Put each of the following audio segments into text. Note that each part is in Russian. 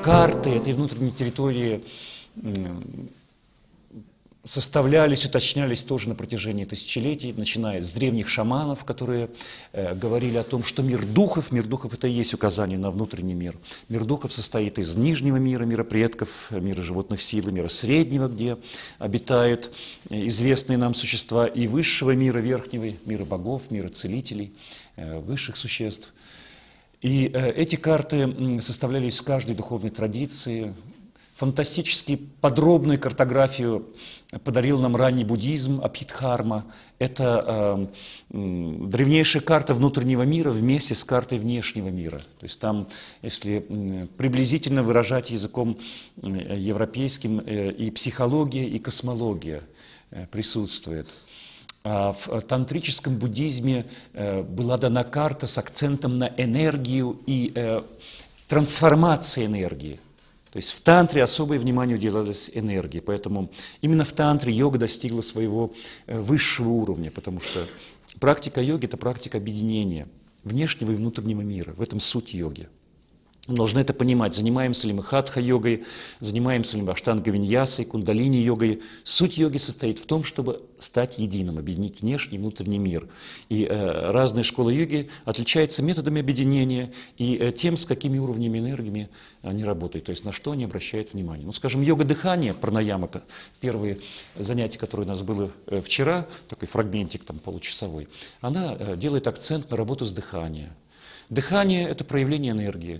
карты этой внутренней территории составлялись, уточнялись тоже на протяжении тысячелетий, начиная с древних шаманов, которые говорили о том, что мир духов это и есть указание на внутренний мир. Мир духов состоит из нижнего мира, мира предков, мира животных сил, мира среднего, где обитают известные нам существа, и высшего мира, верхнего, мира богов, мира целителей, высших существ. И эти карты составлялись в каждой духовной традиции. Фантастически подробную картографию подарил нам ранний буддизм, Абхидхарма. Это древнейшая карта внутреннего мира вместе с картой внешнего мира. То есть там, если приблизительно выражать языком европейским, и психология, и космология присутствует. А в тантрическом буддизме была дана карта с акцентом на энергию и трансформации энергии. То есть в тантре особое внимание уделялось энергии, поэтому именно в тантре йога достигла своего высшего уровня, потому что практика йоги – это практика объединения внешнего и внутреннего мира, в этом суть йоги. Мы должны это понимать, занимаемся ли мы хатха-йогой, занимаемся ли мы аштанга-виньясой, кундалини-йогой. Суть йоги состоит в том, чтобы стать единым, объединить внешний и внутренний мир. И разные школы йоги отличаются методами объединения и тем, с какими уровнями энергиями они работают, то есть на что они обращают внимание. Ну, скажем, йога дыхания, пранаяма, первые занятия, которые у нас было вчера, такой фрагментик там получасовой, она делает акцент на работу с дыханием. Дыхание – это проявление энергии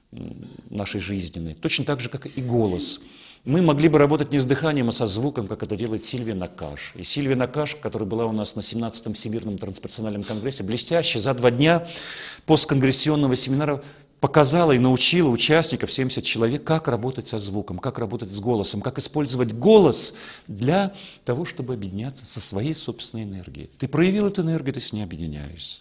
нашей жизненной, точно так же, как и голос. Мы могли бы работать не с дыханием, а со звуком, как это делает Сильвия Накаш. И Сильвия Накаш, которая была у нас на 17-м Всемирном трансперсональном конгрессе, блестяще за 2 дня постконгрессионного семинара показала и научила участников, 70 человек, как работать со звуком, как работать с голосом, как использовать голос для того, чтобы объединяться со своей собственной энергией. Ты проявил эту энергию, ты с ней объединяешься.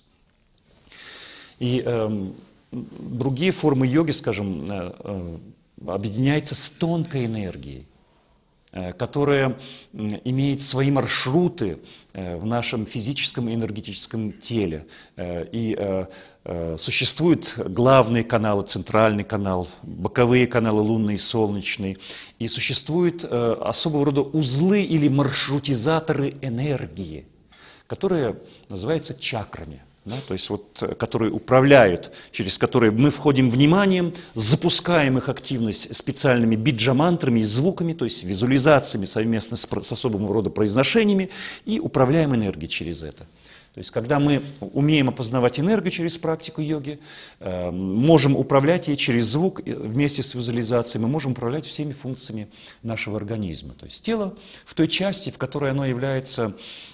И другие формы йоги, скажем, объединяются с тонкой энергией, которая имеет свои маршруты в нашем физическом и энергетическом теле. И существуют главные каналы, центральный канал, боковые каналы, лунный и солнечный. И существуют особого рода узлы или маршрутизаторы энергии, которые называются чакрами. Да, то есть которые управляют, через которые мы входим вниманием, запускаем их активность специальными биджа-мантрами и звуками, то есть визуализациями совместно с особым рода произношениями, и управляем энергией через это. То есть когда мы умеем опознавать энергию через практику йоги, можем управлять ей через звук вместе с визуализацией, мы можем управлять всеми функциями нашего организма. То есть тело в той части, в которой оно является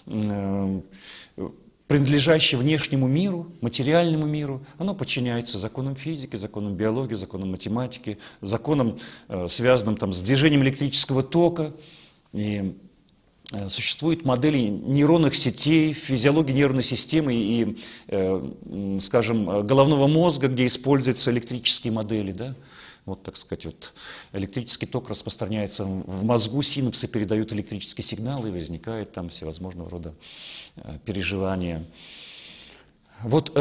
принадлежащее внешнему миру, материальному миру, оно подчиняется законам физики, законам биологии, законам математики, законам, связанным там, с движением электрического тока. И существуют модели нейронных сетей, физиологии нервной системы и, скажем, головного мозга, где используются электрические модели, да? Вот, так сказать, электрический ток распространяется в мозгу, синапсы передают электрические сигналы, и возникает там всевозможного рода переживания. Вот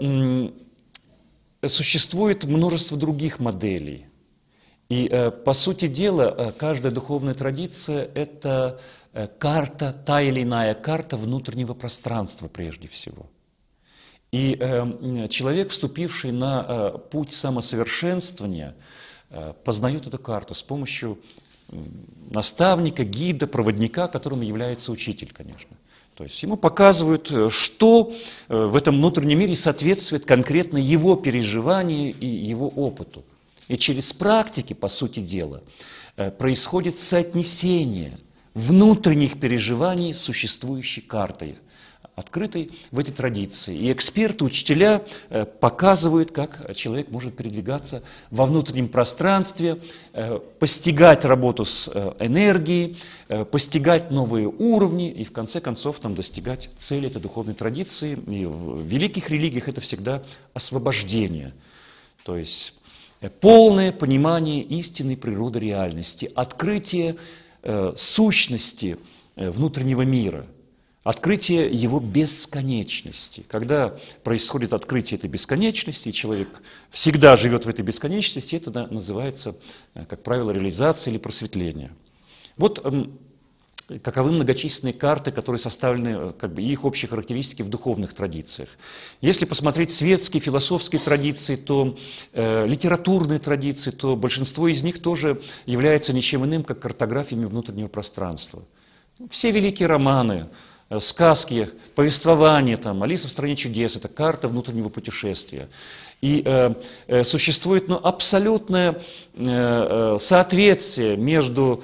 существует множество других моделей. И, по сути дела, каждая духовная традиция – это карта, та или иная карта внутреннего пространства прежде всего. И человек, вступивший на путь самосовершенствования, познает эту карту с помощью наставника, гида, проводника, которым является учитель, конечно. То есть ему показывают, что в этом внутреннем мире соответствует конкретно его переживанию и его опыту. И через практики, по сути дела, происходит соотнесение внутренних переживаний с существующей картой, открытой в этой традиции. И эксперты, учителя показывают, как человек может передвигаться во внутреннем пространстве, постигать работу с энергией, постигать новые уровни и, в конце концов, там, достигать цели этой духовной традиции. И в великих религиях это всегда освобождение, то есть полное понимание истинной природы реальности, открытие сущности внутреннего мира. открытие его бесконечности. Когда происходит открытие этой бесконечности, и человек всегда живет в этой бесконечности, это называется, как правило, реализация или просветление. Вот каковы многочисленные карты, которые составлены, и их общие характеристики в духовных традициях. Если посмотреть светские, философские традиции, то литературные традиции, то большинство из них тоже является ничем иным, как картографиями внутреннего пространства. Все великие романы, сказки, повествования, «Алиса в стране чудес» — это карта внутреннего путешествия. И существует абсолютное соответствие между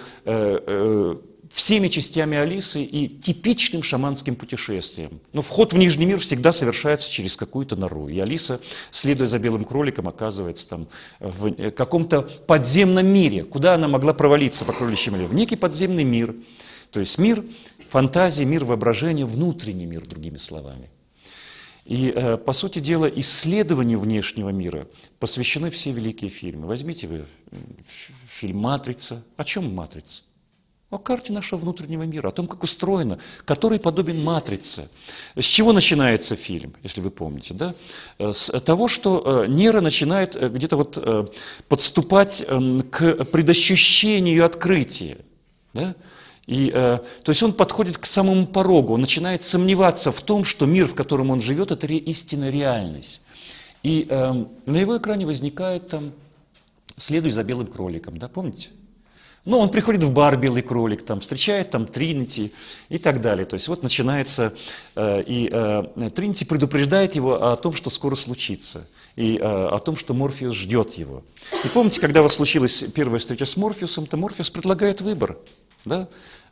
всеми частями Алисы и типичным шаманским путешествием. Но вход в Нижний мир всегда совершается через какую-то нору. И Алиса, следуя за белым кроликом, оказывается там в каком-то подземном мире. Куда она могла провалиться по кроличьему миру? В некий подземный мир. То есть мир фантазии, мир воображения, внутренний мир, другими словами. И, по сути дела, исследованию внешнего мира посвящены все великие фильмы. Возьмите вы фильм «Матрица». О чем «Матрица»? О карте нашего внутреннего мира, о том, как устроено, который подобен матрице. С чего начинается фильм, если вы помните? Да? С того, что Нера начинает где-то подступать к предощущению открытия. Да? И, то есть он подходит к самому порогу, он начинает сомневаться в том, что мир, в котором он живет, это истинная реальность. И на его экране возникает «Следуй за белым кроликом», да, помните? Ну, он приходит в бар «Белый кролик», встречает Тринити и так далее. То есть вот начинается, Тринити предупреждает его о том, что скоро случится, и о том, что Морфеус ждет его. И помните, когда случилась первая встреча с Морфеусом, то Морфеус предлагает выбор. Да?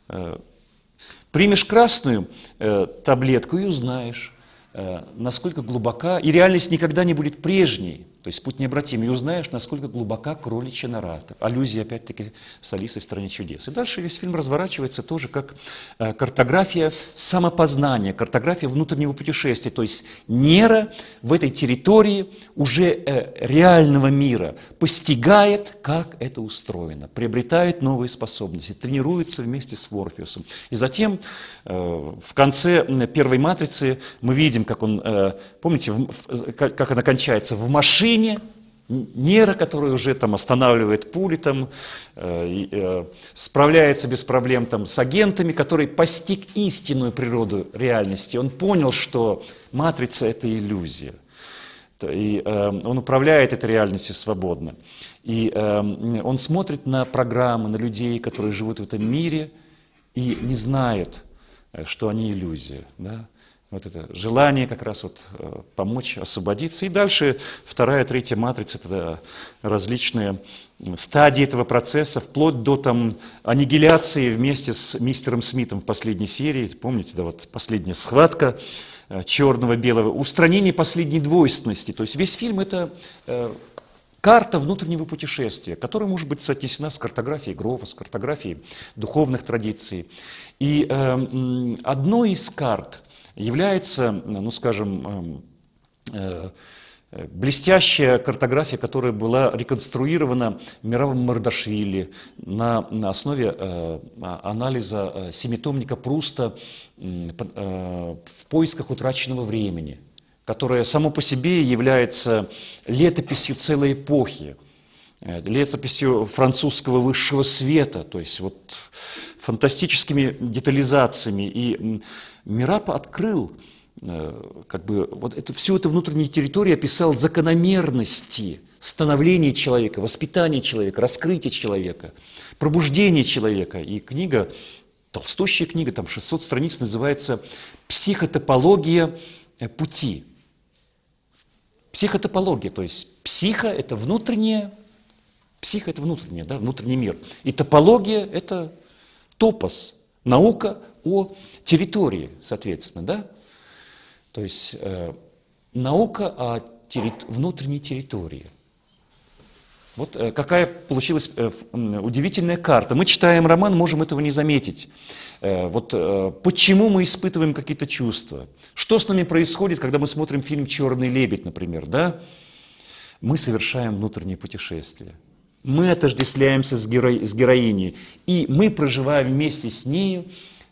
Примешь красную таблетку и узнаешь, насколько глубока, и реальность никогда не будет прежней, то есть путь необратим, и узнаешь, насколько глубока кроличья нора. Аллюзия, опять-таки, с Алисой в стране чудес. И дальше весь фильм разворачивается тоже как картография самопознания, картография внутреннего путешествия. То есть Нера в этой территории уже реального мира постигает, как это устроено, приобретает новые способности, тренируется вместе с Морфеусом. И затем в конце первой «Матрицы» мы видим, как он, помните, как она кончается, в машине Нера, который уже останавливает пули, справляется без проблем с агентами, который постиг истинную природу реальности. Он понял, что матрица – это иллюзия. И он управляет этой реальностью свободно. И он смотрит на программы, на людей, которые живут в этом мире и не знают, что они иллюзия. Да? Вот это желание как раз помочь освободиться. И дальше вторая, третья матрица – это различные стадии этого процесса, вплоть до аннигиляции вместе с мистером Смитом в последней серии. Помните, последняя схватка черного-белого, устранение последней двойственности. То есть весь фильм – это карта внутреннего путешествия, которая может быть соотнесена с картографией Грофа, с картографией духовных традиций. И одной из карт является, блестящая картография, которая была реконструирована Миравом Мардашвили на основе анализа семитомника Пруста «В поисках утраченного времени», которое само по себе является летописью целой эпохи, летописью французского высшего света, то есть фантастическими детализациями. И Мираб открыл всю эту внутреннюю территорию, описал закономерности становления человека, воспитания человека, раскрытия человека, пробуждения человека. И книга, толстущая книга, 600 страниц, называется «Психотопология пути». Психотопология, то есть психо – это внутреннее, да, внутренний мир. И топология – это топос, наука о территории, соответственно, да? То есть наука о внутренней территории. Вот какая получилась удивительная карта. Мы читаем роман, можем этого не заметить. Почему мы испытываем какие-то чувства? Что с нами происходит, когда мы смотрим фильм «Черный лебедь», например, да? Мы совершаем внутреннее путешествие. Мы отождествляемся с героиней, и мы проживаем вместе с нею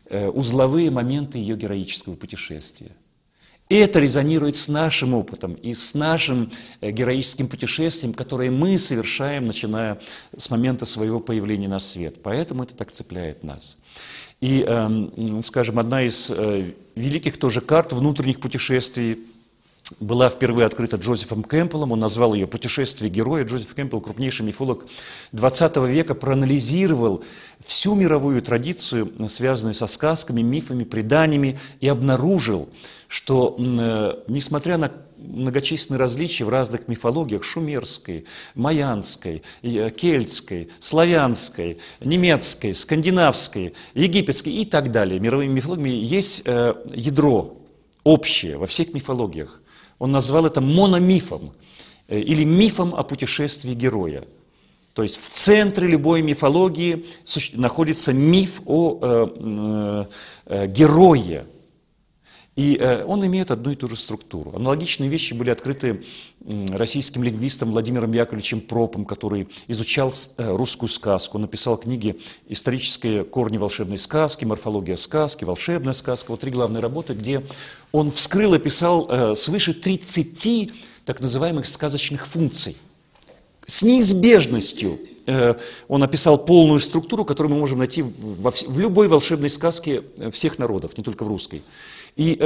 узловые моменты ее героического путешествия. Это резонирует с нашим опытом и с нашим героическим путешествием, которое мы совершаем, начиная с момента своего появления на свет. Поэтому это так цепляет нас. И, скажем, одна из великих тоже карт внутренних путешествий была впервые открыта Джозефом Кэмпбеллом. Он назвал ее «Путешествие героя». Джозеф Кэмпбелл, крупнейший мифолог XX века, проанализировал всю мировую традицию, связанную со сказками, мифами, преданиями, и обнаружил, что, несмотря на многочисленные различия в разных мифологиях — шумерской, майянской, кельтской, славянской, немецкой, скандинавской, египетской и так далее, мировыми мифологиями есть ядро общее во всех мифологиях. Он назвал это мономифом или мифом о путешествии героя. То есть в центре любой мифологии находится миф о герое. И он имеет одну и ту же структуру. Аналогичные вещи были открыты российским лингвистом Владимиром Яковлевичем Пропом, который изучал русскую сказку. Он написал книги «Исторические корни волшебной сказки», «Морфология сказки», «Волшебная сказка». Вот 3 главные работы, где он вскрыл и описал свыше 30 так называемых сказочных функций. С неизбежностью он описал полную структуру, которую мы можем найти в любой волшебной сказке всех народов, не только в русской. И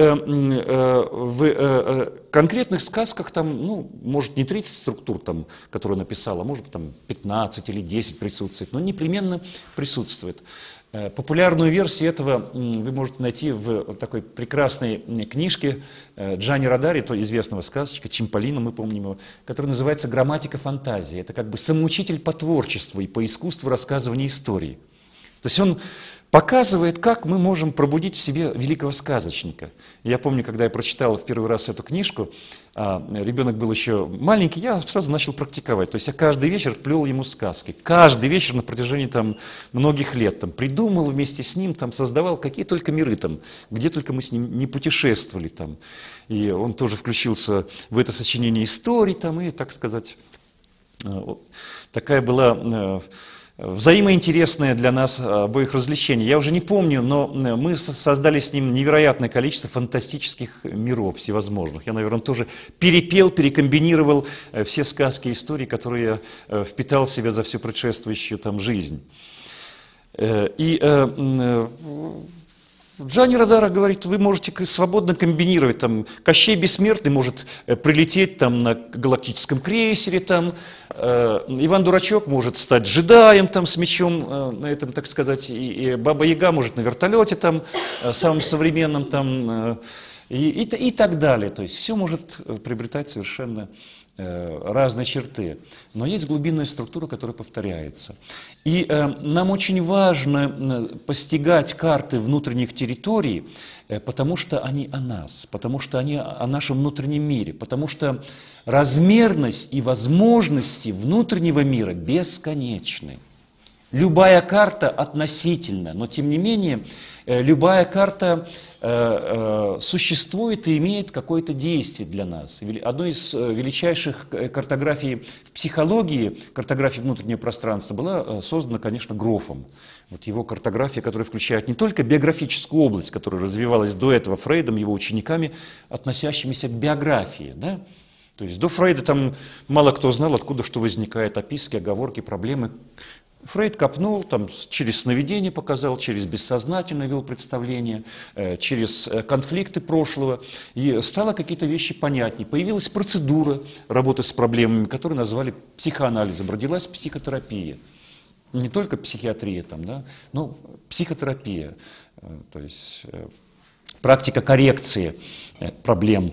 в конкретных сказках там, ну, может, не 30 структур, там, которые он написал, а может, там 15 или 10 присутствует, но непременно присутствует. Популярную версию этого вы можете найти в такой прекрасной книжке Джани Родари, то известного сказочника, Чимполлино, мы помним его, которая называется «Грамматика фантазии». Это как бы самоучитель по творчеству и по искусству рассказывания истории. То есть он показывает, как мы можем пробудить в себе великого сказочника. Я помню, когда я прочитал в первый раз эту книжку, ребенок был еще маленький, я сразу начал практиковать. То есть я каждый вечер плел ему сказки. Каждый вечер на протяжении там многих лет там, придумал вместе с ним, там, создавал какие только миры, там, где только мы с ним не путешествовали. Там. И он тоже включился в это сочинение историй, там, и, так сказать, такая была взаимоинтересное для нас обоих развлечение. Я уже не помню, но мы создали с ним невероятное количество фантастических миров всевозможных. Я, наверное, тоже перепел, перекомбинировал все сказки и истории, которые я впитал в себя за всю предшествующую там жизнь. И Джани Родара говорит, вы можете свободно комбинировать, там, Кощей Бессмертный может прилететь там, на галактическом крейсере, там, Иван Дурачок может стать джедаем там, с мечом, на этом, так сказать, и Баба Яга может на вертолете там, самым современном там, и так далее. То есть все может приобретать совершенно разные черты, но есть глубинная структура, которая повторяется. И нам очень важно постигать карты внутренних территорий, потому что они о нас, потому что они о нашем внутреннем мире, потому что размерность и возможности внутреннего мира бесконечны. Любая карта относительна, но тем не менее любая карта существует и имеет какое-то действие для нас. Одной из величайших картографий в психологии, картографии внутреннего пространства, была создана, конечно, Грофом. Вот его картография, которая включает не только биографическую область, которая развивалась до этого Фрейдом, его учениками, относящимися к биографии, да? То есть до Фрейда там мало кто знал, откуда что возникает, описки, оговорки, проблемы. Фрейд копнул, там, через сновидение показал, через бессознательное вел представление, через конфликты прошлого, и стало какие-то вещи понятнее. Появилась процедура работы с проблемами, которую назвали психоанализом, родилась психотерапия. Не только психиатрия, там, да, но психотерапия, то есть практика коррекции проблем.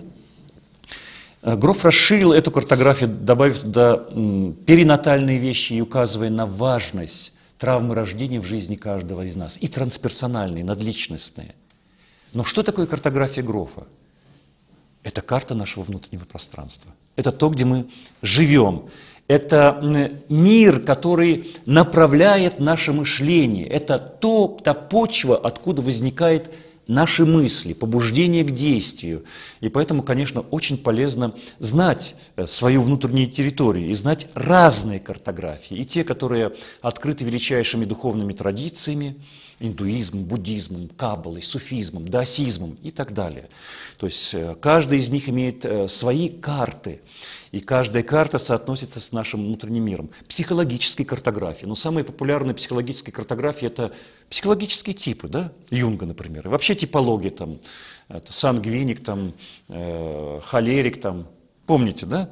Гроф расширил эту картографию, добавив туда перинатальные вещи и указывая на важность травмы рождения в жизни каждого из нас, и трансперсональные, надличностные. Но что такое картография Грофа? Это карта нашего внутреннего пространства. Это то, где мы живем. Это мир, который направляет наше мышление. Это та почва, откуда возникает наши мысли, побуждение к действию. И поэтому, конечно, очень полезно знать свою внутреннюю территорию и знать разные картографии. И те, которые открыты величайшими духовными традициями, индуизмом, буддизмом, каббалой, суфизмом, даосизмом и так далее. То есть каждый из них имеет свои карты. И каждая карта соотносится с нашим внутренним миром. Психологической картографии. Но самые популярные психологические картографии – это психологические типы, да? Юнга, например. И вообще типология, там, это сангвиник, там, холерик, там, помните, да?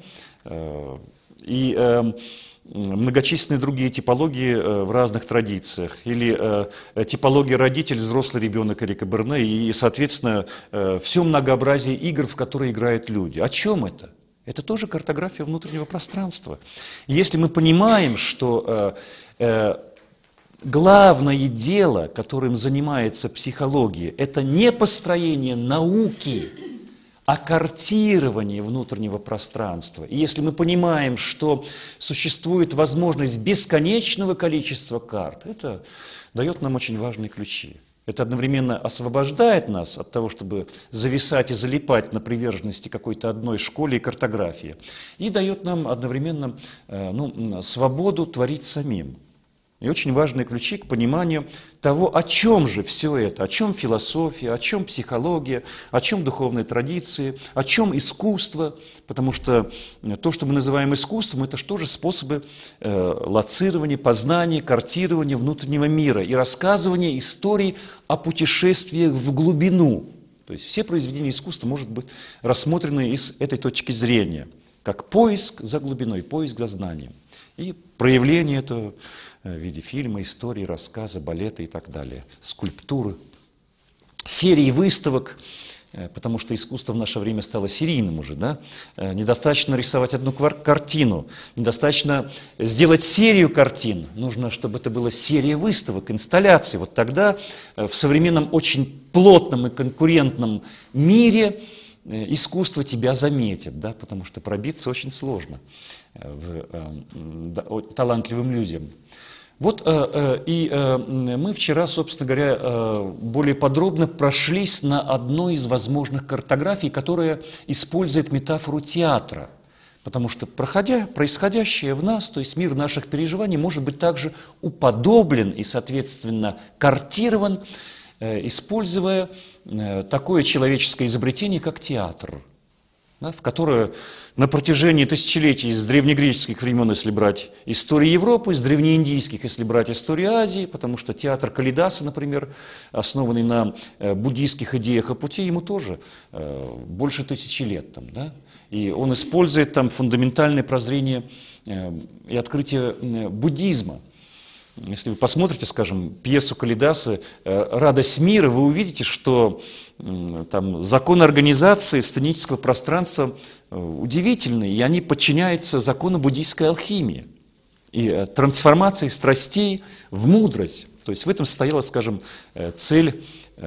И многочисленные другие типологии в разных традициях. Или типология родитель, взрослый ребенок Эрика Берне. И, соответственно, все многообразие игр, в которые играют люди. О чем это? Это тоже картография внутреннего пространства. Если мы понимаем, что главное дело, которым занимается психология, это не построение науки, а картирование внутреннего пространства. И если мы понимаем, что существует возможность бесконечного количества карт, это дает нам очень важные ключи. Это одновременно освобождает нас от того, чтобы зависать и залипать на приверженности какой-то одной школе и картографии, и дает нам одновременно свободу творить самим. И очень важные ключи к пониманию того, о чем же все это, о чем философия, о чем психология, о чем духовные традиции, о чем искусство, потому что то, что мы называем искусством, это же тоже способы лоцирования, познания, картирования внутреннего мира и рассказывания историй о путешествиях в глубину. То есть все произведения искусства могут быть рассмотрены из этой точки зрения, как поиск за глубиной, поиск за знанием. И проявление этого в виде фильма, истории, рассказа, балета и так далее, скульптуры, серии выставок, потому что искусство в наше время стало серийным уже, да? Недостаточно рисовать одну картину, недостаточно сделать серию картин, нужно, чтобы это была серия выставок, инсталляций. Вот тогда в современном очень плотном и конкурентном мире искусство тебя заметит, да? Потому что пробиться очень сложно талантливым людям. Вот мы вчера, собственно говоря, более подробно прошлись на одной из возможных картографий, которая использует метафору театра. Потому что происходящее в нас, то есть мир наших переживаний, может быть также уподоблен и, соответственно, картирован, используя такое человеческое изобретение, как театр, да, в которое на протяжении тысячелетий с древнегреческих времен, если брать историю Европы, с древнеиндийских, если брать историю Азии, потому что театр Калидаса, например, основанный на буддийских идеях о пути, ему тоже больше 1000 лет. Там, да? И он использует там фундаментальное прозрение и открытие буддизма. Если вы посмотрите, скажем, пьесу Калидаса «Радость мира», вы увидите, что там законы организации сценического пространства удивительные, и они подчиняются закону буддийской алхимии и трансформации страстей в мудрость. То есть в этом состояла, скажем, цель...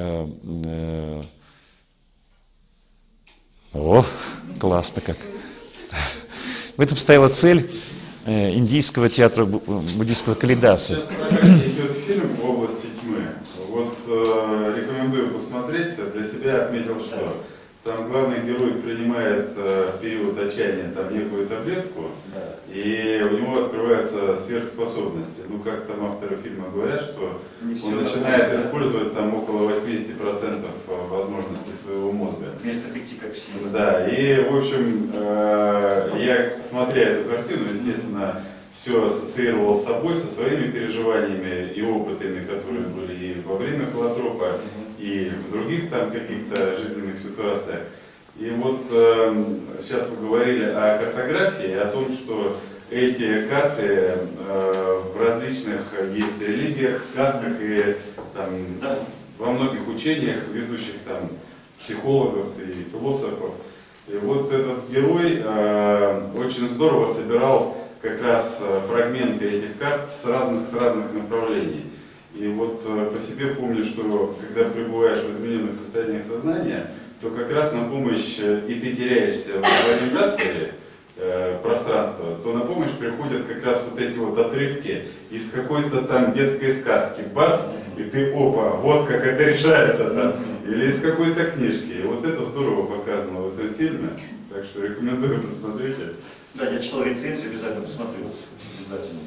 О, классно как! В этом стояла цель индийского театра буддийского Калидаса. Сейчас идет фильм «В области тьмы». Вот рекомендую посмотреть. Для себя отметил, что там главный герой принимает в период отчаяния там некую таблетку, и у него открываются сверхспособности. Ну, как там авторы фильма говорят, что он начинает использовать там около 80% возможностей своего мозга. Вместо 5, как все. Да, и, в общем, я, смотря эту картину, естественно, все ассоциировал с собой, со своими переживаниями и опытами, которые были и во время холотропа, и в других там каких-то жизненных ситуациях. И вот сейчас вы говорили о картографии, о том, что эти карты в различных есть религиях, сказках и там, во многих учениях ведущих там психологов и философов. И вот этот герой очень здорово собирал как раз фрагменты этих карт с разных направлений. И вот по себе помню, что когда пребываешь в измененных состояниях сознания, то как раз на помощь, и ты теряешься в ориентации пространства, то на помощь приходят как раз вот эти вот отрывки из какой-то там детской сказки. Бац, и ты опа, вот как это решается там. или из какой-то книжки. И вот это здорово показано в этом фильме. Так что рекомендую, посмотрите. Да, я читал рецензию, обязательно посмотрю. Обязательно.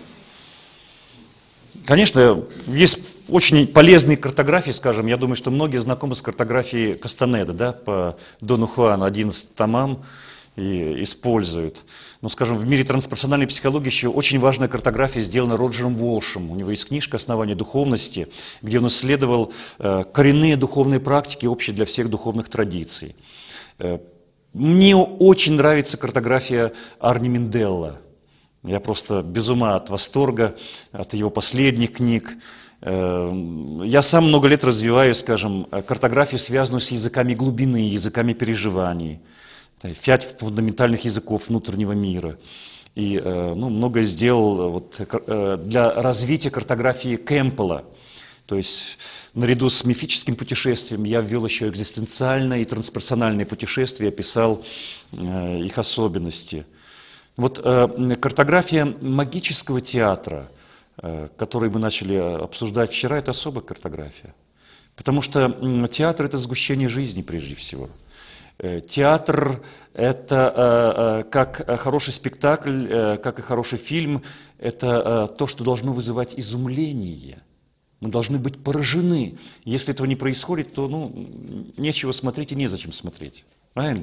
Конечно, есть очень полезные картографии, скажем. Я думаю, что многие знакомы с картографией Кастанеда, да, по Дону Хуану, 11 томам, и используют. Но, скажем, в мире трансперсональной психологии еще очень важная картография сделана Роджером Волшем. У него есть книжка «Основание духовности», где он исследовал коренные духовные практики, общие для всех духовных традиций. Мне очень нравится картография Арни Минделла. Я просто без ума от восторга, от его последних книг. Я сам много лет развиваю, скажем, картографию, связанную с языками глубины, языками переживаний. 5 фундаментальных языков внутреннего мира. И многое сделал вот, для развития картографии Кэмпбелла. То есть наряду с мифическим путешествием я ввел еще экзистенциальное и трансперсональное путешествие, описал их особенности. Вот картография магического театра, который мы начали обсуждать вчера, это особая картография. Потому что театр – это сгущение жизни прежде всего. Театр – это как хороший спектакль, как и хороший фильм, это то, что должно вызывать изумление. Мы должны быть поражены. Если этого не происходит, то нечего смотреть и незачем смотреть. Правильно?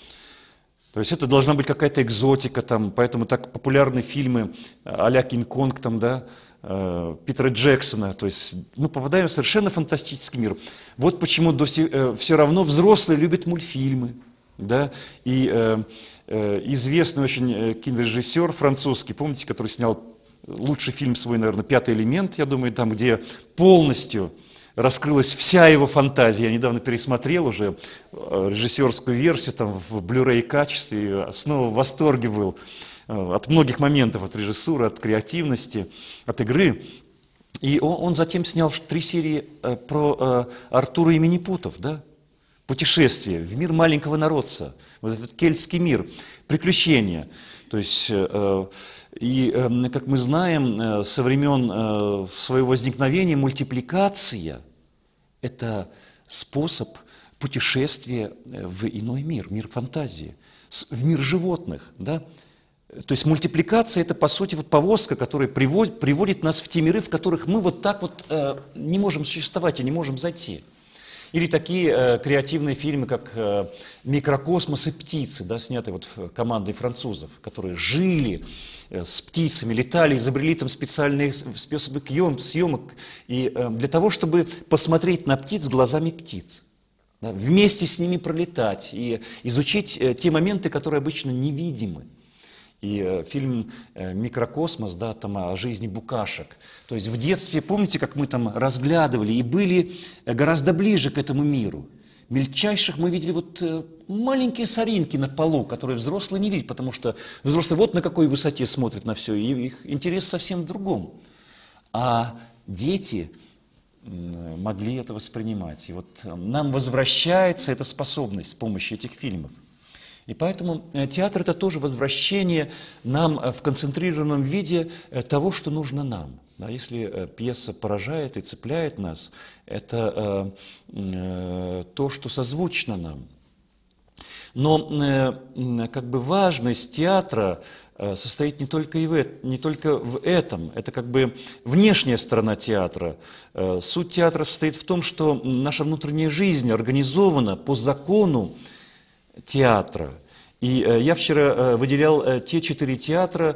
То есть это должна быть какая-то экзотика, там, поэтому так популярны фильмы а-ля «Кинг-Конг», там, да, Питера Джексона, то есть мы попадаем в совершенно фантастический мир. Вот почему все равно взрослые любят мультфильмы, да, и известный очень кинорежиссер французский, помните, который снял лучший фильм свой, наверное, «Пятый элемент», я думаю, там, где полностью раскрылась вся его фантазия. Я недавно пересмотрел уже режиссерскую версию там, в Blu-ray качестве, и снова в восторге был от многих моментов, от режиссуры, от креативности, от игры. И он затем снял 3 серии про Артура и Минипутов, да? Путешествие в мир маленького народца, в этот кельтский мир, приключения. То есть, как мы знаем, со времен своего возникновения мультипликация – это способ путешествия в иной мир, мир фантазии, в мир животных, да? То есть мультипликация – это, по сути, вот повозка, которая приводит нас в те миры, в которых мы вот так вот не можем существовать и не можем зайти. Или такие креативные фильмы, как «Микрокосмос» и «Птицы», да, снятые вот командой французов, которые жили с птицами, летали, изобрели там специальные способы съемок, и для того, чтобы посмотреть на птиц глазами птиц, да, вместе с ними пролетать и изучить те моменты, которые обычно невидимы. И фильм «Микрокосмос», да, там о жизни букашек. То есть в детстве, помните, как мы там разглядывали и были гораздо ближе к этому миру. Мельчайших мы видели вот маленькие соринки на полу, которые взрослые не видят, потому что взрослые вот на какой высоте смотрят на все, и их интерес совсем в другом. А дети могли это воспринимать. И вот нам возвращается эта способность с помощью этих фильмов. И поэтому театр – это тоже возвращение нам в концентрированном виде того, что нужно нам. Да, если пьеса поражает и цепляет нас, это то, что созвучно нам. Но как бы важность театра состоит не только в этом. Это как бы внешняя сторона театра. Суть театра состоит в том, что наша внутренняя жизнь организована по закону театра. И я вчера выделял те 4 театра,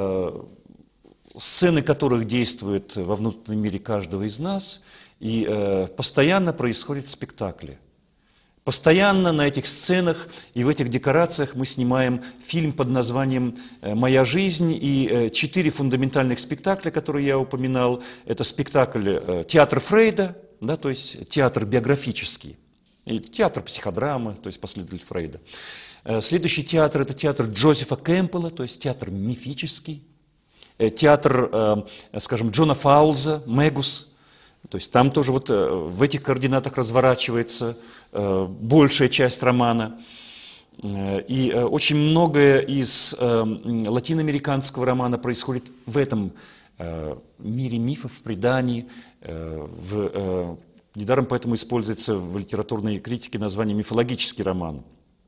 сцены которых действуют во внутреннем мире каждого из нас, и постоянно происходят спектакли. Постоянно на этих сценах и в этих декорациях мы снимаем фильм под названием «Моя жизнь», и 4 фундаментальных спектакля, которые я упоминал, это спектакль театр Фрейда, да, то есть театр биографический, и театр психодрамы, то есть последователь Фрейда. Следующий театр – это театр Джозефа Кэмпбелла, то есть театр мифический. Театр, скажем, Джона Фаулза, «Мегус», то есть там тоже вот в этих координатах разворачивается большая часть романа. И очень многое из латиноамериканского романа происходит в этом мире мифов, преданий, в Недаром поэтому используется в литературной критике название «мифологический роман».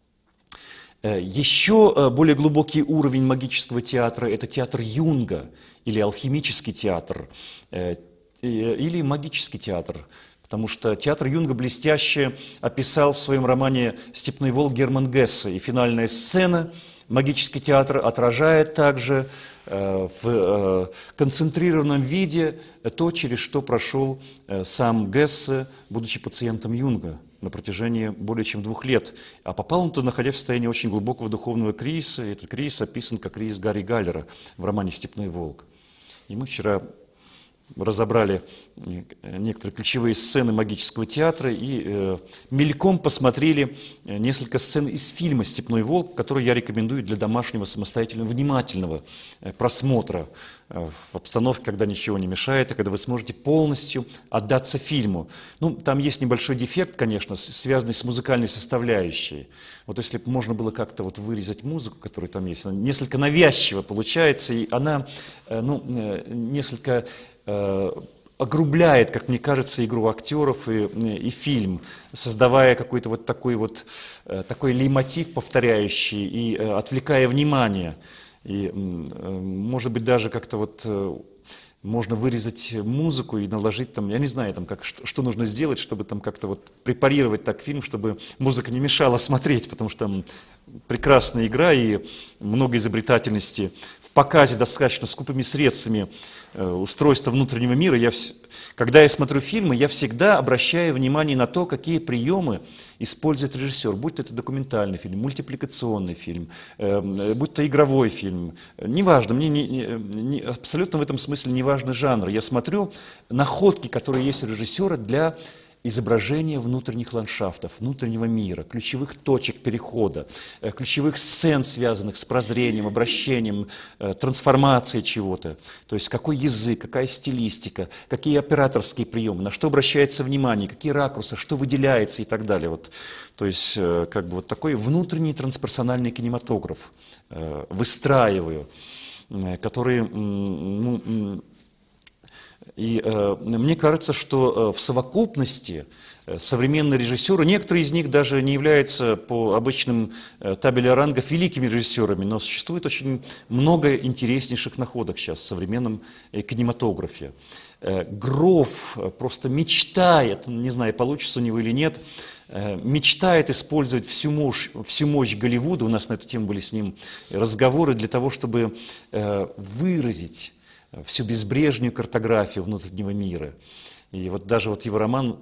Еще более глубокий уровень магического театра – это театр Юнга, или алхимический театр, или магический театр. Потому что театр Юнга блестяще описал в своем романе «Степной волк» Герман Гессе, и финальная сцена магический театр отражает также в концентрированном виде то, через что прошел сам Гессе, будучи пациентом Юнга на протяжении более чем 2 лет. А попал он туда, находясь в состоянии очень глубокого духовного кризиса. И этот кризис описан как кризис Гарри Галлера в романе «Степной волк». И мы вчера разобрали некоторые ключевые сцены магического театра и мельком посмотрели несколько сцен из фильма «Степной волк», который я рекомендую для домашнего самостоятельного внимательного просмотра в обстановке, когда ничего не мешает, и когда вы сможете полностью отдаться фильму. Ну, там есть небольшой дефект, конечно, связанный с музыкальной составляющей. Вот если бы можно было как-то вот вырезать музыку, которая там есть, она несколько навязчиво получается, и она, несколько огрубляет, как мне кажется, игру актеров и фильм, создавая какой-то вот такой лейтмотив повторяющий и отвлекая внимание. И, может быть, даже как-то вот можно вырезать музыку и наложить там, я не знаю, там, что нужно сделать, чтобы там как-то вот препарировать так фильм, чтобы музыка не мешала смотреть, потому что там прекрасная игра и много изобретательности в показе достаточно скупыми средствами устройства внутреннего мира. Когда я смотрю фильмы, я всегда обращаю внимание на то, какие приемы использует режиссер, будь то это документальный фильм, мультипликационный фильм, будь то игровой фильм. Неважно, мне абсолютно в этом смысле не важный жанр. Я смотрю находки, которые есть у режиссера для изображения внутренних ландшафтов, внутреннего мира, ключевых точек перехода, ключевых сцен, связанных с прозрением, обращением, трансформацией чего-то. То есть какой язык, какая стилистика, какие операторские приемы, на что обращается внимание, какие ракурсы, что выделяется и так далее. Вот. То есть как бы вот такой внутренний трансперсональный кинематограф выстраиваю, который... И мне кажется, что в совокупности современные режиссеры, некоторые из них даже не являются по обычным табелям рангов великими режиссерами, но существует очень много интереснейших находок сейчас в современном кинематографе. Гроф просто мечтает, не знаю, получится у него или нет, мечтает использовать всю мощь Голливуда, у нас на эту тему были с ним разговоры, для того, чтобы выразить всю безбрежную картографию внутреннего мира. И вот даже вот его роман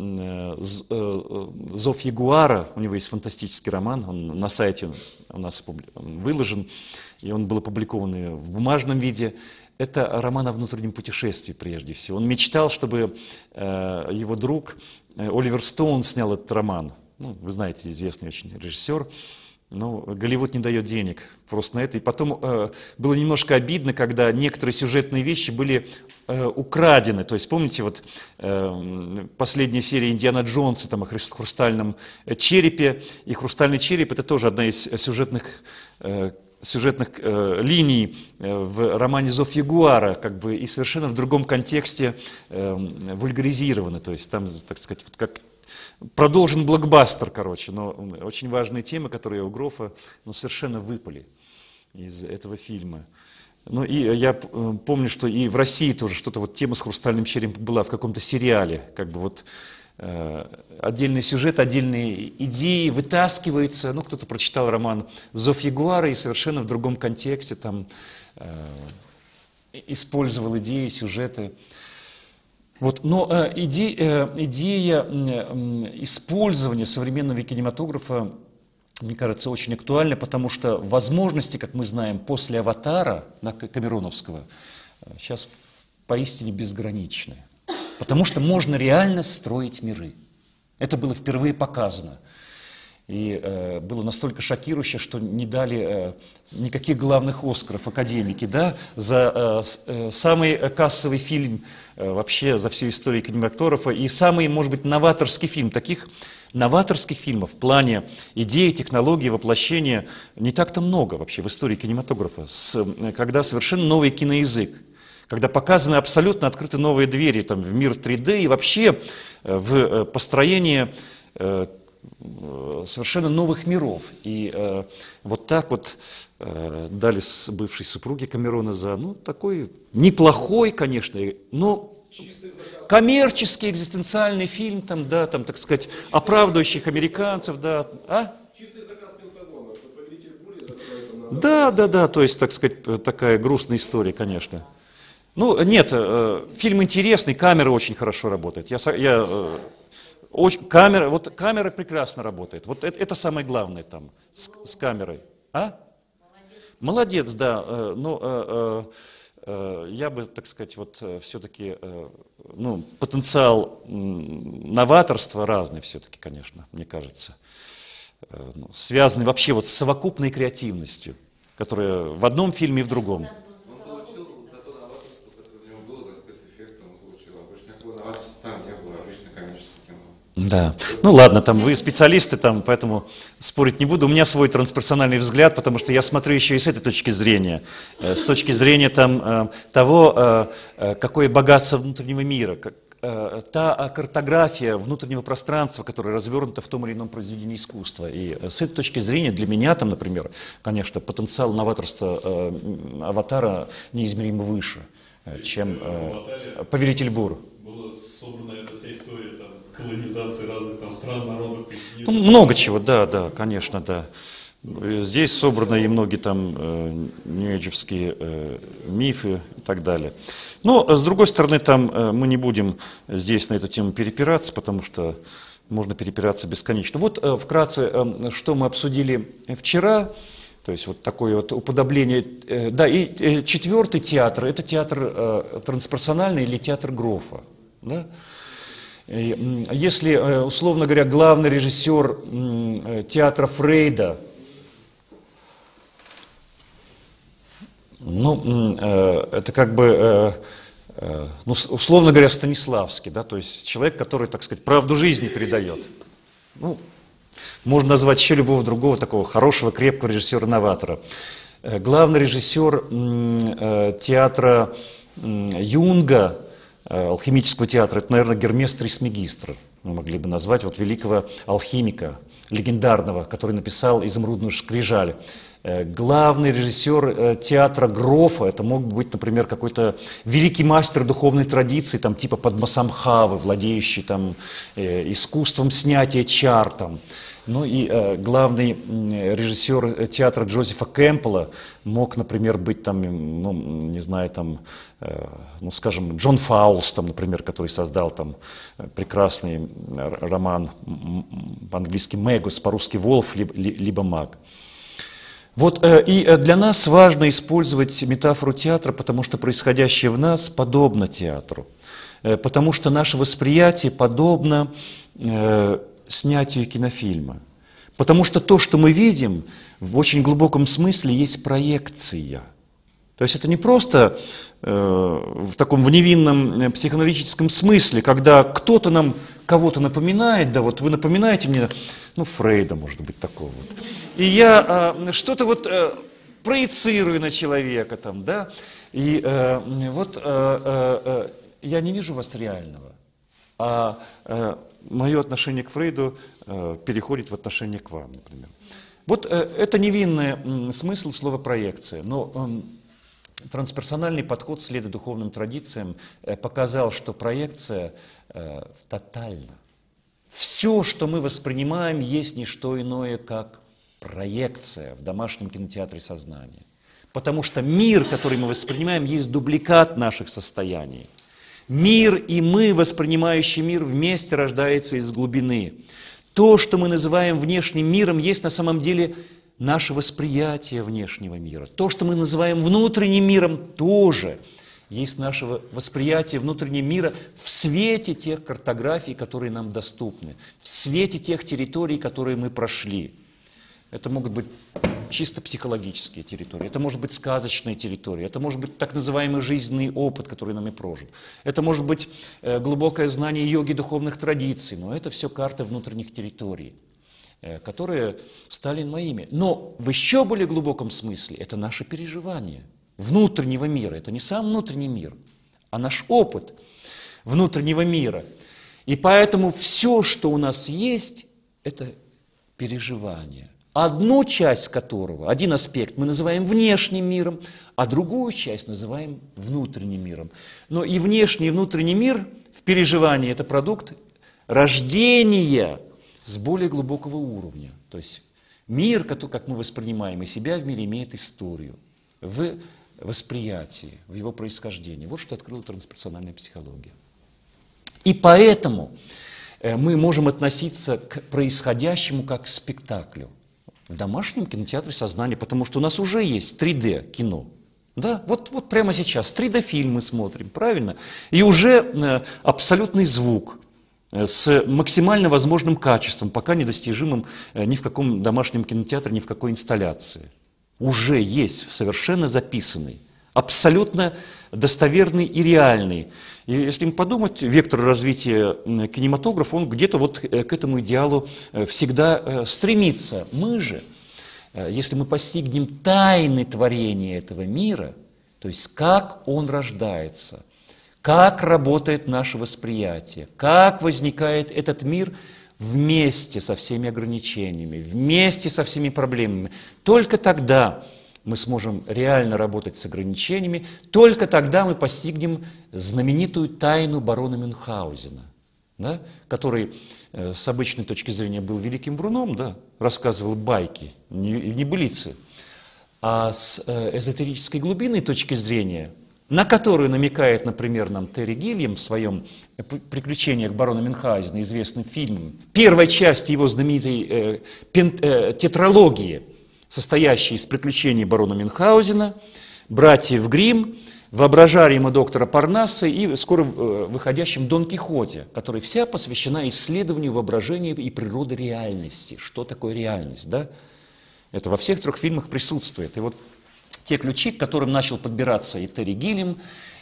«Зов ягуара», у него есть фантастический роман, он на сайте у нас выложен, и он был опубликован в бумажном виде. Это роман о внутреннем путешествии прежде всего. Он мечтал, чтобы его друг Оливер Стоун снял этот роман. Ну, вы знаете, известный очень режиссер. Но Голливуд не дает денег просто на это. И потом было немножко обидно, когда некоторые сюжетные вещи были украдены. То есть, помните, вот последняя серия Индиана Джонса там, о хрустальном черепе. И хрустальный череп – это тоже одна из сюжетных линий в романе «Зов ягуара», как бы, и совершенно в другом контексте вульгаризированы. То есть там, так сказать, вот как... Продолжен блокбастер, короче, но очень важные темы, которые у Грофа совершенно выпали из этого фильма. Ну и я помню, что и в России тоже что-то, вот тема с хрустальным черепом была в каком-то сериале, как бы вот отдельный сюжет, отдельные идеи вытаскиваются. Ну, кто-то прочитал роман «Зов ягуара» и совершенно в другом контексте там использовал идеи, сюжеты. Вот, но идея использования современного кинематографа, мне кажется, очень актуальна, потому что возможности, как мы знаем, после «Аватара» Камероновского сейчас поистине безграничны. Потому что можно реально строить миры. Это было впервые показано. И было настолько шокирующе, что не дали никаких главных «Оскаров» академики, да, за самый кассовый фильм вообще за всю историю кинематографа и самый, может быть, новаторский фильм. Таких новаторских фильмов в плане идей, технологий, воплощения не так-то много вообще в истории кинематографа, когда совершенно новый киноязык, когда показаны абсолютно открыты новые двери там, в мир 3D и вообще в построение совершенно новых миров. И вот так вот дали с бывшей супруге Камерона за, ну, такой неплохой, конечно, но коммерческий, экзистенциальный фильм, там, да, там, так сказать, оправдывающих американцев, да. А? Чистый заказ Пентагона, что повелитель бури, за который там надо... Да, да, да, то есть, так сказать, такая грустная история, конечно. Ну, нет, фильм интересный, камера очень хорошо работает. Камера прекрасно работает. Вот это самое главное там, с камерой. А? Молодец, да. Но я бы, так сказать, вот все-таки, ну, потенциал новаторства разный все-таки, конечно, мне кажется. Связанный вообще вот с совокупной креативностью, которая в одном фильме и в другом. Он получил за то новаторство, которое у него было, за спецэффекты, он получил. А больше никакого новаторства там не было, обычно коммерческое кино. Да, ну ладно, там вы специалисты, там, поэтому спорить не буду. У меня свой трансперсональный взгляд, потому что я смотрю еще и с этой точки зрения. С точки зрения там, того, какое богатство внутреннего мира, та картография внутреннего пространства, которая развернута в том или ином произведении искусства. И с этой точки зрения для меня, там, например, конечно, потенциал новаторства «Аватара» неизмеримо выше, чем «Повелитель бур». Была собрана эта вся история там, колонизации разных там, стран, народов. Ну, много чего, да, да, конечно, да. Здесь собраны и многие там нью-эйджевские мифы и так далее. Но, с другой стороны, там мы не будем здесь на эту тему перепираться, потому что можно перепираться бесконечно. Вот вкратце, что мы обсудили вчера, то есть вот такое вот уподобление. Да, и четвертый театр, это театр трансперсональный или театр Грофа. Да? Если, условно говоря, главный режиссер театра Фрейда, ну, это как бы, ну, условно говоря, Станиславский, да, то есть человек, который, так сказать, правду жизни передает. Ну, можно назвать еще любого другого такого хорошего, крепкого режиссера-новатора. Главный режиссер театра Юнга, алхимического театра, это, наверное, Гермес Трисмегистр, мы могли бы назвать вот великого алхимика, легендарного, который написал «Изумрудную скрижаль». Главный режиссер театра Грофа, это мог быть, например, какой-то великий мастер духовной традиции, там, типа Падмасамбхавы, владеющий там, искусством снятия чар. Там. Ну и главный режиссер театра Джозефа Кэмпбелла мог, например, быть, там, ну, не знаю, там, ну, скажем, Джон Фаулс, там, например, который создал там, прекрасный роман по-английски «Мэгус», по-русски «Волф», либо «Маг». Вот и для нас важно использовать метафору театра, потому что происходящее в нас подобно театру, потому что наше восприятие подобно снятию кинофильма, потому что то, что мы видим, в очень глубоком смысле есть проекция. То есть это не просто в таком в невинном психоаналитическом смысле, когда кто-то нам кого-то напоминает, да вот вы напоминаете мне, ну, Фрейда, может быть, такого вот. И я что-то вот проецирую на человека там, да, и вот я не вижу вас реального, а мое отношение к Фрейду переходит в отношение к вам, например. Вот это невинный смысл слова проекция, но трансперсональный подход, следуя духовным традициям, показал, что проекция тотальна. Все, что мы воспринимаем, есть не что иное, как проекция в домашнем кинотеатре сознания. Потому что мир, который мы воспринимаем, есть дубликат наших состояний. Мир и мы, воспринимающий мир, вместе рождается из глубины. То, что мы называем внешним миром, есть на самом деле наше восприятие внешнего мира. То, что мы называем внутренним миром, тоже есть наше восприятие внутреннего мира в свете тех картографий, которые нам доступны, в свете тех территорий, которые мы прошли. Это могут быть чисто психологические территории, это может быть сказочные территории, это может быть так называемый жизненный опыт, который нами прожит. Это может быть глубокое знание йоги, духовных традиций, но это все карты внутренних территорий, которые стали моими. Но в еще более глубоком смысле это наше переживание внутреннего мира, это не сам внутренний мир, а наш опыт внутреннего мира. И поэтому все, что у нас есть, это переживание. Одну часть которого, один аспект мы называем внешним миром, а другую часть называем внутренним миром. Но и внешний, и внутренний мир в переживании – это продукт рождения с более глубокого уровня. То есть мир, как мы воспринимаем и себя в мире, имеет историю в восприятии, в его происхождении. Вот что открыла трансперсональная психология. И поэтому мы можем относиться к происходящему как к спектаклю в домашнем кинотеатре сознания, потому что у нас уже есть 3D-кино. Да? Вот прямо сейчас 3D-фильм мы смотрим, правильно? И уже абсолютный звук с максимально возможным качеством, пока недостижимым ни в каком домашнем кинотеатре, ни в какой инсталляции. Уже есть совершенно записанный, абсолютно достоверный и реальный. И если подумать, вектор развития кинематографа, он где-то вот к этому идеалу всегда стремится. Мы же, если мы постигнем тайны творения этого мира, то есть как он рождается, как работает наше восприятие, как возникает этот мир вместе со всеми ограничениями, вместе со всеми проблемами, только тогда мы сможем реально работать с ограничениями, только тогда мы постигнем знаменитую тайну барона Мюнхгаузена, да, который с обычной точки зрения был великим вруном, да, рассказывал байки, небылицы, а с эзотерической глубинной точки зрения, на которую намекает, например, нам Терри Гиллиам в своем «Приключениях барона Мюнхгаузена», известным фильмом, первой части его знаменитой тетралогии, состоящей из приключений барона Мюнхгаузена, братьев Гримм, воображариума доктора Парнаса и скоро выходящем Дон Кихоте, которая вся посвящена исследованию воображения и природы реальности. Что такое реальность, да? Это во всех 3 фильмах присутствует. И вот те ключи, к которым начал подбираться и Терри Гиллиам,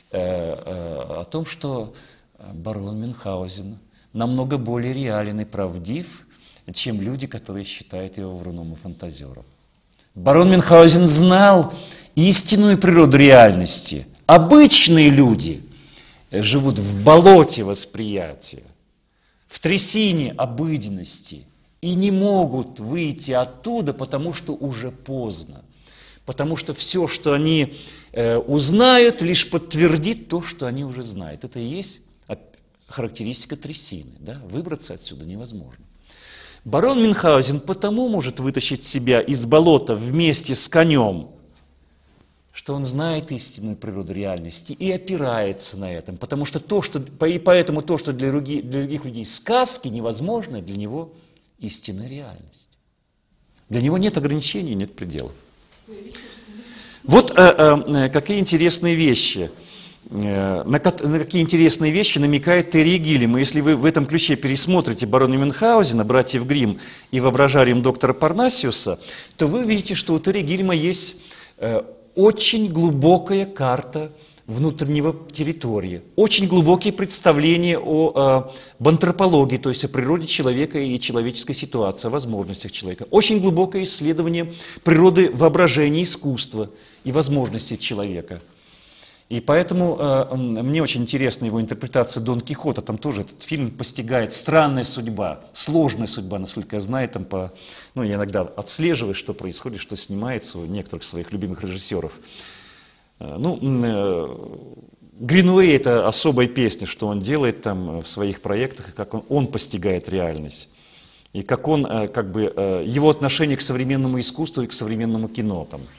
о том, что барон Мюнхгаузен намного более реален и правдив, чем люди, которые считают его вруном и фантазером. Барон Мюнхгаузен знал истинную природу реальности. Обычные люди живут в болоте восприятия, в трясине обыденности и не могут выйти оттуда, потому что уже поздно. Потому что все, что они узнают, лишь подтвердит то, что они уже знают. Это и есть характеристика трясины. Да? Выбраться отсюда невозможно. Барон Мюнхгаузен потому может вытащить себя из болота вместе с конем, что он знает истинную природу реальности и опирается на этом. Потому что и поэтому то, что для других людей сказки невозможно, для него истинная реальность. Для него нет ограничений, нет пределов. Вот какие интересные вещи. На какие интересные вещи намекает Терри Гиллиам. И если вы в этом ключе пересмотрите барона Мюнхгаузена, братьев Гримм и воображариум доктора Парнасиуса, то вы увидите, что у Терри Гиллиама есть очень глубокая карта внутреннего территории, очень глубокие представления об антропологии, то есть о природе человека и человеческой ситуации, о возможностях человека, очень глубокое исследование природы воображения, искусства и возможностей человека. И поэтому мне очень интересна его интерпретация Дон Кихота. Там тоже этот фильм постигает странная судьба, сложная судьба, насколько я знаю. Там я иногда отслеживаю, что происходит, что снимается у некоторых своих любимых режиссеров. Гринуэй – это особая песня, что он делает там в своих проектах, и как он постигает реальность. И как он, его отношение к современному искусству и к современному кино. Там.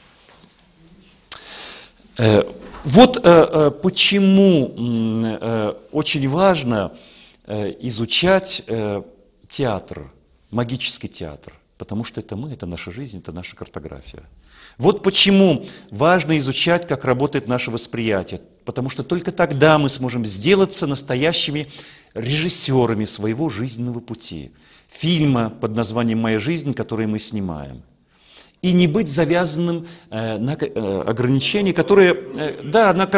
Вот почему очень важно изучать театр, магический театр, потому что это мы, это наша жизнь, это наша картография. Вот почему важно изучать, как работает наше восприятие, потому что только тогда мы сможем сделаться настоящими режиссерами своего жизненного пути, фильма под названием «Моя жизнь», который мы снимаем. И не быть завязанным на ограничения, которые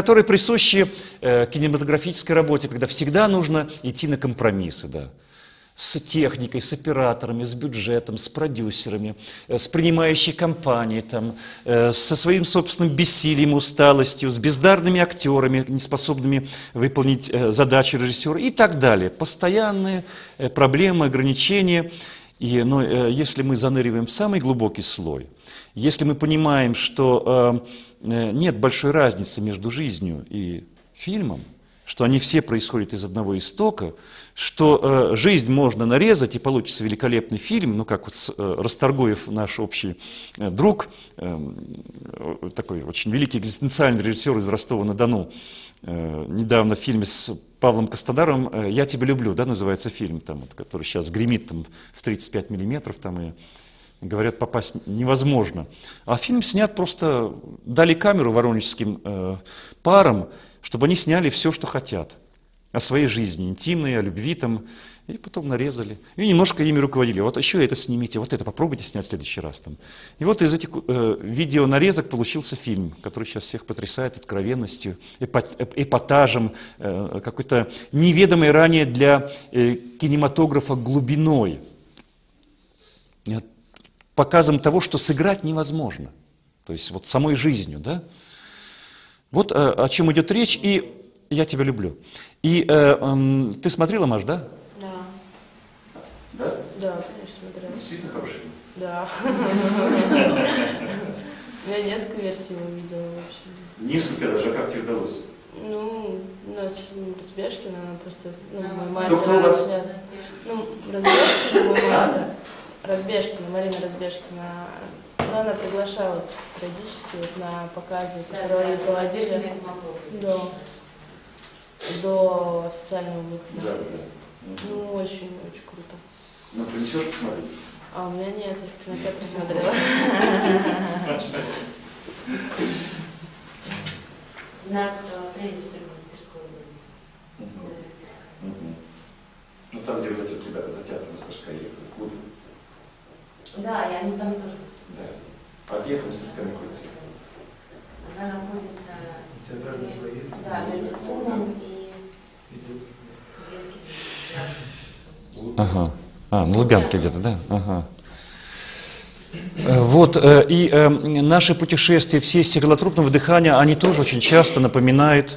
присущи кинематографической работе, когда всегда нужно идти на компромиссы. Да. с техникой, с операторами, с бюджетом, с продюсерами, с принимающей компанией, там, со своим собственным бессилием, усталостью, с бездарными актерами, неспособными выполнить задачи режиссера и так далее. Постоянные проблемы, ограничения. Но если мы заныриваем в самый глубокий слой, если мы понимаем, что нет большой разницы между жизнью и фильмом, что они все происходят из одного истока, что жизнь можно нарезать и получится великолепный фильм, ну как вот Расторгуев, наш общий друг, такой очень великий экзистенциальный режиссер из Ростова-на-Дону, недавно в фильме с Павлом Костодаровым «Я тебя люблю», да, называется фильм, там, вот, который сейчас гремит там, в 35 миллиметров, там, и говорят, попасть невозможно. А фильм снят просто, дали камеру воронежским парам, чтобы они сняли все, что хотят. О своей жизни, интимной, о любви там, и потом нарезали. И немножко ими руководили. Вот еще это снимите, вот это попробуйте снять в следующий раз. Там. И вот из этих видеонарезок получился фильм, который сейчас всех потрясает откровенностью, эпатажем, какой-то неведомой ранее для кинематографа глубиной. Показом того, что сыграть невозможно. То есть вот самой жизнью, да? Вот о чем идет речь, и «Я тебя люблю». И ты смотрела, Маш, да? Да. Да? Да, конечно, смотрела. Действительно хороший фильм. Да. Я несколько версий его видела, в общем. Несколько даже, а как тебе удалось? Ну, у нас Разбежкина, она просто, ну, мой Кто мастер. у вас? Ну, Разбежкина, мой мастер. Разбежкина, Марина Разбежкина. Но она приглашала периодически вот на показы, которые проводили до официального выхода. Да, да. Ну, очень-очень круто. Ну, принесешь посмотреть? А у меня нет, я в кинотеатре смотрела. Над премией мастерской. Ну, там, где вот эти ребята, театр мастерская, это клуб. Да, и они там тоже. Да. А где эта мастерская находится? Она находится Театральный да, между ЦУМом и детским. Ага. На Лубянке где-то, да? Ага. Вот, и наши путешествия в сессии голотропного дыхания, они тоже очень часто напоминают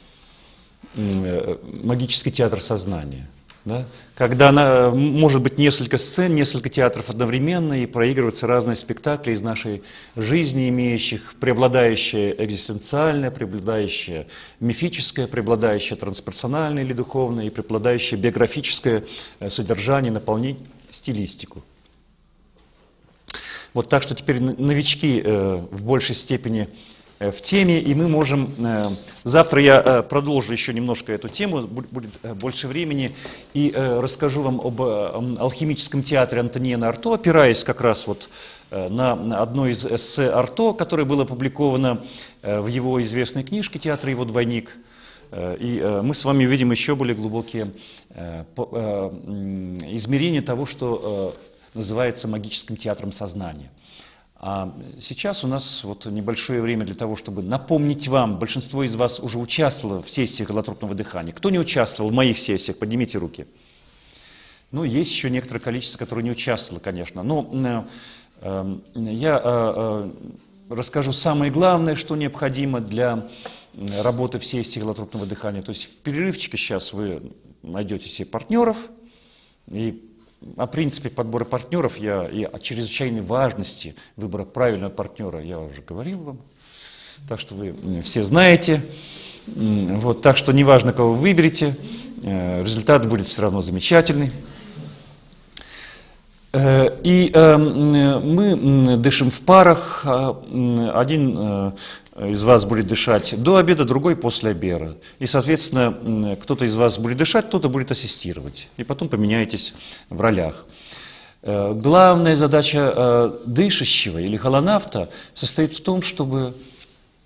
магический театр сознания. Да? Когда может быть несколько сцен, несколько театров одновременно, и проигрываются разные спектакли из нашей жизни, имеющих преобладающее экзистенциальное, преобладающее мифическое, преобладающее трансперсональное или духовное, и преобладающее биографическое содержание, наполнение, стилистику. Вот так что теперь новички в большей степени в теме, и мы можем... Завтра я продолжу еще немножко эту тему, будет больше времени, и расскажу вам об алхимическом театре Антониена Арто, опираясь как раз вот на одно из эссе Арто, которое было опубликовано в его известной книжке «Театр и его двойник». И мы с вами увидим еще более глубокие измерения того, что называется магическим театром сознания. А сейчас у нас вот небольшое время для того, чтобы напомнить вам, большинство из вас уже участвовало в сессиях голотропного дыхания. Кто не участвовал в моих сессиях, поднимите руки. Ну, есть еще некоторое количество, которые не участвовало, конечно. Но я расскажу самое главное, что необходимо для работы в сессии голотропного дыхания. То есть в перерывчике сейчас вы найдете себе партнеров, и о принципе подбора партнеров и о чрезвычайной важности выбора правильного партнера я уже говорил вам. Так что вы все знаете. Вот, так что неважно, кого вы выберете, результат будет все равно замечательный. И мы дышим в парах. Один из вас будет дышать до обеда, другой после обеда. И, соответственно, кто-то из вас будет дышать, кто-то будет ассистировать. И потом поменяетесь в ролях. Главная задача дышащего или холонавта состоит в том, чтобы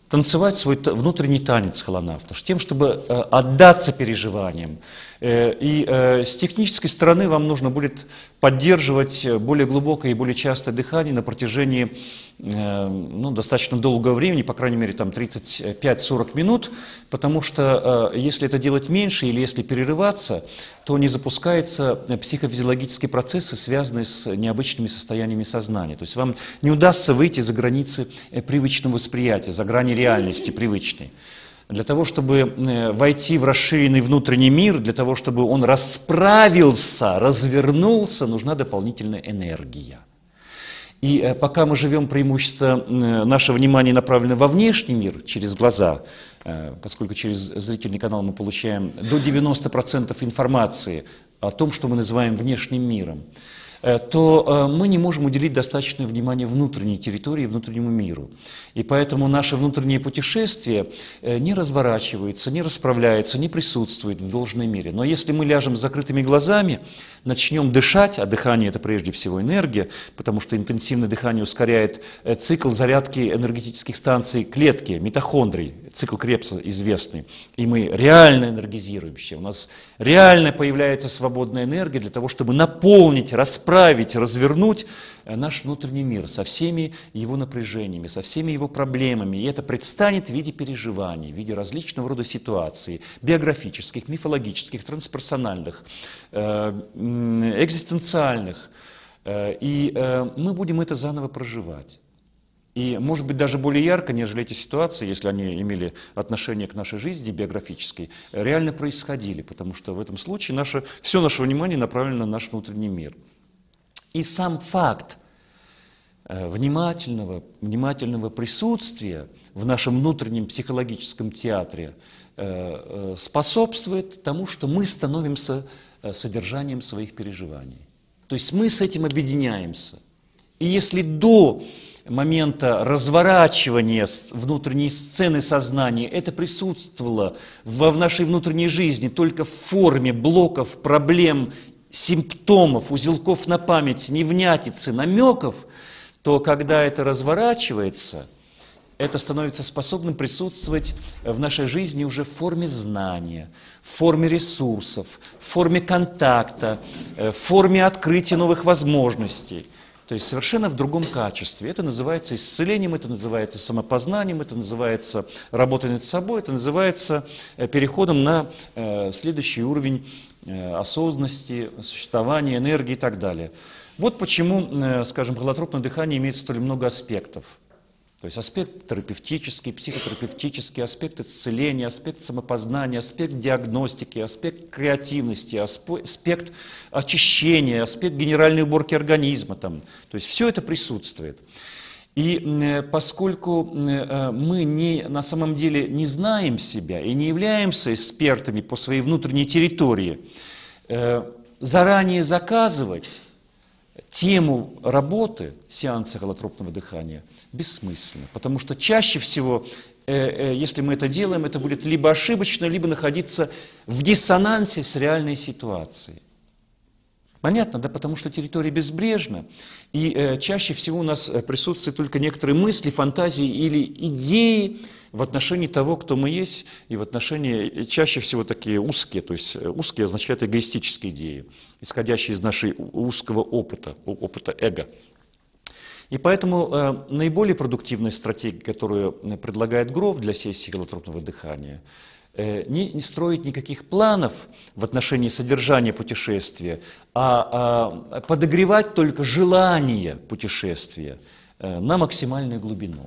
танцевать свой внутренний танец холонавта, с тем, чтобы отдаться переживаниям. И с технической стороны вам нужно будет поддерживать более глубокое и более частое дыхание на протяжении достаточно долгого времени, по крайней мере там 35-40 минут, потому что если это делать меньше или если перерываться, то не запускаются психофизиологические процессы, связанные с необычными состояниями сознания. То есть вам не удастся выйти за границы привычного восприятия, за грани реальности привычной. Для того, чтобы войти в расширенный внутренний мир, для того, чтобы он расправился, развернулся, нужна дополнительная энергия. И пока мы живем преимущество, наше внимание направлено во внешний мир через глаза, поскольку через зрительный канал мы получаем до 90% информации о том, что мы называем внешним миром, то мы не можем уделить достаточное внимание внутренней территории, внутреннему миру. И поэтому наше внутреннее путешествие не разворачивается, не расправляется, не присутствует в должной мере. Но если мы ляжем с закрытыми глазами, начнем дышать, а дыхание – это прежде всего энергия, потому что интенсивное дыхание ускоряет цикл зарядки энергетических станций клетки, митохондрий, цикл Крепса известный. И мы реально энергизируемся. У нас реально появляется свободная энергия для того, чтобы наполнить, расправить, развернуть наш внутренний мир со всеми его напряжениями, со всеми его проблемами. И это предстанет в виде переживаний, в виде различного рода ситуаций, биографических, мифологических, трансперсональных, экзистенциальных. И мы будем это заново проживать. И, может быть, даже более ярко, нежели эти ситуации, если они имели отношение к нашей жизни биографической, реально происходили, потому что в этом случае все наше внимание направлено на наш внутренний мир. И сам факт внимательного присутствия в нашем внутреннем психологическом театре способствует тому, что мы становимся содержанием своих переживаний. То есть мы с этим объединяемся. И если до момента разворачивания внутренней сцены сознания это присутствовало в нашей внутренней жизни только в форме блоков, проблем, симптомов, узелков на память, невнятицы, намеков, то когда это разворачивается, это становится способным присутствовать в нашей жизни уже в форме знания, в форме ресурсов, в форме контакта, в форме открытия новых возможностей. То есть совершенно в другом качестве. Это называется исцелением, это называется самопознанием, это называется работой над собой, это называется переходом на следующий уровень осознанности, существования, энергии и так далее. Вот почему, скажем, холотропное дыхание имеет столь много аспектов. То есть аспект терапевтический, психотерапевтический, аспект исцеления, аспект самопознания, аспект диагностики, аспект креативности, аспект очищения, аспект генеральной уборки организма. То есть все это присутствует. И поскольку мы на самом деле не знаем себя и не являемся экспертами по своей внутренней территории, заранее заказывать тему работы сеанса холотропного дыхания бессмысленно, потому что чаще всего, если мы это делаем, это будет либо ошибочно, либо находиться в диссонансе с реальной ситуацией. Понятно, да? Потому что территория безбрежна, и чаще всего у нас присутствуют только некоторые мысли, фантазии или идеи в отношении того, кто мы есть, и в отношении чаще всего такие узкие, то есть узкие означают эгоистические идеи, исходящие из нашего узкого опыта эго. И поэтому наиболее продуктивная стратегия, которую предлагает Гроф для сессии холотропного дыхания, не строить никаких планов в отношении содержания путешествия, а подогревать только желание путешествия на максимальную глубину.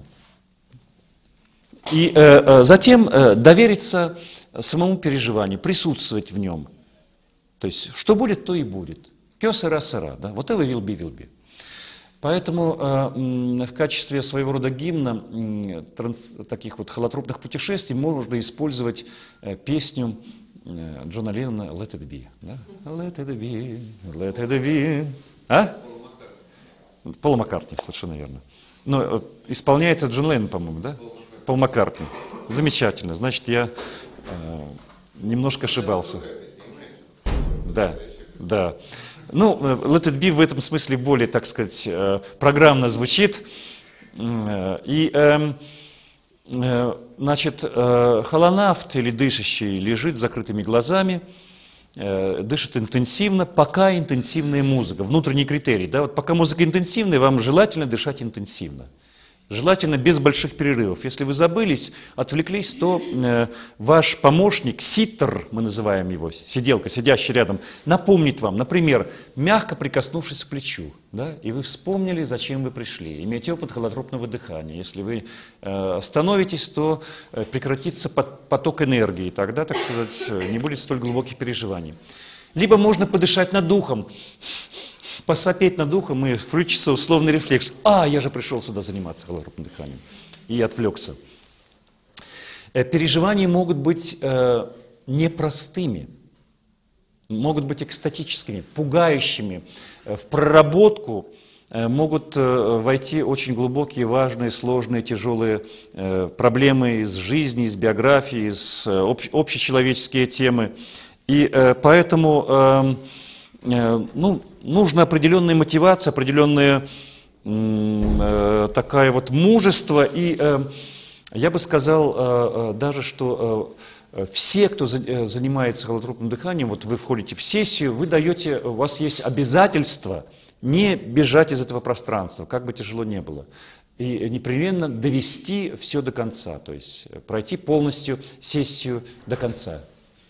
И затем довериться самому переживанию, присутствовать в нем. То есть, что будет, то и будет. Кё сера сера, да? Вот это will be. Поэтому в качестве своего рода гимна таких вот холотропных путешествий можно использовать песню Джона Леннона «Let it be». Да? Let it be, let it be. А? Пол Маккартни, совершенно верно. Но исполняет это Джон Леннон, по-моему, да? Пол Маккартни. Замечательно. Значит, я немножко ошибался. Да, да. Ну, Let it be в этом смысле более, так сказать, программно звучит. И Значит, холонавт или дышащий лежит с закрытыми глазами, дышит интенсивно, пока интенсивная музыка. Внутренний критерий. Да? Вот пока музыка интенсивная, вам желательно дышать интенсивно. Желательно без больших перерывов. Если вы забылись, отвлеклись, то ваш помощник, ситтер, мы называем его, сиделка, сидящий рядом, напомнит вам, например, мягко прикоснувшись к плечу, да, и вы вспомнили, зачем вы пришли. Имеете опыт холотропного дыхания. Если вы остановитесь, то прекратится поток энергии, тогда, так сказать, не будет столь глубоких переживаний. Либо можно подышать над духом, посопеть над ухом, и включится условный рефлекс. Я же пришел сюда заниматься холотропным дыханием. И отвлекся. Переживания могут быть непростыми, могут быть экстатическими, пугающими. В проработку могут войти очень глубокие, важные, сложные, тяжелые проблемы из жизни, из биографии, из общечеловеческие темы. И поэтому нужна определенная мотивация, определенное такое вот мужество. И я бы сказал даже, что все, кто занимается холотропным дыханием, вот вы входите в сессию, вы даете, у вас есть обязательство не бежать из этого пространства, как бы тяжело ни было. И непременно довести все до конца, то есть пройти полностью сессию до конца.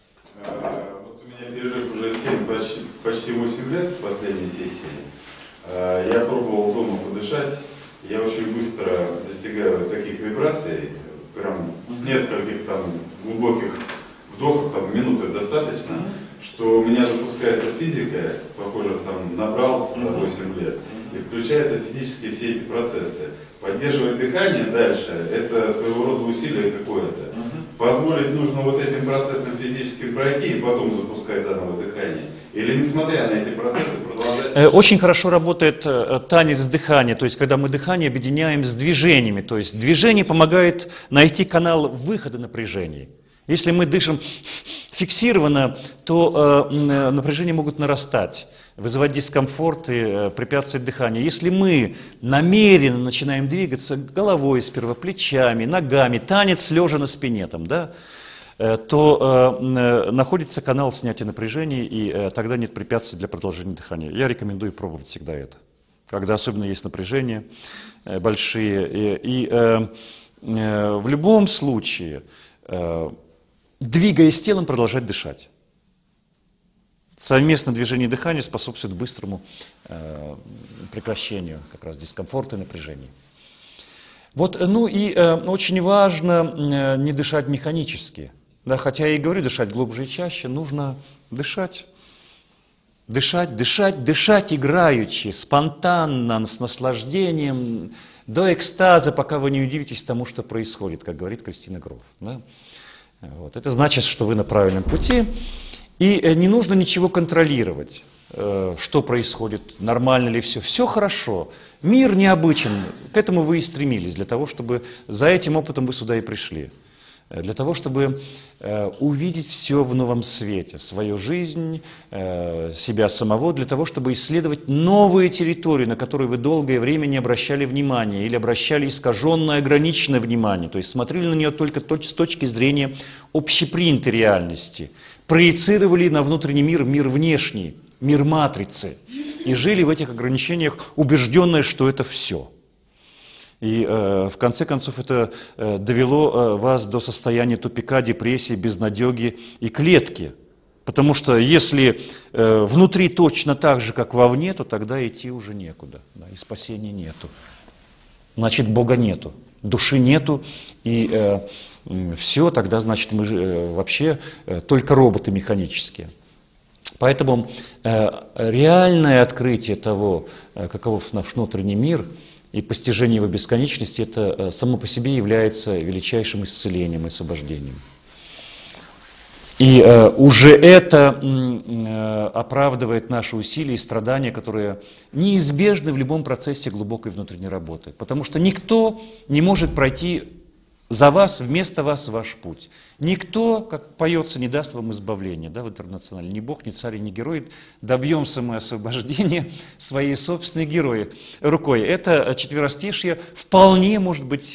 Вот у меня перерыв уже 7, почти 8 лет с последней сессии. Я пробовал дома подышать, я очень быстро достигаю таких вибраций, прям с нескольких там глубоких вдохов, там минуты достаточно, что у меня запускается физика, похоже, там набрал за 8 лет, и включаются физические все эти процессы. Поддерживать дыхание дальше, это своего рода усилие какое-то. Позволить нужно вот этим процессам физически пройти и потом запускать заново дыхание. Или, несмотря на эти процессы, продолжать... Очень хорошо работает танец дыхания, то есть когда мы дыхание объединяем с движениями. То есть движение помогает найти канал выхода напряжений. Если мы дышим фиксированно, то напряжения могут нарастать, вызывать дискомфорт и препятствовать дыханию. Если мы намеренно начинаем двигаться головой, сперва плечами, ногами, танец лежа на спине, там, да, то находится канал снятия напряжения, и тогда нет препятствий для продолжения дыхания. Я рекомендую пробовать всегда это, когда особенно есть напряжения большие. И в любом случае, двигаясь телом, продолжать дышать. Совместное движение дыхания способствует быстрому прекращению как раз дискомфорта и напряжения. Вот, ну и очень важно не дышать механически. Да, хотя я и говорю, дышать глубже и чаще, нужно дышать. Дышать, дышать, дышать играючи, спонтанно, с наслаждением, до экстаза, пока вы не удивитесь тому, что происходит, как говорит Кристина Гроф. Да? Вот. Это значит, что вы на правильном пути, и не нужно ничего контролировать, что происходит, нормально ли все. Все хорошо, мир необычен, к этому вы и стремились, для того, чтобы за этим опытом вы сюда и пришли. Для того, чтобы увидеть все в новом свете, свою жизнь, себя самого, для того, чтобы исследовать новые территории, на которые вы долгое время не обращали внимания или обращали искаженное, ограниченное внимание, то есть смотрели на нее только с точки зрения общепринятой реальности, проецировали на внутренний мир, мир внешний, мир матрицы, и жили в этих ограничениях, убежденные, что это все. И в конце концов это довело вас до состояния тупика, депрессии, безнадеги и клетки. Потому что если внутри точно так же, как вовне, то тогда идти уже некуда, да, и спасения нету. Значит, Бога нету, души нету, и все, тогда, значит, мы вообще только роботы механические. Поэтому реальное открытие того, каков наш внутренний мир, и постижение его бесконечности, это само по себе является величайшим исцелением и освобождением. И уже это оправдывает наши усилия и страдания, которые неизбежны в любом процессе глубокой внутренней работы. Потому что никто не может пройти за вас, вместо вас ваш путь. Никто, как поется, не даст вам избавления, да, в Интернационале. Ни Бог, ни царь, ни герой. Добьемся мы освобождения своей собственной рукой. Это четверостишье вполне может быть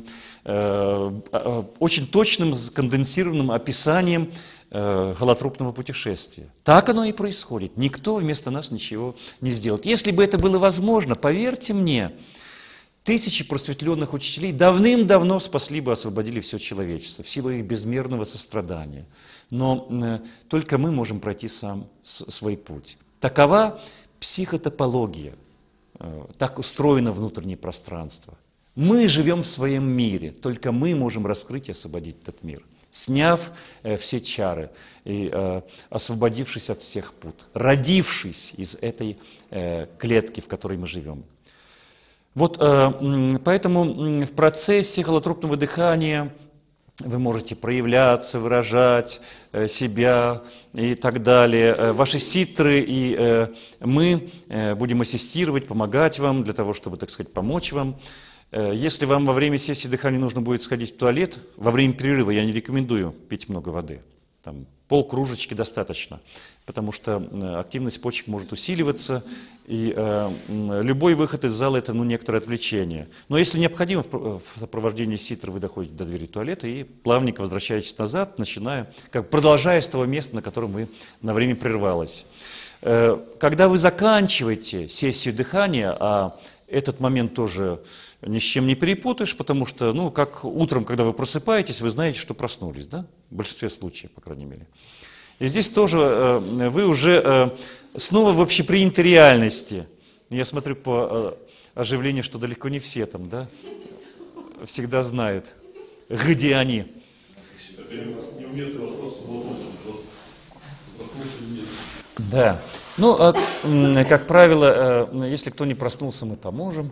очень точным, сконденсированным описанием голотропного путешествия. Так оно и происходит. Никто вместо нас ничего не сделает. Если бы это было возможно, поверьте мне, тысячи просветленных учителей давным-давно спасли бы, освободили все человечество в силу их безмерного сострадания. Но только мы можем пройти сам свой путь. Такова психотопология, так устроено внутреннее пространство. Мы живем в своем мире, только мы можем раскрыть и освободить этот мир, сняв все чары и освободившись от всех пут, родившись из этой клетки, в которой мы живем. Вот поэтому в процессе холотропного дыхания вы можете проявляться, выражать себя и так далее. Ваши ситтры и мы будем ассистировать, помогать вам для того, чтобы, так сказать, помочь вам. Если вам во время сессии дыхания нужно будет сходить в туалет, во время перерыва я не рекомендую пить много воды. Там полкружечки достаточно, потому что активность почек может усиливаться, и любой выход из зала – это некоторое отвлечение. Но если необходимо, в сопровождении ситра вы доходите до двери туалета и плавненько возвращаетесь назад, продолжая с того места, на котором вы на время прервалось. Когда вы заканчиваете сессию дыхания, а этот момент тоже ни с чем не перепутаешь, потому что, как утром, когда вы просыпаетесь, вы знаете, что проснулись, да? В большинстве случаев, по крайней мере. И здесь тоже вы уже снова в общепринятой реальности. Я смотрю по оживлению, что далеко не все там, да? Всегда знают, где они. Это неуместный вопрос, Да. Как правило, если кто не проснулся, мы поможем.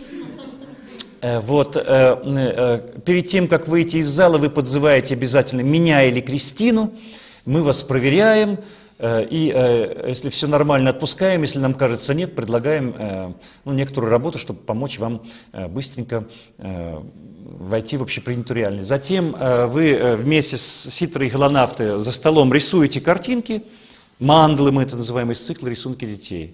Вот, перед тем, как выйти из зала, вы подзываете обязательно меня или Кристину, мы вас проверяем, и если все нормально, отпускаем, если нам кажется нет, предлагаем некоторую работу, чтобы помочь вам быстренько войти в общепринятую реальность. Затем вы вместе с ситрой и голонавтой за столом рисуете картинки, мандалы, мы это называем, из цикла «Рисунки детей».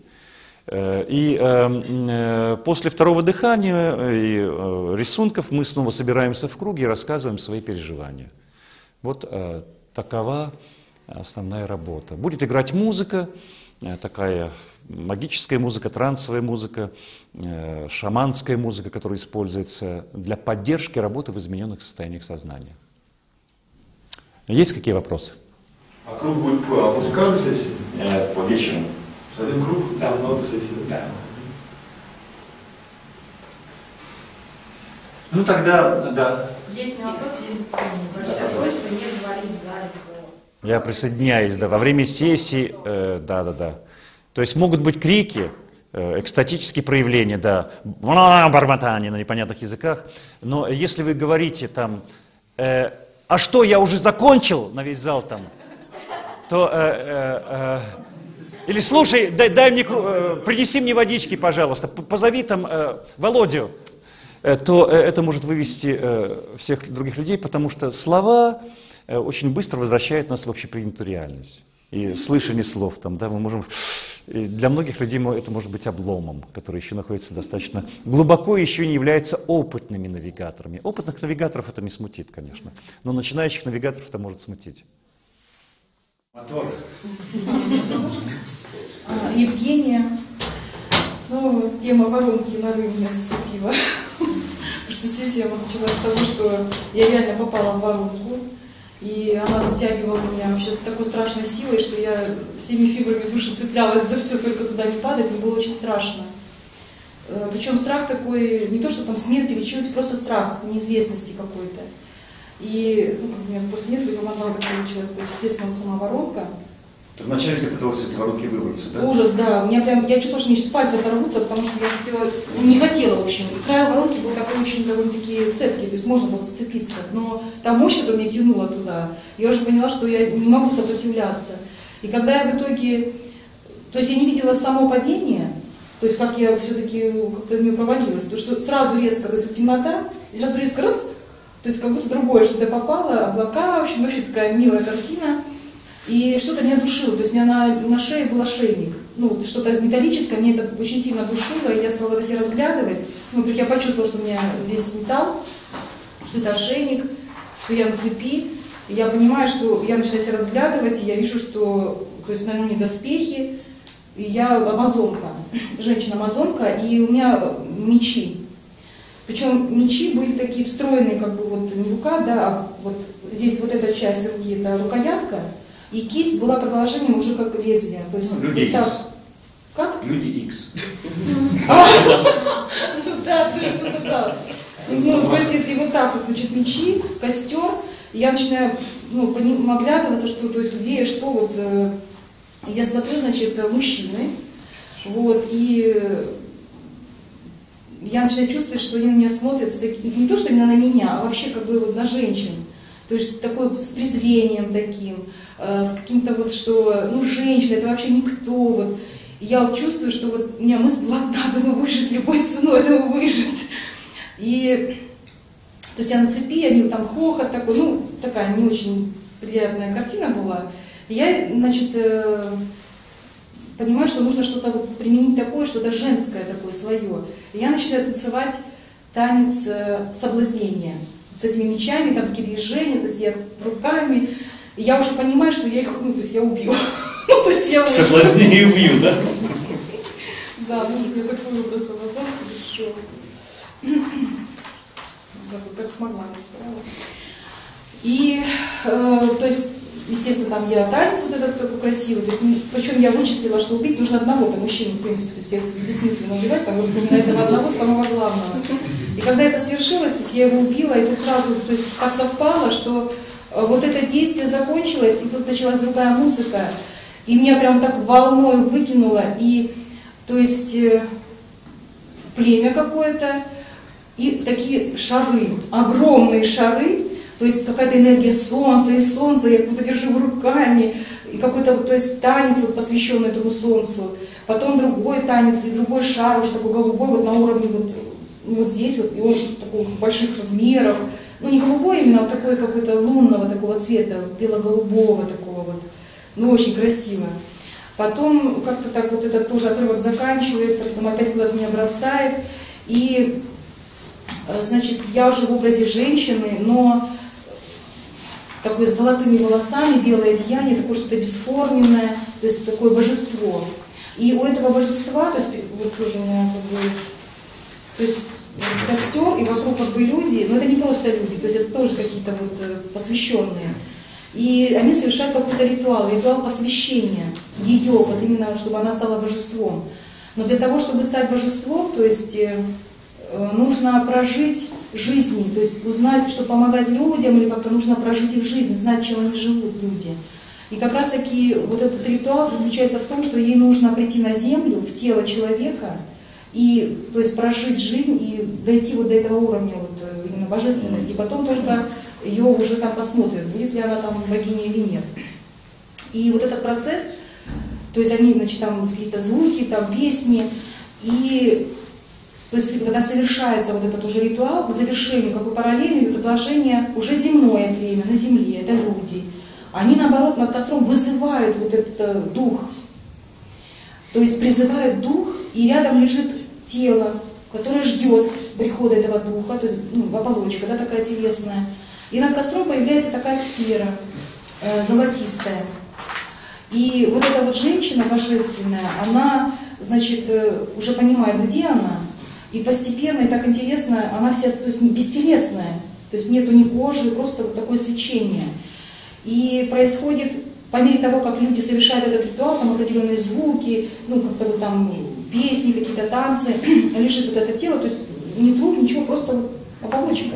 И после второго дыхания и рисунков мы снова собираемся в круге и рассказываем свои переживания. Вот такова основная работа. Будет играть музыка, такая магическая музыка, трансовая музыка, шаманская музыка, которая используется для поддержки работы в измененных состояниях сознания. Есть какие вопросы? А круг будет после каждой сессии? По вечеру. Один круг? Да. Много сессий? Да. Тогда, да. Есть вопрос, есть большая просьба не говорить в зале голос. Я присоединяюсь, да, во время сессии, да. То есть могут быть крики, экстатические проявления, да, бормотание на непонятных языках, но если вы говорите там, а что, я уже закончил на весь зал там, то, или слушай, дай мне, принеси мне водички, пожалуйста, позови там Володю, то это может вывести всех других людей, потому что слова очень быстро возвращают нас в общепринятую реальность. И слышание слов там, да, мы можем... И для многих людей это может быть обломом, который еще находится достаточно глубоко и еще не является опытными навигаторами. Опытных навигаторов это не смутит, конечно, но начинающих навигаторов это может смутить. Мотор. Евгения, тема воронки норы меня зацепила. Потому что сессия началась с того, что я реально попала в воронку. И она затягивала меня вообще с такой страшной силой, что я всеми фибрами души цеплялась за все, только туда не падать, мне было очень страшно. Причем страх такой, не то что там смерть или чего-то, просто страх неизвестности какой-то. И у меня после нескольких мандалов получилось, то есть, естественно, сама воронка. Вначале ты пыталась из этой воронки выбраться, да? Ужас, да. У меня прям, я чувствовала, что мне сейчас пальцы оторвутся, потому что я хотела, не хотела, в общем. И край воронки был такой очень довольно-таки цепкий, то есть можно было зацепиться. Но та мощь, которая меня тянула туда, я уже поняла, что я не могу сопротивляться. И когда я в итоге, то есть я не видела само падение, то есть как я все-таки как-то не провалилась, потому что сразу резко, то есть темнота, и сразу резко раз, то То есть как будто другое что-то попало, облака, в общем, вообще такая милая картина. И что-то меня душило, то есть у меня на шее был ошейник. Ну, вот что-то металлическое, мне это очень сильно душило, и я стала это все разглядывать. Ну, вдруг я почувствовала, что у меня здесь металл, что это ошейник, что я на цепи. И я понимаю, что я начинаю себя разглядывать, и я вижу, что, то есть на мне доспехи, и я амазонка, женщина-амазонка, и у меня мечи. Причем мечи были такие встроенные, как бы вот не рука, да, а вот здесь вот эта часть руки, это рукоятка, и кисть была продолжением уже как лезвие. То есть Люди вот так. X. Как? Люди X. Да, что-то да. Ну, то есть и вот так вот, значит, мечи, костер. И я начинаю, ну, оглядываться, что, то есть где и что, вот. Я смотрю, значит, мужчины, вот, и я начинаю чувствовать, что они на меня смотрят, не то, что именно на меня, а вообще как бы вот на женщин. То есть такое с презрением таким, с каким-то вот, что, ну, женщина, это вообще никто, вот. И я вот чувствую, что вот у меня мысль была, надо бы выжить любой ценой, этого выжить. И, то есть я на цепи, они там хохот такой, ну, такая не очень приятная картина была. И я, значит, понимаю, что нужно что-то вот применить такое, что-то женское такое свое. И я начинаю танцевать танец соблазнения. С этими мечами, там такие движения, то есть я руками. И я уже понимаю, что я их, ну, то есть я убью. То есть я соблазнение убью, да? Да, может, я такой образ амазонки решила. Как смогла нарисовала. И, то есть, естественно, там я танец вот этот такой красивый, то есть, причем я вычислила, что убить нужно одного-то мужчину, в принципе, то есть всех бессмысленно убивать, там вот именно этого одного, самого главного. И когда это свершилось, то есть я его убила, и тут сразу, то есть так совпало, что вот это действие закончилось, и тут началась другая музыка, и меня прям так волной выкинуло, и, то есть, племя какое-то, и такие шары, огромные шары, то есть какая-то энергия солнца, и солнце я как-то держу руками, и какой-то, то есть танец, вот, посвященный этому солнцу, потом другой танец, и другой шар, уже такой голубой, вот на уровне вот здесь, вот, и он таких больших размеров, ну не голубой именно, а такой какой-то лунного такого цвета, бело-голубого такого вот, ну очень красиво. Потом как-то так вот этот тоже отрывок заканчивается, потом опять куда-то меня бросает, и, значит, я уже в образе женщины, но такой с золотыми волосами, белое одеяние, такое что-то бесформенное, то есть такое божество. И у этого божества, то есть вот тоже у меня как бы, то есть костер, и вокруг как бы люди, но это не просто люди, то есть это тоже какие-то вот посвященные. И они совершают какой-то ритуал посвящения ее, вот именно, чтобы она стала божеством. Но для того, чтобы стать божеством, то есть нужно прожить жизни, то есть узнать, что помогать людям, или как-то нужно прожить их жизнь, знать, чем они живут, люди. И как раз таки вот этот ритуал заключается в том, что ей нужно прийти на землю, в тело человека, и, то есть, прожить жизнь и дойти вот до этого уровня вот, именно божественности. И потом только ее уже там посмотрят, будет ли она там богиня или нет. И вот этот процесс, то есть они, значит, там какие-то звуки, там песни, и то есть когда совершается вот этот уже ритуал, к завершению, как бы параллельно идет продолжение уже земное племя, на земле, это люди. Они, наоборот, над костром вызывают вот этот дух, то есть призывают дух, и рядом лежит тело, которое ждет прихода этого духа, то есть оболочка, да, такая телесная. И над костром появляется такая сфера, золотистая. И вот эта вот женщина божественная, она, значит, уже понимает, где она, и постепенно, и так интересно, она вся, то есть бестелесная, то есть нету ни кожи, просто вот такое свечение. И происходит, по мере того, как люди совершают этот ритуал, там определенные звуки, ну, как-то вот там песни, какие-то танцы, лежит вот это тело, то есть ни труп, ничего, просто вот оболочка.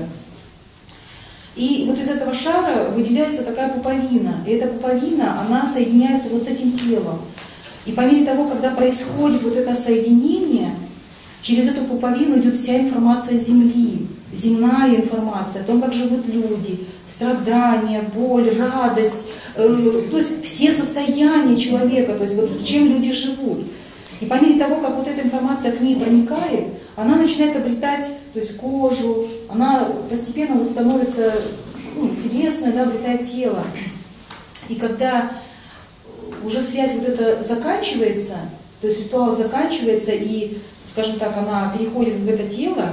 И вот из этого шара выделяется такая пуповина, и эта пуповина, она соединяется вот с этим телом. И по мере того, когда происходит вот это соединение, через эту пуповину идет вся информация Земли, земная информация о том, как живут люди, страдания, боль, радость, то есть все состояния человека, то есть вот чем люди живут. И по мере того, как вот эта информация к ней проникает, она начинает обретать, то есть кожу, она постепенно вот становится телесной, да, обретает тело. И когда уже связь вот эта заканчивается, то есть ритуал заканчивается, и, скажем так, она переходит в это тело,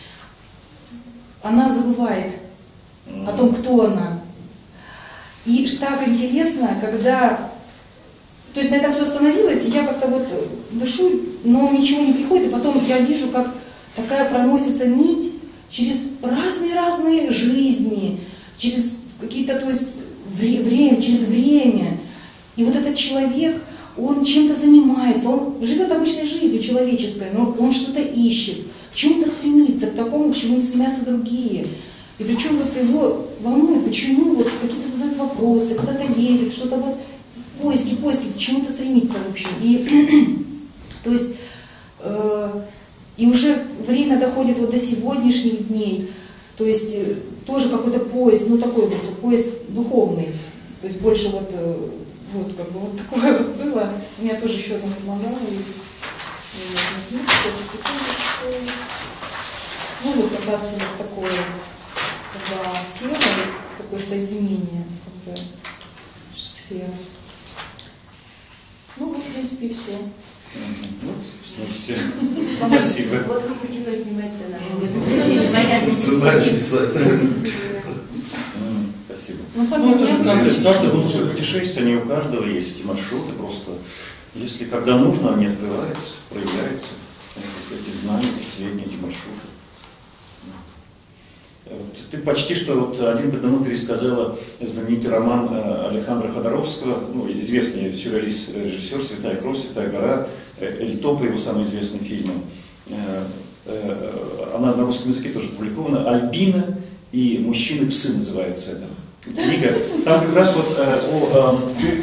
она забывает о том, кто она. И так интересно, когда... То есть на этом все остановилось, и я как-то вот дышу, но ничего не приходит, и потом я вижу, как такая проносится нить через разные жизни, через какие-то, то есть, через время. И вот этот человек, он чем-то занимается, он живет обычной жизнью человеческой, но он что-то ищет, к чему-то стремится, к такому, к чему не стремятся другие. И причем вот его волнует, почему вот какие-то задают вопросы, куда-то лезет, что-то вот поиски, к чему-то стремится, в общем. И, то есть, и уже время доходит вот до сегодняшних дней, то есть тоже какой-то поиск, ну такой вот поиск духовный, то есть больше вот как бы вот такое вот было. У меня тоже еще одна помогала есть. Сейчас, секундочку. Ну вот как раз вот такое, когда тело, такое соединение, как бы, сфера. Ну вот, в принципе, все. Ну, собственно, все. Спасибо. Вот как кино снимать-то надо. Понятно. Сценарий писать. Спасибо. На самом деле, Каждое внутреннее путешествие, они у каждого есть эти маршруты, просто если когда нужно, они открываются, проявляются, эти знания, эти сведения, эти маршруты. Ты почти что вот один к одному пересказала знаменитый роман Алехандро Ходоровского, ну, известный сюрреалист, режиссер «Святая кровь», «Святая гора», «Эль Топо», его самые известные фильмы. Она на русском языке тоже опубликована. «Альбина и мужчины-псы» называется эта книга. Там как раз вот о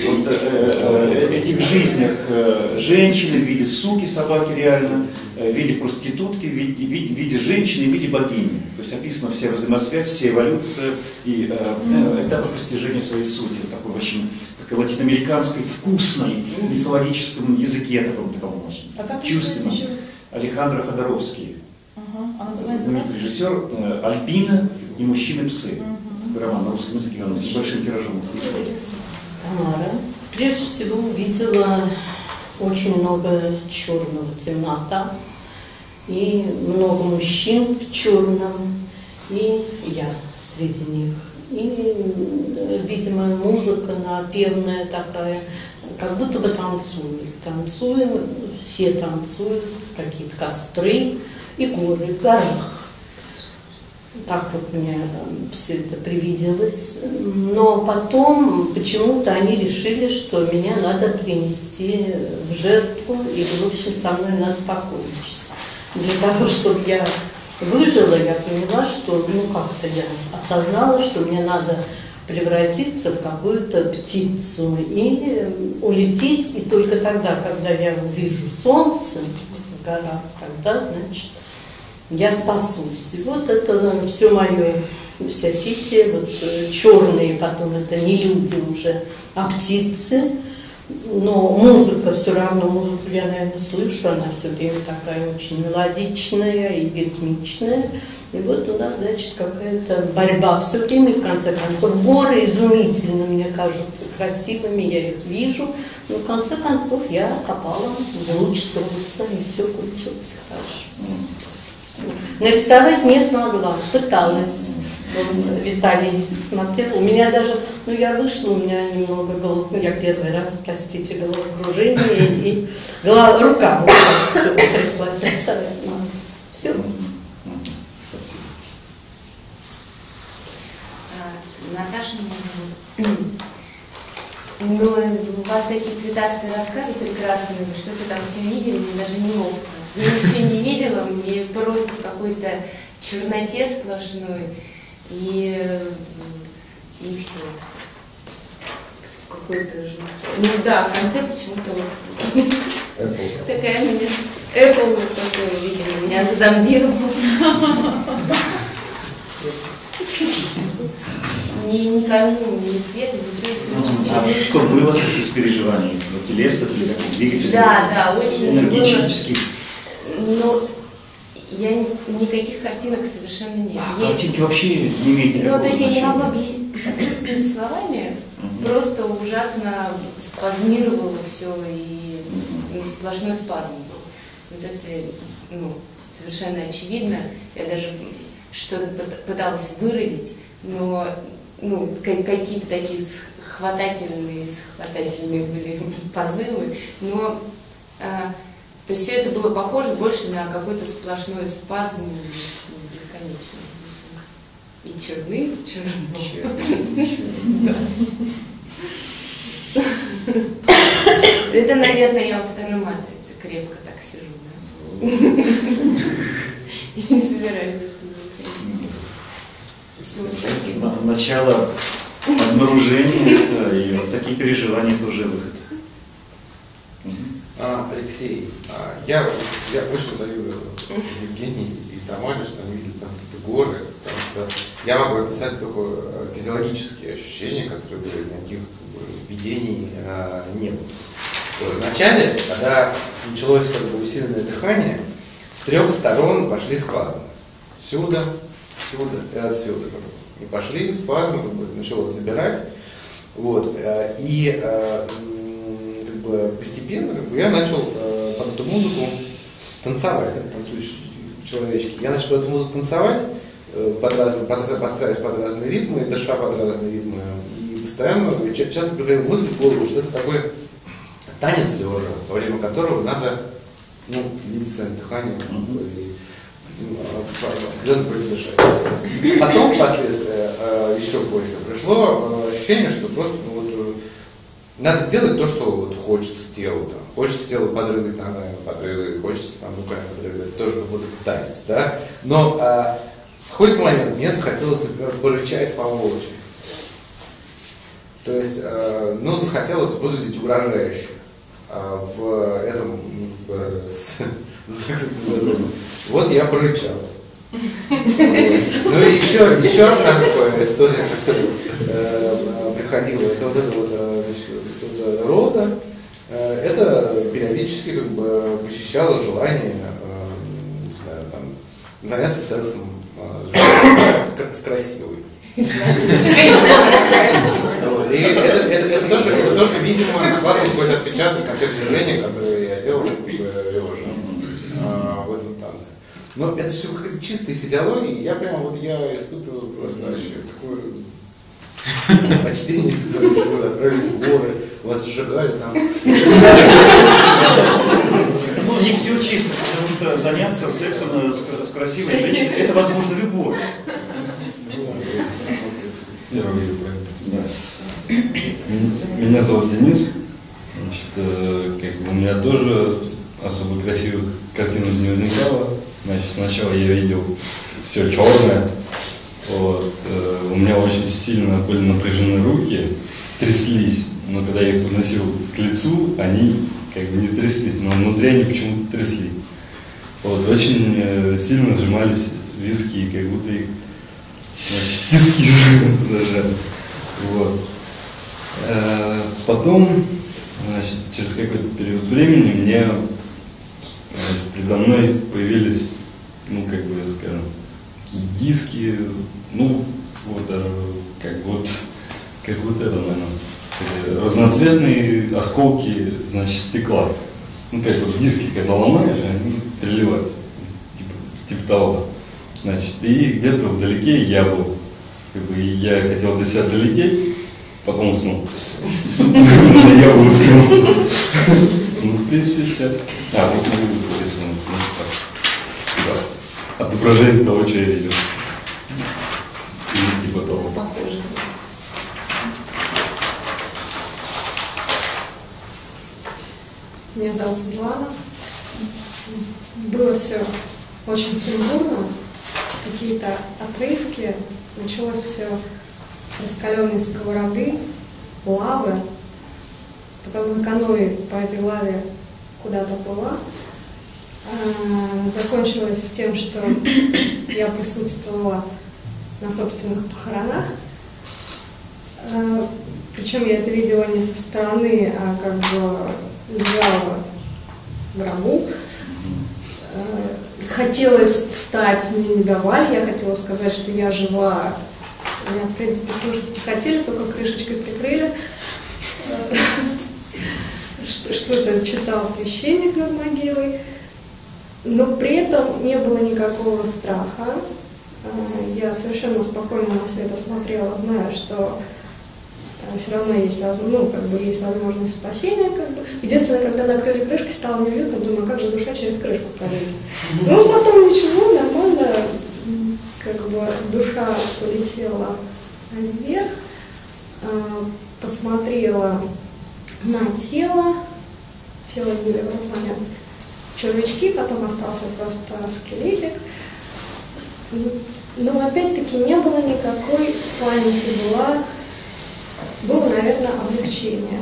этих жизнях женщины в виде суки, собаки реально, в виде проститутки, в виде женщины, в виде богини. То есть описана вся взаимосвязь, вся эволюция и этапы постижения своей сути. Такой очень такой латиноамериканской, вкусной, мифологическом языке, таком очень чувственном. Алехандро Ходоровский. Знаменитый режиссер «Альбина и мужчины-псы». Роман на русском языке, он небольшим тиражом. Тамара прежде всего увидела очень много черного, темнота, и много мужчин в черном, и я среди них. И, видимо, музыка напевная такая, как будто бы танцуем. Танцуем, все танцуют, какие-то костры и горы в горах. Так вот мне все это привиделось. Но потом почему-то они решили, что меня надо принести в жертву, и, в общем, со мной надо покончить. Для того, чтобы я выжила, я поняла, что, ну, как-то я осознала, что мне надо превратиться в какую-то птицу и улететь, и только тогда, когда я увижу солнце в горах, тогда, значит, я спасусь. И вот это все мое, вся сессия, вот черные, потом это не люди уже, а птицы. Но музыка все равно, музыку я, наверное, слышу, она все время такая очень мелодичная и ритмичная. И вот у нас, значит, какая-то борьба все время, в конце концов. Горы изумительно мне кажутся красивыми, я их вижу. Но в конце концов я попала в луч солнца, и все кончилось хорошо. Нарисовать не смогла, пыталась. Виталий смотрел. У меня даже, ну я вышла, у меня немного было, ну я первый раз, простите, головокружение, и рука пришлась рисовать. Все. Спасибо. Наташа меня зовут. Но у вас такие цветастые рассказы прекрасные, вы что-то там все видели, мне даже неловко. Я ничего не видела, мне просто в какой-то черноте сплошной, и все. В какой-то жутко. Ну да, в конце почему-то вот такая меня Apple вот такое увидела, меня зомбировала. Никому, ни света, ни А что было из переживаний? Телесных или каких двигателей? Да, очень энергетических. было. Ну, Я никаких картинок совершенно нет. Картинки вообще не имеют никакого Ну, то есть я не значения. могу объяснить словами, просто ужасно спазмировало все и сплошной спазм был. Вот это, ну, совершенно очевидно. Я даже что-то пыталась выразить, но ну, какие-то такие хватательные были позывы, но то есть все это было похоже больше на какой-то сплошной спазм бесконечный. И черны. Это, наверное, я во второй матрице крепко так сижу, да? И не собираюсь оттуда выходить. Все, спасибо. Начало обнаружения, и вот такие переживания тоже выход. Алексей, я очень завидую Евгении и Тамаре, что они видели там какие-то горы, потому что я могу описать только физиологические ощущения, которые были, никаких видений не было. Вначале, когда началось усиленное дыхание, с 3 сторон пошли спазмы. Сюда и отсюда. И пошли спазмы, начало забирать. Вот. И постепенно я начал под эту музыку танцевать, танцующие человечки. Я начал под эту музыку танцевать, подстраиваясь под разные ритмы, дыша под разные ритмы. И постоянно, часто приходила мысль в голову, что это такой танец лежа, во время которого надо следить за своим дыханием и определенно дышать. Потом, впоследствии, еще позже, пришло ощущение, что просто надо делать то, что вот хочется телу. Там. Хочется телу подрыгать ногами, хочется там руками подрыгать. Это тоже как будто танец, да? Но в какой-то момент мне захотелось, например, порычать по-волчьи. То есть, захотелось выглядеть угрожающе в этом закрытом доме. Вот я порычал. Ну и еще одна история, которая приходила, это вот эта вот роза, это периодически посещало желание заняться сексом с красивой. И это тоже, видимо, накладывает какой-то отпечаток на те движения, которые я делал лежа в этом танце. Но это все какая-то чистая физиология, и я испытываю просто вообще такое почтение, которые отправились в горы, вас сжигали там. Ну, не все честно, потому что заняться сексом с красивой женщиной, это, возможно, любовь. Меня зовут Денис. Значит, у меня тоже особо красивых картинок не возникало. Значит, сначала я видел все черное. Вот. У меня очень сильно были напряжены руки, тряслись. Но когда я их подносил к лицу, они не тряслись, но внутри они почему-то трясли. Вот. Очень сильно сжимались виски, как будто их тиски зажали. Вот. Потом, через какой-то период времени мне передо мной появились, скажем, диски, как вот это, наверное, разноцветные осколки, стекла. Диски, когда ломаешь, они переливаются, типа того. И где-то вдалеке я был. И я хотел до себя долететь, потом уснул. Я уснул. В принципе, все. Вот рисунок. Отображение того, что я видел. Или типа того. Похоже. Меня зовут Светлана. Было все очень сумбурно. Какие-то отрывки. Началось все с раскаленной сковороды, лавы. Потом на каноэ по этой лаве куда-то плыла. Закончилось тем, что я присутствовала на собственных похоронах. Причем я это видела не со стороны, а лежала в гробу. хотелось встать, мне не давали, я хотела сказать, что я жива. Меня, в принципе, слушать не хотели, только крышечкой прикрыли. Что-то читал священник над могилой. Но при этом не было никакого страха. Я совершенно спокойно на все это смотрела, зная, что все равно есть, есть возможность спасения. Единственное, когда накрыли крышкой, стало неуютно, думаю, как же душа через крышку пролезет. Ну, потом ничего, нормально, душа полетела наверх, посмотрела на тело были в этот момент червячки, потом остался просто скелетик. Но опять-таки не было никакой паники, было, наверное, облегчение.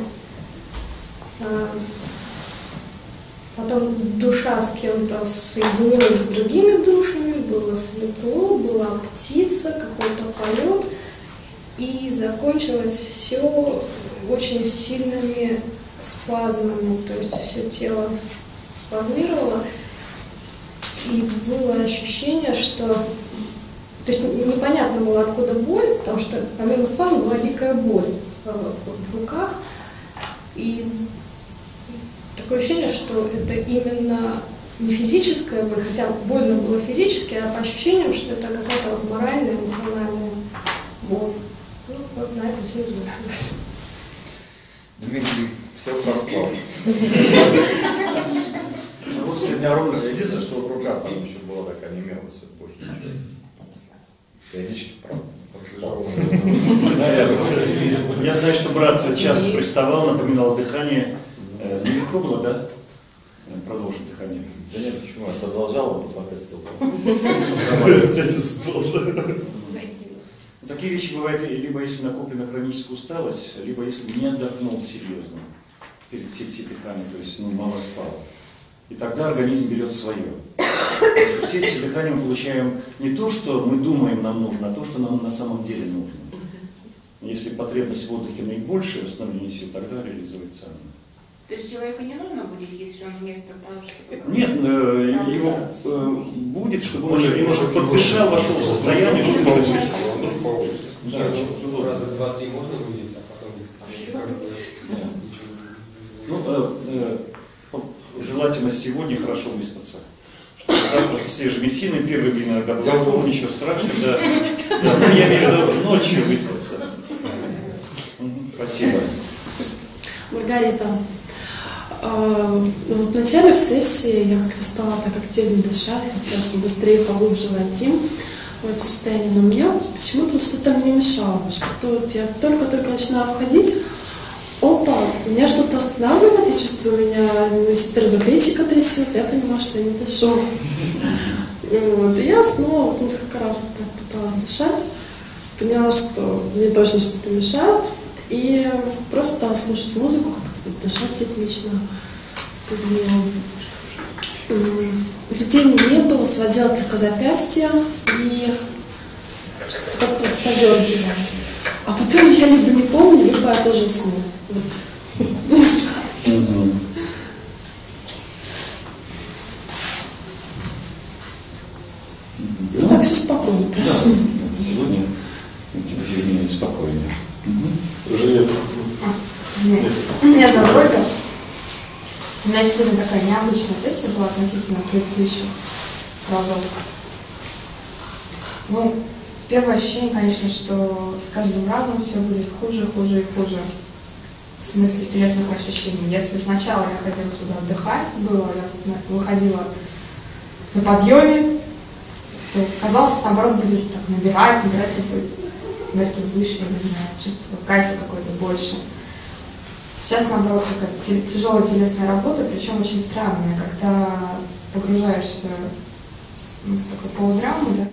Потом душа с кем-то соединилась с другими душами, было светло, была птица, какой-то полет, и закончилось все очень сильными спазмами, то есть все тело спазмировало, и было ощущение, что... То есть непонятно было, откуда боль, потому что помимо спазма была дикая боль в руках, и такое ощущение, что это именно не физическая боль, хотя больно было физически, а по ощущениям, что это какая-то моральная, эмоциональная боль. Ну, вот на этом все и закончилось. Дмитрий, все проспал. Вот сегодня огромное. Единственное, что вот рука там еще была такая, не имела все больше ничего. Периодически проспал. Я знаю, что брат часто приставал, напоминал дыхание. Нелегко было, да? Продолжить дыхание. Да нет, почему? Я продолжал, а потом опять стал. Такие вещи бывают, либо если накоплена хроническая усталость, либо если не отдохнул серьезно перед сессией дыхания, то есть мало спал. И тогда организм берет свое. В сессии дыхания мы получаем не то, что мы думаем нам нужно, а то, что нам на самом деле нужно. Если потребность в воздухе наибольшая, восстановление сил, тогда реализуется она. То есть человека не нужно будить, если он вместо того, чтобы... Нет, его будет, чтобы он немножко поддышал, вошел в состояние, чтобы раза 2-3 можно будить, а потом желательно сегодня хорошо выспаться. Чтобы завтра со свежими силами, первый день иногда бывает, ничего страшного, да. Я имею в виду ночью выспаться. Спасибо. Маргарита, в начале в сессии я как-то стала так активно дышать, хотелось побыстрее, поглубже войти в это состояние, но меня почему-то что-то мне мешало, что вот я только-только начинаю входить, опа, меня что-то останавливает, я чувствую, меня сестра за плечико трясет, я понимаю, что я не дышу. Вот, и я снова несколько раз так пыталась дышать, поняла, что мне точно что-то мешает, и просто стала слушать музыку, как-то дышать ритмично. Видений не было, сводила только запястья и что-то как-то подергивала. А потом я либо не помню, либо я тоже усну. Вот. Не знаю. Ну так все спокойно прошло. Сегодня тебе спокойнее. Меня зовут Ольга. У меня сегодня такая необычная сессия была относительно предыдущих разов. Ну, первое ощущение, конечно, что с каждым разом все будет хуже, хуже и хуже. В смысле телесных ощущений. Если сначала я ходила сюда отдыхать, я выходила на подъеме, то казалось, наоборот, будет так набирать энергию выше, не знаю, чувство кайфа какой-то больше. Сейчас, наоборот, такая тяжелая телесная работа, причем очень странная, когда погружаешься в такую полудраму, да,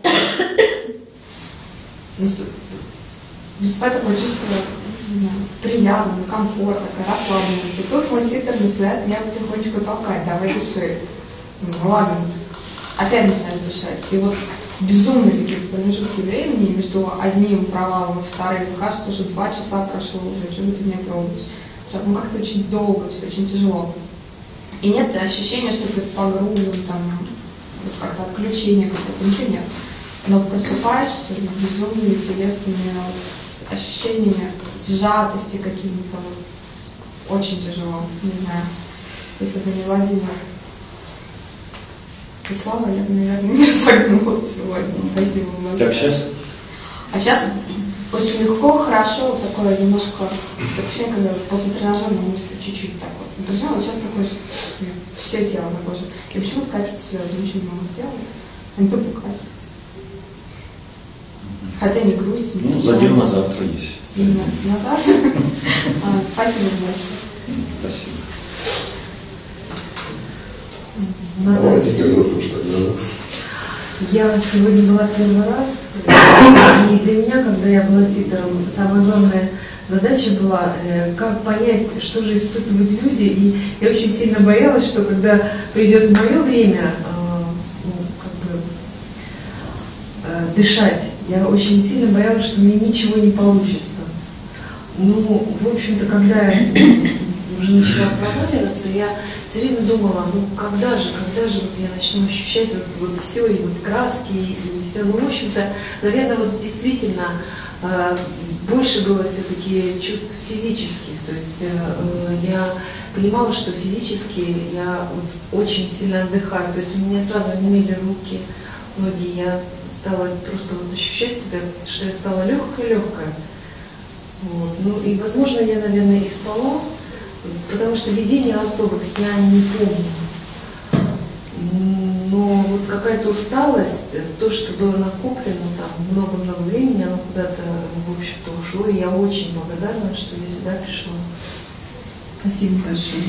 наступает такое чувство, не знаю, приятного, комфорта, такая расслабленность. И тут мой свитер начинает меня потихонечку толкать, давай дыши. Ну ладно, опять начинаю дышать. И вот безумные такие промежутки времени между одним провалом и вторым. Кажется, уже 2 часа прошло уже, что ты меня трогаешь. Ну как-то очень долго, все очень тяжело. И нет ощущения, что ты погружен там вот как-то отключение какое-то, ничего нет. Но просыпаешься безумными телесными вот ощущениями, сжатости какими-то. Вот. Очень тяжело, не знаю. Если бы не Владимир и Слава, я бы, наверное, не согнула сегодня. Спасибо вам. Так, сейчас? А сейчас очень легко, хорошо, вот такое немножко ощущение, когда после тренажерной мышцы чуть-чуть так вот напряжено, вот сейчас такое же все тело на коже. И почему-то катятся слезы, ничего не могу сделать, они тупо катятся. Хотя не грусть. Ну, задел на завтра есть. На завтра? Спасибо большое. Спасибо. Давайте я дружу, что ли? Я сегодня была первый раз, и для меня, когда я была ситером, самая главная задача была, как понять, что же испытывают люди, и я очень сильно боялась, что когда придет мое время дышать, я очень сильно боялась, что мне ничего не получится. Ну, в общем-то, когда я уже начала проваливаться, я все время думала, ну когда же вот я начну ощущать вот все, и вот краски, и все. Ну, в общем-то, наверное, вот действительно больше было все-таки чувств физических. То есть я понимала, что физически я вот очень сильно отдыхаю. То есть у меня сразу онемели руки, ноги. Я стала просто вот ощущать себя, что я стала легкая. Вот. Ну и, возможно, я, наверное, и спала, потому что видений особых я не помню. Но вот какая-то усталость, то, что было накоплено там много-много времени, оно куда-то, в общем-то, ушло. И я очень благодарна, что я сюда пришла. Спасибо большое.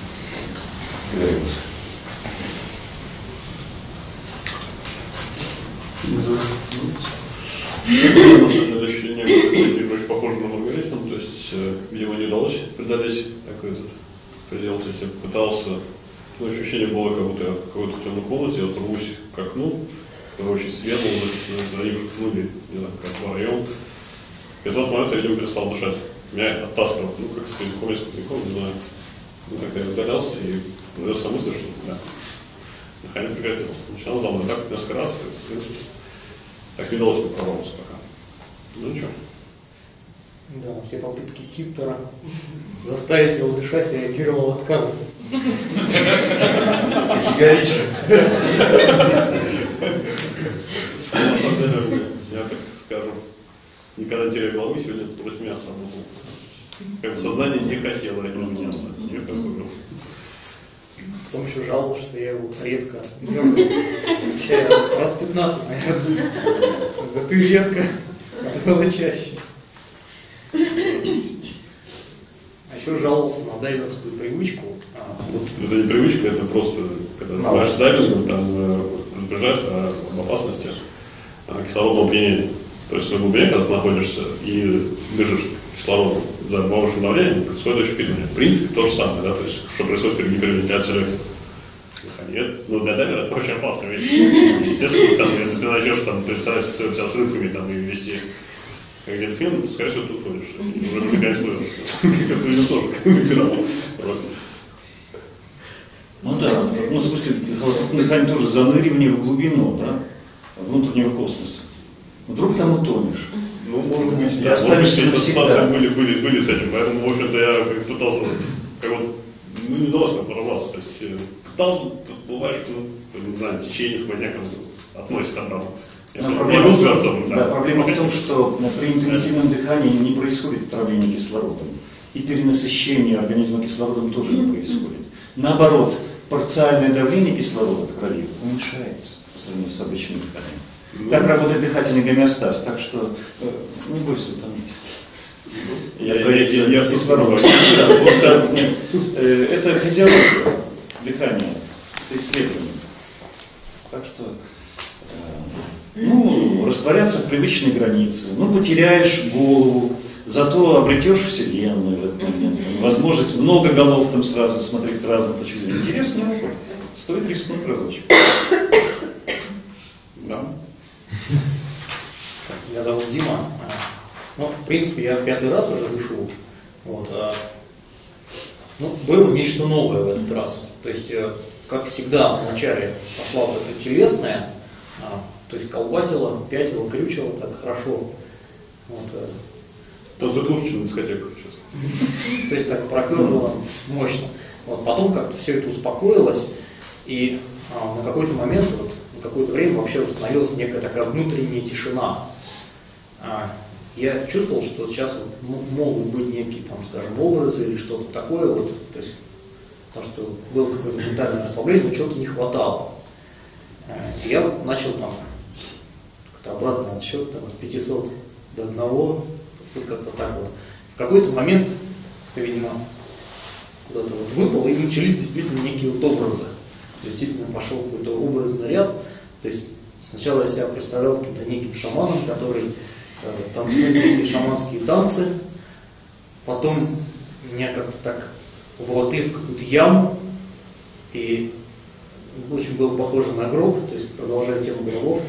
На самом деле ощущение очень похоже на Маргаритину, то есть видимо не удалось преодолеть такой этот предел, то есть я пытался, но ощущение было, как будто я в какой-то темной комнате, я тружусь к окну, который очень светлый, за ним шкнули, не знаю, как аквариум. И в тот момент я перестал дышать. Меня оттаскивало, ну как с языком, не знаю. Ну как я удалялся и удалился на мысль, что да, дыхание прекратилось. Начинал за мной так несколько раз, и, в принципе, так не удалось мне прорваться пока. Ну ничего. Да, все попытки Ситтера заставить его дышать реагировал отказом. Категорично. На самом деле, я так скажу, никогда не теряю головы, сегодня это против меня сработало. Как бы сознание не хотело изменяться. Мир такой был. Потом еще жаловался, что я его редко дергаю. Раз 15, наверное. Да ты редко, это было чаще. А еще жаловался на дайверскую привычку. Вот. Это не привычка, это просто, когда занимаешься дайвингом, там предупреждают об опасности кислородного опьянения. То есть на глубине, когда ты находишься и дышишь кислородом за повышенным давлением, происходит ощупитывание. В принципе, то же самое, да, то есть, что происходит при гипервентиляции легких. Нет, ну для дайвера это очень опасная вещь. Естественно, там, если ты начнешь там представить себя с рыбками там, и вести как дельфин, то, скорее всего, ты утонешь. И уже никогда не всплывешь. Как ты тоже выбирал. Ну да, ну в смысле, дыхание тоже заныривание в глубину, да, внутреннего космоса. Вдруг там утонешь. Ну, может быть, и да, останешься навсегда. Были с этим, поэтому, в общем-то, я пытался, как вот, ну, не удалось мне прорваться, то есть, пытался, бывает, что, не знаю, течение сквозняк относит обратно. Проблема в том, что при интенсивном дыхании не происходит отравление кислородом, и перенасыщение организма кислородом тоже не происходит. Наоборот, парциальное давление кислорода в крови уменьшается по сравнению с обычным дыханием. Так работает дыхательный гомеостаз, так что не бойся утонуть. Я кислород. Это физиология дыхания, это исследование. Так что, растворяться в привычной границе, потеряешь голову, зато обретешь Вселенную в этот момент. Возможность много голов там сразу смотреть с разных точек зрения. Интересный опыт. Стоит рискнуть разочек. Да. Меня зовут Дима. В принципе, я 5-й раз уже дышу. Вот. Ну, было нечто новое в этот раз. То есть, как всегда, вначале пошла вот эта телесная, то есть колбасила, пятила, крючила так хорошо. Вот, там заглушили на дискотеку сейчас. То есть так прокрыло мощно. Вот, потом как-то все это успокоилось, и на какой-то момент, вот, на какое-то время вообще установилась некая такая внутренняя тишина. Я чувствовал, что сейчас вот могут быть некие, там, скажем, образы или что-то такое, вот, то есть, потому что было какое-то ментальное расслабление, но чего-то не хватало. И я начал там как-то обратный отсчет там, от 500 до 1, вот как-то так вот. В какой-то момент это, видимо, куда-то вот выпало, и начались действительно некие вот образы. То есть, действительно пошел какой-то образный ряд. То есть сначала я себя представлял каким-то неким шаманом, который танцует некие шаманские танцы. Потом меня как-то так волокли в какую-то яму. И очень было похоже на гроб, то есть продолжая тему гробов.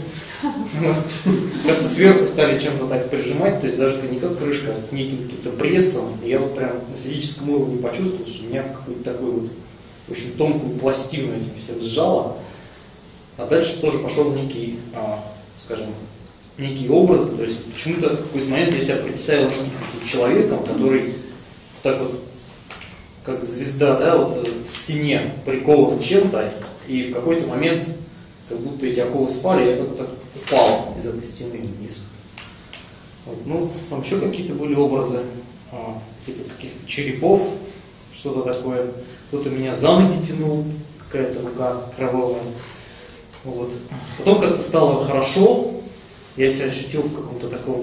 Как-то сверху стали чем-то так прижимать, то есть даже не как крышка, а неким каким-то прессом. И я вот прям на физическом уровне почувствовал, что меня в какую-то такую вот очень тонкую пластину этим всем сжало. А дальше тоже пошел некий, скажем, некий образ. То есть почему-то в какой-то момент я себя представил неким таким человеком, который так вот, как звезда, да, вот в стене прикован чем-то, и в какой-то момент, как будто эти оковы спали, я как-то упал из этой стены вниз. Вот. Ну, там еще какие-то были образы, типа каких-то черепов, что-то такое. Кто-то меня за ноги тянул, какая-то рука кровавая. Вот. Потом как-то стало хорошо, я себя ощутил в каком-то таком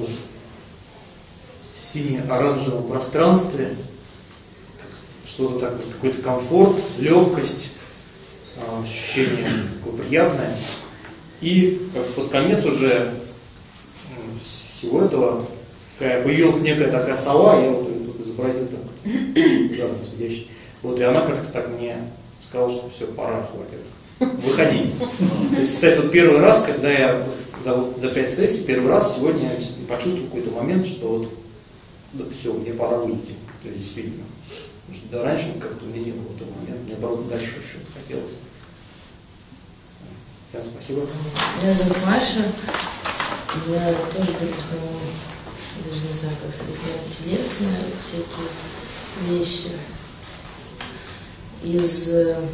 сине-оранжевом пространстве, что-то такое, какой-то комфорт, легкость, ощущение такое приятное. И как под конец уже всего этого появилась некая такая сова, я вот ее тут изобразил там задом сидящий. Вот, и она как-то так мне сказала, что все, пора, хватит. Выходи. То есть, кстати, вот первый раз, когда я за 5 сессий, первый раз сегодня я почувствовал какой-то момент, что вот да, все, мне пора выйти. То есть действительно. Потому что да, раньше как-то у меня не было этого момента, мне наоборот дальше еще хотелось. Всем спасибо. Меня зовут Маша. Я тоже в основном, даже не знаю, как сказать, интересные всякие вещи. Из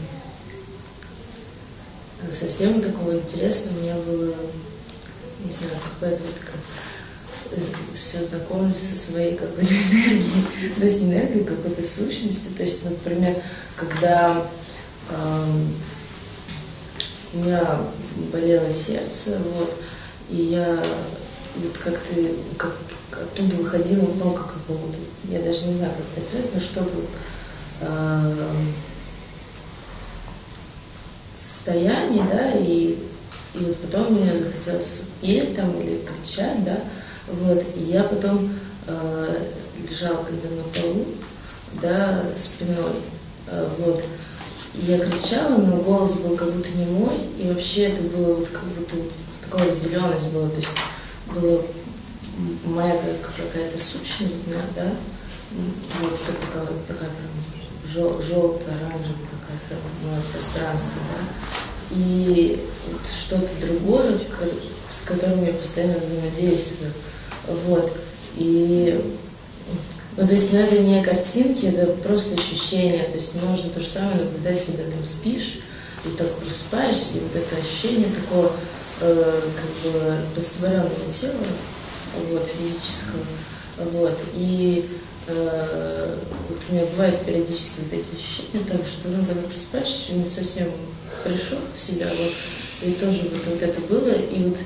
совсем такого интересного у меня было, не знаю, какое-то вот все знакомлюсь со своей как бы энергией, то есть энергией, какой-то сущностью. То есть, например, когда у меня болело сердце, вот, и я вот как оттуда выходила много какого-то, я даже не знаю, как это, но что-то вот, состояние, да, и вот потом мне захотелось петь там или кричать, да, вот, и я потом лежала когда на полу, да, спиной, вот, и я кричала, но голос был как будто не мой, и вообще это было вот как будто вот такая разделенность была, то есть была моя какая-то сущность, да, вот такая прям желто-оранжевая такая прям пространство, да, и вот что-то другое, с которым я постоянно взаимодействую, вот, и ну, то есть, ну, это не картинки, это просто ощущение, то есть можно то же самое наблюдать, когда там спишь, и так просыпаешься, и вот это ощущение такого, как бы, растворенного тела, вот, физического, вот, и вот у меня бывают периодически вот эти ощущения, так что, ну, когда просыпаешься, еще не совсем пришел в себя, вот, и тоже вот это было, и вот,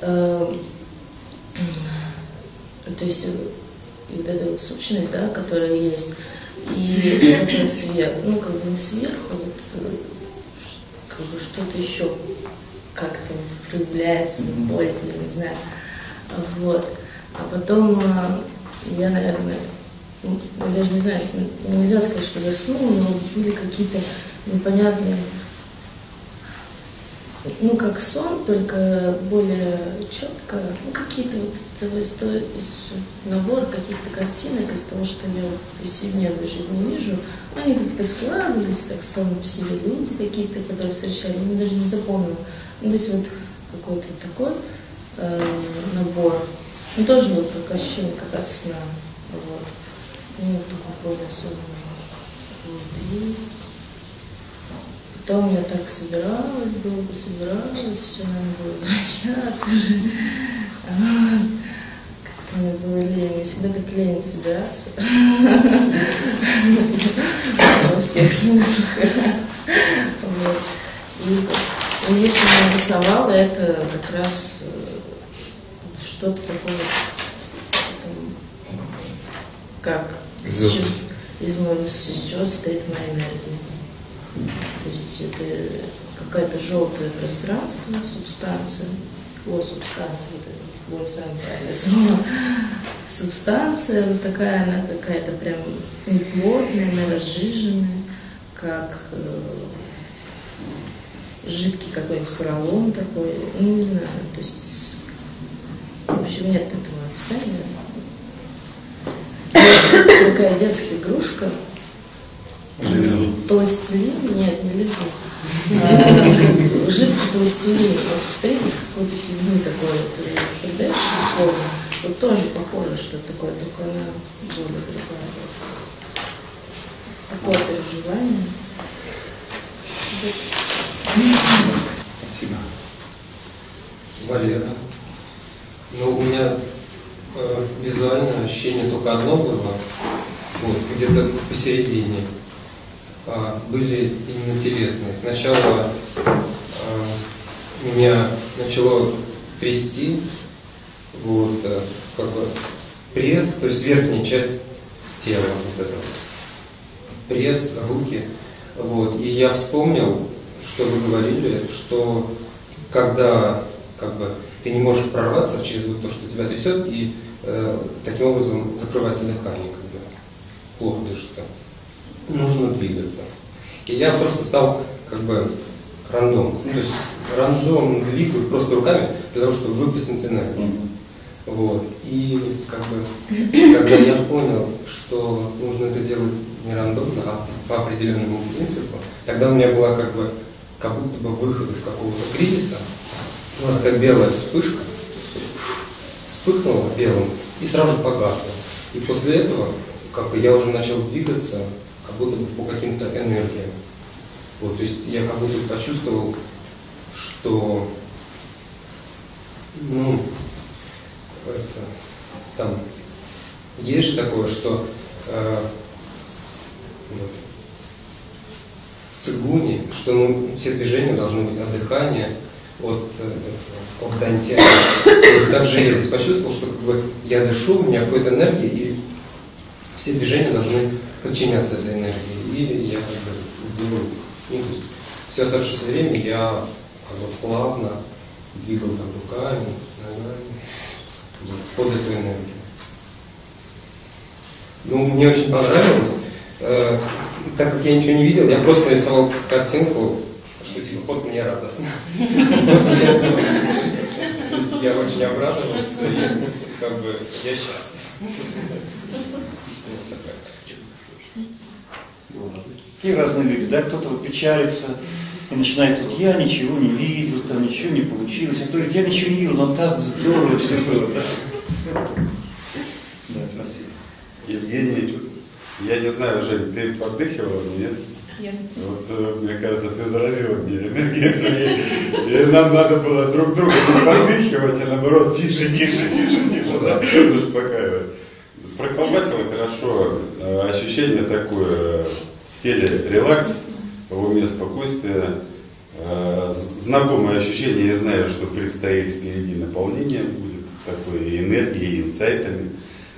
то есть, и вот эта вот сущность, да, которая есть, и что-то сверху, ну, как бы не сверху, вот, как бы что-то еще как-то вот проявляется, болит, я не знаю, вот. А потом я, наверное, я даже не знаю, нельзя сказать, что заснула, но были какие-то непонятные ну, как сон, только более четко, ну, какие-то вот набор каких-то картинок из того, что я вот в повседневной жизни вижу, они как-то складывались, так сами по себе люди какие-то, которые встречали, я даже не запомнила. Ну, то есть вот какой-то такой набор, ну, тоже вот как ощущение как от сна, вот, ну, такой более особенный. Вот. И потом я так собиралась, долго собиралась, все надо было возвращаться уже. Как-то мне было лень, мне всегда так лень собираться. Во всех смыслах. И если я рисовала, это как раз что-то такое, как из чего состоит моя энергия. То есть это какое-то желтое пространство, субстанция. Субстанция, это вот самое правильное слово. Субстанция вот такая, она какая-то прям неплотная, она разжиженная, как жидкий какой-нибудь поролон такой, ну не знаю, то есть, в общем, нет этого описания. Есть такая детская игрушка, пластилин, нет, не лизун, жидкий пластилин, он состоит из какой-то фигни такой, вот, придаешь форму, вот тоже похоже, что такое, только она более другая. Такое переживание. Спасибо. Валера. Ну, у меня визуальное ощущение только одно было, вот, где-то посередине. Были именно телесные. Сначала меня начало трясти, вот, как бы пресс, то есть верхняя часть тела, вот это, пресс, руки, вот, и я вспомнил, что вы говорили, что когда как бы ты не можешь прорваться через вот то, что тебя трясет, и таким образом закрывается дыхание, когда плохо дышится. Нужно двигаться. И я просто стал как бы рандом. То есть рандом двигаю просто руками для того, чтобы выплеснуть энергию. Вот. И как бы, когда я понял, что нужно это делать не рандомно, а по определенному принципу, тогда у меня была как будто бы выход из какого-то кризиса, была такая белая вспышка, вспыхнула белым и сразу же погасла. И после этого как бы я уже начал двигаться как будто бы по каким-то энергиям. Вот, то есть я как будто почувствовал, что ну, это, там есть же такое, что вот, в цигуне, что ну, все движения должны быть от дыхания, от дантя. Вот также я здесь почувствовал, что как бы я дышу, у меня какой-то энергия, и все движения должны подчиняться этой энергии. И я как бы делаю, ну, то есть все оставшееся время я как бы плавно двигал там руками, ногами, вот, под эту энергию. Ну, мне очень понравилось. Так как я ничего не видел, я просто нарисовал картинку, что типа вот мне радостно. После этого, то есть я очень обрадовался, и как бы я счастлив. Такие разные люди, да, кто-то вот печалится и начинает, вот, я ничего не видел, там ничего не получилось, а кто говорит, я ничего не видел, но так здорово все было, да? Да, спасибо. Евгений, я не знаю, Жень, ты поддыхивала, нет? Нет. Вот, мне кажется, ты заразила мне энергией своей, и нам надо было друг друга не поддыхивать, а наоборот, тише, да, успокаивать. Проколбасило хорошо, ощущение такое, в теле релакс, в уме спокойствие, знакомое ощущение, я знаю, что предстоит впереди наполнение, будет такое и энергией, и инсайтами.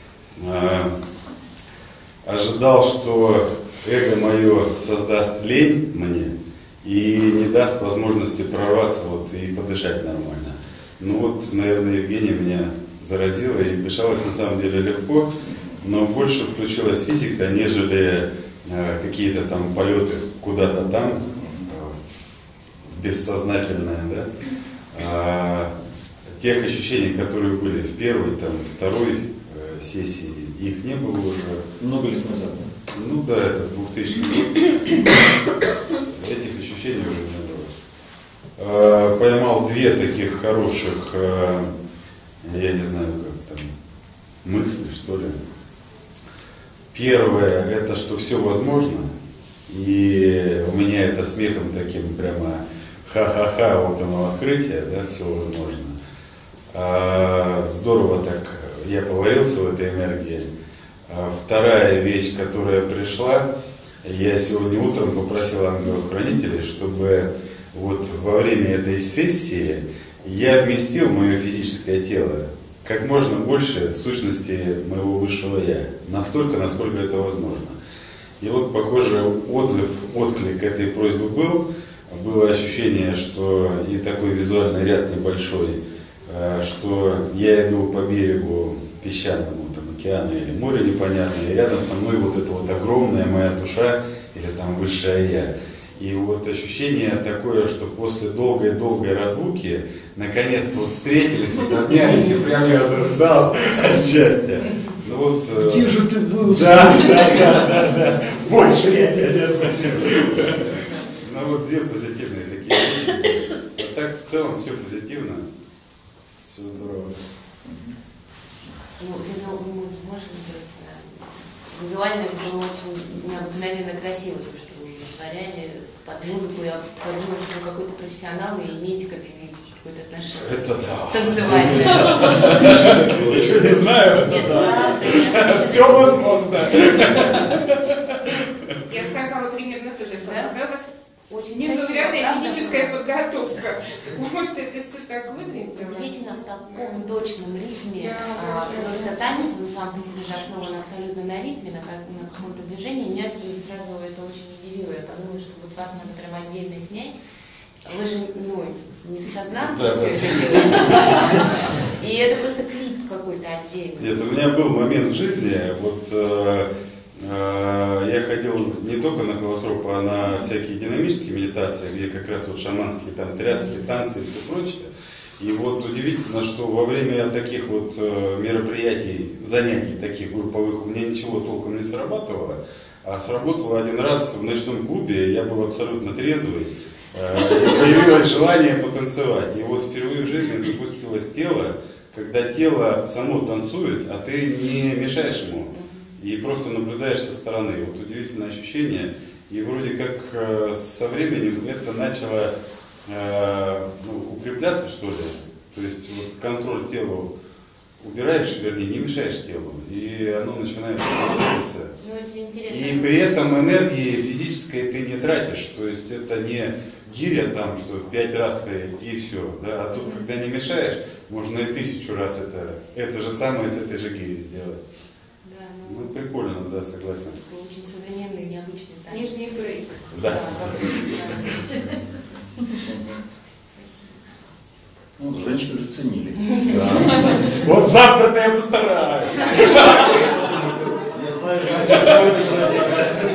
Ожидал, что эго мое создаст лень мне и не даст возможности прорваться вот, и подышать нормально. Ну вот, наверное, Евгения меня заразила и дышалось на самом деле легко, но больше включилась физика, нежели какие-то там полеты куда-то там, в бессознательное, да, тех ощущений, которые были в первой, там, второй сессии, их не было уже. Много лет назад. Ну да, это 2000 год. Этих ощущений уже не было. Поймал две таких хороших, я не знаю, как там, мысли, что ли. Первое, это что все возможно. И у меня это смехом таким прямо ха-ха-ха, вот оно открытие, да, все возможно. Здорово так я поварился в этой энергии. Вторая вещь, которая пришла, я сегодня утром попросил ангелов-хранителей, чтобы вот во время этой сессии я вместил мое физическое тело как можно больше сущности моего высшего я, настолько, насколько это возможно. И вот, похоже, отклик этой просьбы был. Было ощущение, что и такой визуальный ряд небольшой, что я иду по берегу песчаному, там, океана или моря непонятное, и рядом со мной вот эта вот огромная моя душа или там высшее я. И вот ощущение такое, что после долгой-долгой разлуки наконец-то вот встретились, вот обнялись, и прям я зарыдал от счастья. Ну вот, где же ты был? Да. Больше я тебя не отпущу. Ну вот две позитивные такие вещи. А так в целом все позитивно. Все здорово. Ну, визуально было очень необыкновенно красиво, то, что вы вытворяли под музыку. Я подумала, что вы какой-то профессионал и имеете какое-то отношение. Это да. Танцевальное. Еще не знаю. Нет, правда. Все возможно. Я сказала примерно то же самое. Какая у вас очень незаурядная физическая подготовка. Потому что это все так выглядело. Удивительно в таком точном ритме. Просто танец, он сам по себе же основан абсолютно на ритме, на каком-то движении. Меня сразу это очень удивило. Я подумала, что вот вас надо прям отдельно снять. Вы же, не в сознании все это делаете. И это просто клип какой-то отдельный. Нет, у меня был момент в жизни, вот я ходил не только на холотроп, а на всякие динамические медитации, где как раз вот шаманские там тряски, танцы и все прочее. И вот удивительно, что во время таких вот мероприятий, занятий таких групповых у меня ничего толком не срабатывало. А сработало один раз в ночном клубе, я был абсолютно трезвый. Появилось желание потанцевать. И вот впервые в жизни запустилось тело, когда тело само танцует, а ты не мешаешь ему. И просто наблюдаешь со стороны. Вот удивительное ощущение. И вроде как со временем это начало укрепляться, что ли. То есть вот контроль телу убираешь, вернее, не мешаешь телу. И оно начинает двигаться. И при этом энергии физической ты не тратишь. То есть это не гиря там, что 5 раз ты и все. Да? А тут, когда не мешаешь, можно и 1000 раз это же самое с этой же гирей сделать. Да, ну прикольно, да, согласен. Очень современный, необычный танец. Нижний брейк. Да. Ну, женщины заценили. Вот завтра-то я постараюсь. Я знаю, женщины сегодня просили.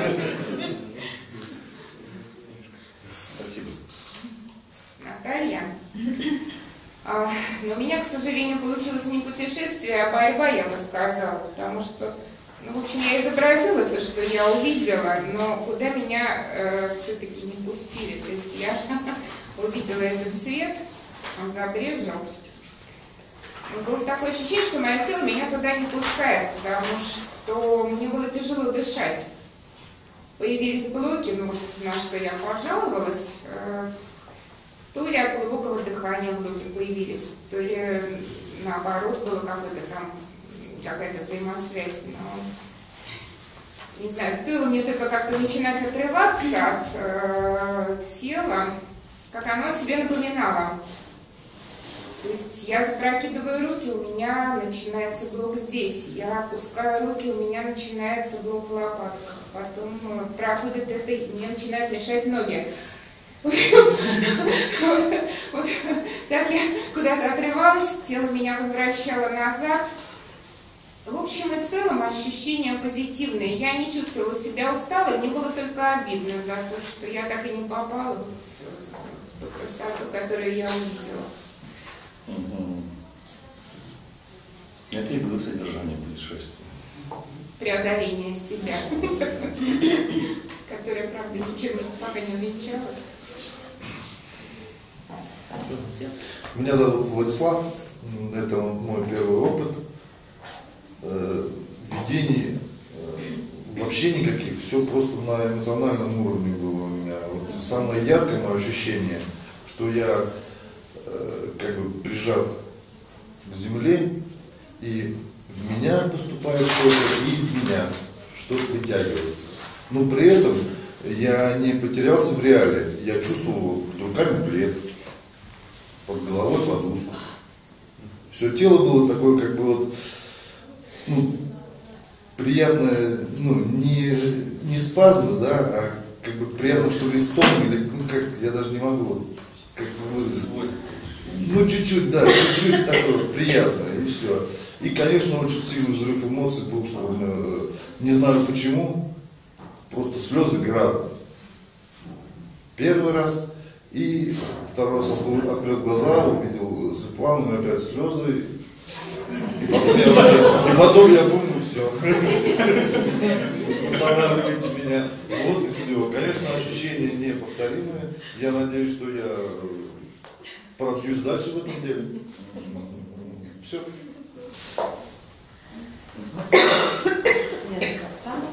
Спасибо. Наталья. Но у меня, к сожалению, получилось не путешествие, а борьба, я бы сказала. Потому что, в общем, я изобразила то, что я увидела, но куда меня все-таки не пустили. То есть я увидела этот свет, он забрежил. Было такое ощущение, что мое тело меня туда не пускает, потому что мне было тяжело дышать. Появились блоки, на что я пожаловалась, то ли от глубокого дыхания блоки появились, то ли наоборот было какая-то взаимосвязь. Но, не знаю, стоило мне только как-то начинать отрываться от тела, как оно себе напоминало. То есть я запрокидываю руки, у меня начинается блок здесь. Я опускаю руки, у меня начинается блок в лопатках. Потом проходит это, и мне начинают мешать ноги. Вот так я куда-то отрывалась, тело меня возвращало назад. В общем и целом ощущения позитивные. Я не чувствовала себя усталой, мне было только обидно за то, что я так и не попала в ту красоту, которую я увидела. Это и было содержание путешествия. Преодоление себя, которое, правда, ничем пока не увенчалось. Меня зовут Владислав, это мой первый опыт. Видений вообще никаких, все просто на эмоциональном уровне было у меня. Вот самое яркое мое ощущение, что я как бы прижат к земле, и в меня поступает что-то, и из меня что-то вытягивается. Но при этом я не потерялся в реале, я чувствовал под руками плед, под головой подушку. Все тело было такое, как бы вот, ну, приятное, ну, не спазмы, да, а как бы приятно, что ли, стон, или, ну, как, я даже не могу вот, как бы выразить. Ну, чуть-чуть, да, чуть-чуть такое приятное, и все. И, конечно, очень сильный взрыв эмоций был, что не знаю почему, просто слезы градом. Первый раз. И второй раз он открыл глаза, увидел Светлану, и опять слезы. И потом я понял, все. Останавливайте меня. Вот и все. Конечно, ощущения неповторимые. Я надеюсь, что я пробьюсь дальше в этом деле. Все. Меня зовут Оксана.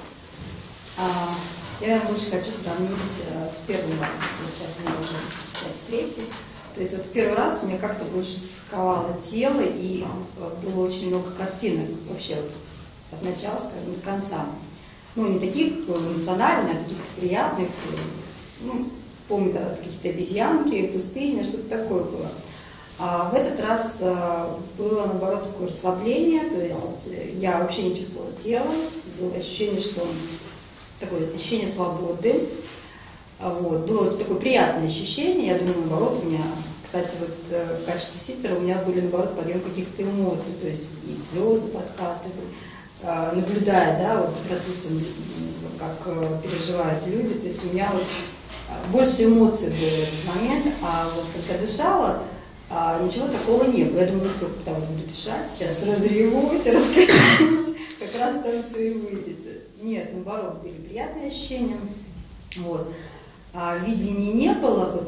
Я больше хочу сравнить с первым разом, то есть сейчас мне уже 5-3. То есть вот в первый раз у меня как-то больше сковало тело, и было очень много картинок вообще вот, от начала, скажем, до конца. Ну, не таких эмоциональных, а каких-то приятных. Ну, помню, да, какие-то обезьянки, пустыня, что-то такое было. А в этот раз было, наоборот, такое расслабление, то есть я вообще не чувствовала тело, было ощущение, что такое ощущение свободы. Вот. Было вот такое приятное ощущение, я думаю, наоборот, у меня, кстати, вот в качестве ситера у меня были, наоборот, подъем каких-то эмоций, то есть и слезы подкатывали, наблюдая, да, вот за процессом, как переживают люди, то есть у меня вот больше эмоций было в этот момент, а вот когда дышала, ничего такого не было. Я думаю, все, когда вот буду дышать, сейчас разревусь, раскачусь, как раз там все и выйдет. Нет, наоборот, были приятные ощущения. Вот. А видений не было вот,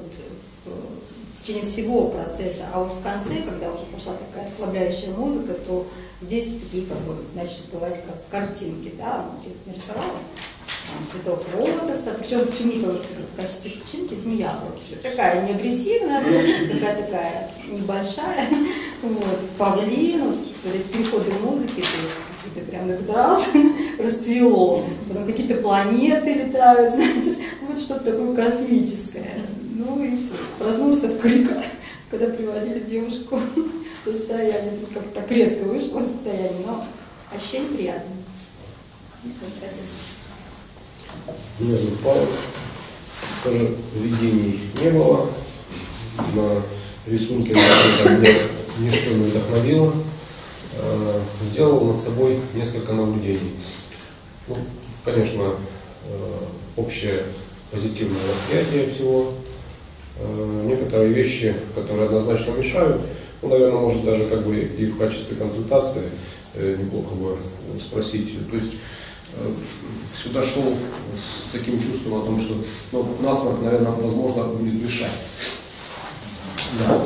в течение всего процесса, а вот в конце, когда уже пошла такая расслабляющая музыка, то здесь такие как бы начали всплывать как картинки, да, я рисовала. Цветок лотоса, причем почему-то вот в качестве картинки змея. Вот, такая не агрессивная, просто такая небольшая. Вот, павлин, вот эти переходы музыки, то есть какие-то прям на раз расцвело. Потом какие-то планеты летают, знаете, вот что-то такое космическое. Ну и все. Проснулась от крика, когда приводили девушку в состояние. То есть как-то так резко вышло состояние, но ощущение приятное. Ну, все, спасибо. Меня зовут Павел. Тоже видений не было. На рисунке меня ничто не вдохновило. Сделал над собой несколько наблюдений. Ну, конечно, общее позитивное восприятие всего. Некоторые вещи, которые однозначно мешают, ну, наверное, может даже как бы и в качестве консультации неплохо бы спросить. То есть сюда шел с таким чувством о том, что насморк, наверное, возможно, будет мешать. Да.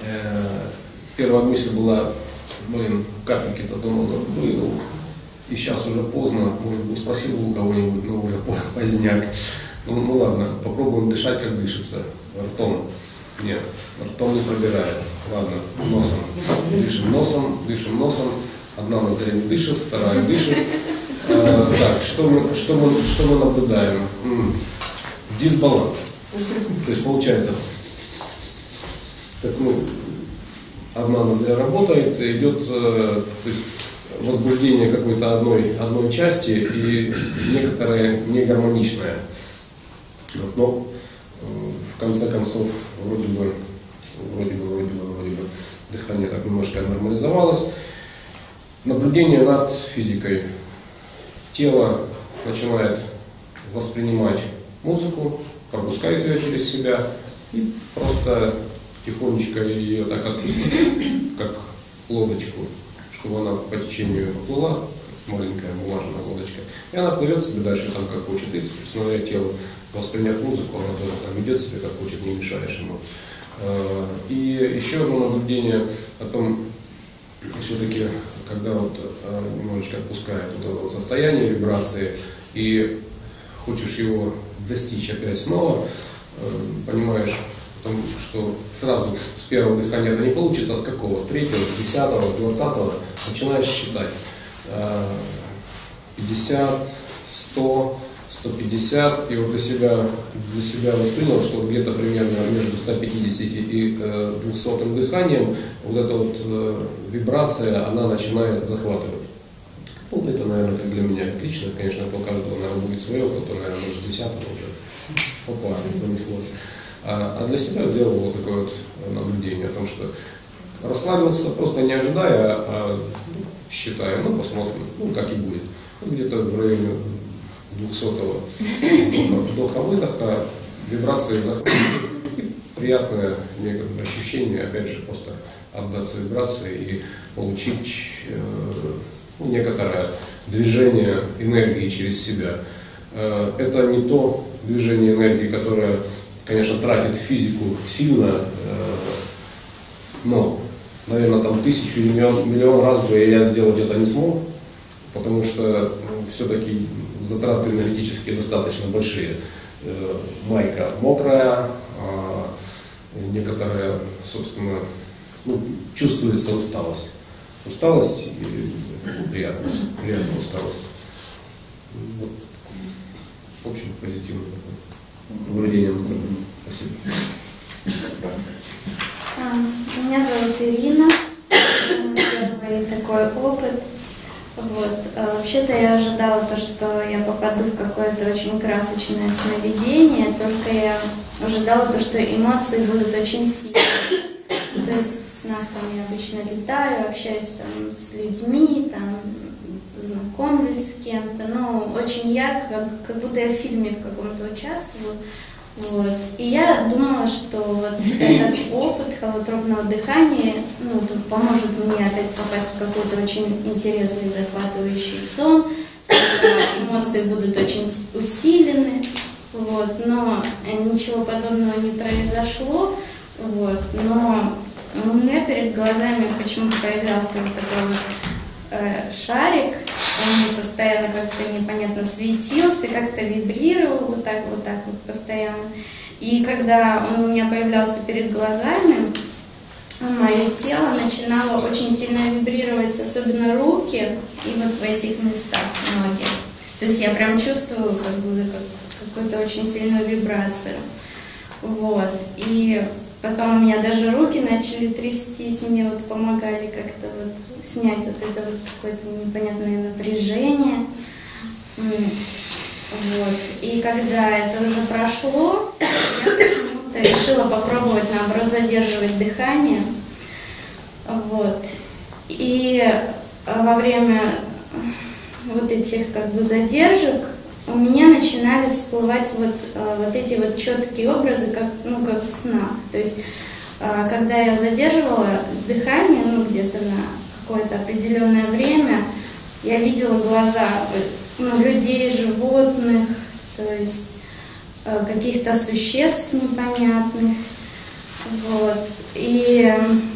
Первая мысль была, капельки-то дома забыл, и сейчас уже поздно, может быть, спросил у кого-нибудь, но уже поздняк. Ну ладно, попробуем дышать, как дышится, ртом. Нет, ртом не пробирает. Ладно, носом. Дышим носом. Одна ноздря не дышит, вторая дышит. Так, что мы наблюдаем? Дисбаланс. То есть получается, как, одна ноздря работает, идет, то есть возбуждение какой-то одной части и некоторое негармоничное. Но в конце концов вроде бы дыхание так немножко нормализовалось. Наблюдение над физикой. Тело начинает воспринимать музыку, пропускает ее через себя и просто тихонечко ее так отпустить, как лодочку, чтобы она по течению поплыла, маленькая бумажная лодочка, и она плывет себе дальше там как хочет, и, смотря тело воспринять музыку, она тоже там идет себе как хочет, не мешаешь ему. И еще одно наблюдение о том, все-таки, когда вот немножечко отпускает вот это вот состояние вибрации и хочешь его достичь опять снова, понимаешь, потому что сразу с первого дыхания это не получится, а с какого? С третьего, с 10-го, с 20-го начинаешь считать. 50, 100, 150, и вот для себя воспринял, что где-то примерно между 150 и 200 дыханием вот эта вот вибрация, она начинает захватывать. Ну, это, наверное, как для меня лично, конечно, у каждого, наверное, будет свое, кто-то, наверное, может, с 10-го уже опа, понеслось. А для себя сделал вот такое вот наблюдение о том, что расслабился, просто не ожидая, а считая, ну, посмотрим, ну, как и будет. Где-то в районе 200-го вдоха-выдоха вибрации захватывают. Приятное ощущение, опять же, просто отдаться вибрации и получить некоторое движение энергии через себя. Это не то движение энергии, которое, конечно, тратит физику сильно, но, наверное, там 1000 или миллион раз бы я сделать это не смог, потому что все-таки затраты энергетические достаточно большие. Майка мокрая, некоторая, собственно, ну, чувствуется усталость. Усталость и приятная усталость. Вот. Очень позитивно такое наблюдение над собой. Спасибо. Меня зовут Ирина. Первый такой опыт. Вот. Вообще-то я ожидала то, что я попаду в какое-то очень красочное сновидение, только я ожидала то, что эмоции будут очень сильные. То есть в снах там я обычно летаю, общаюсь там с людьми, там знакомлюсь с кем-то, но очень ярко, как будто я в фильме в каком-то участвую. Вот. И я думала, что вот этот опыт холотропного дыхания поможет мне опять попасть в какой-то очень интересный, захватывающий сон, эмоции будут очень усилены, вот. Но ничего подобного не произошло, вот. Но у меня перед глазами почему-то появлялся вот такой вот шарик, он постоянно как-то непонятно светился, как-то вибрировал вот так вот постоянно. И когда он у меня появлялся перед глазами, мое тело начинало очень сильно вибрировать, особенно руки и вот в этих местах ноги. То есть я прям чувствую как будто какую-то очень сильную вибрацию. Вот. И потом у меня даже руки начали трястись, мне вот помогали как-то вот снять вот это вот какое-то непонятное напряжение. Вот. И когда это уже прошло, я почему-то решила попробовать, наоборот, задерживать дыхание. Вот. И во время вот этих как бы задержек у меня начинали всплывать вот эти вот четкие образы, как сна. То есть, когда я задерживала дыхание, где-то на какое-то определенное время, я видела глаза людей, животных, то есть каких-то существ непонятных. Вот. И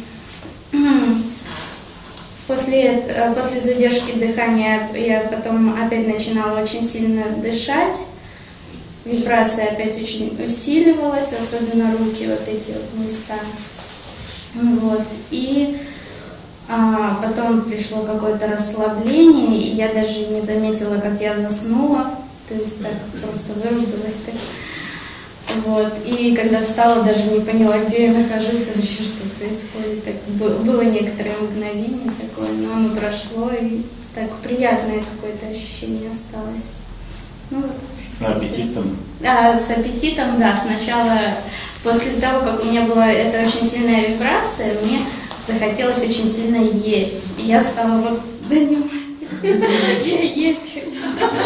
после задержки дыхания я потом опять начинала очень сильно дышать, вибрация опять очень усиливалась, особенно руки, вот эти вот места. Вот. И потом пришло какое-то расслабление, и я даже не заметила, как я заснула, то есть так просто вырубилась. Так. Вот. И когда встала, даже не поняла, где я нахожусь, вообще, что происходит. Так, было некоторое мгновение такое, но оно прошло, и так приятное какое-то ощущение осталось. Ну, вот, аппетитом? С аппетитом, да. Сначала, после того, как у меня была эта очень сильная вибрация, мне захотелось очень сильно есть. И я стала вот Да не я есть хочу.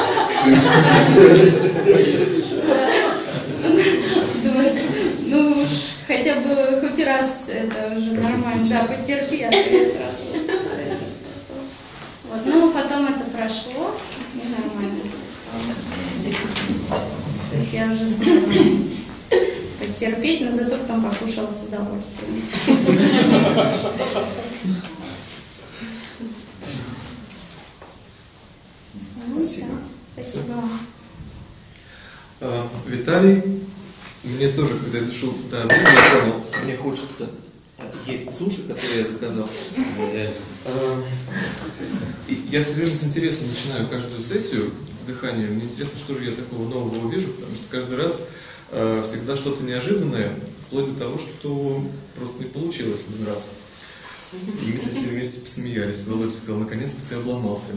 Думаю, ну уж хотя бы хоть раз это уже нормально, да, потерпи. Вот, ну потом это прошло, и нормально все стало. То есть я уже смогла потерпеть, но зато потом покушала с удовольствием. Спасибо. Спасибо. Виталий, мне тоже, когда я дошел до обеда, я понял, мне хочется есть суши, которые я заказал. И я все время с интересом начинаю каждую сессию дыхания. Мне интересно, что же я такого нового увижу, потому что каждый раз всегда что-то неожиданное, вплоть до того, что просто не получилось один раз. И мы все вместе посмеялись. Володя сказал, наконец-то ты обломался.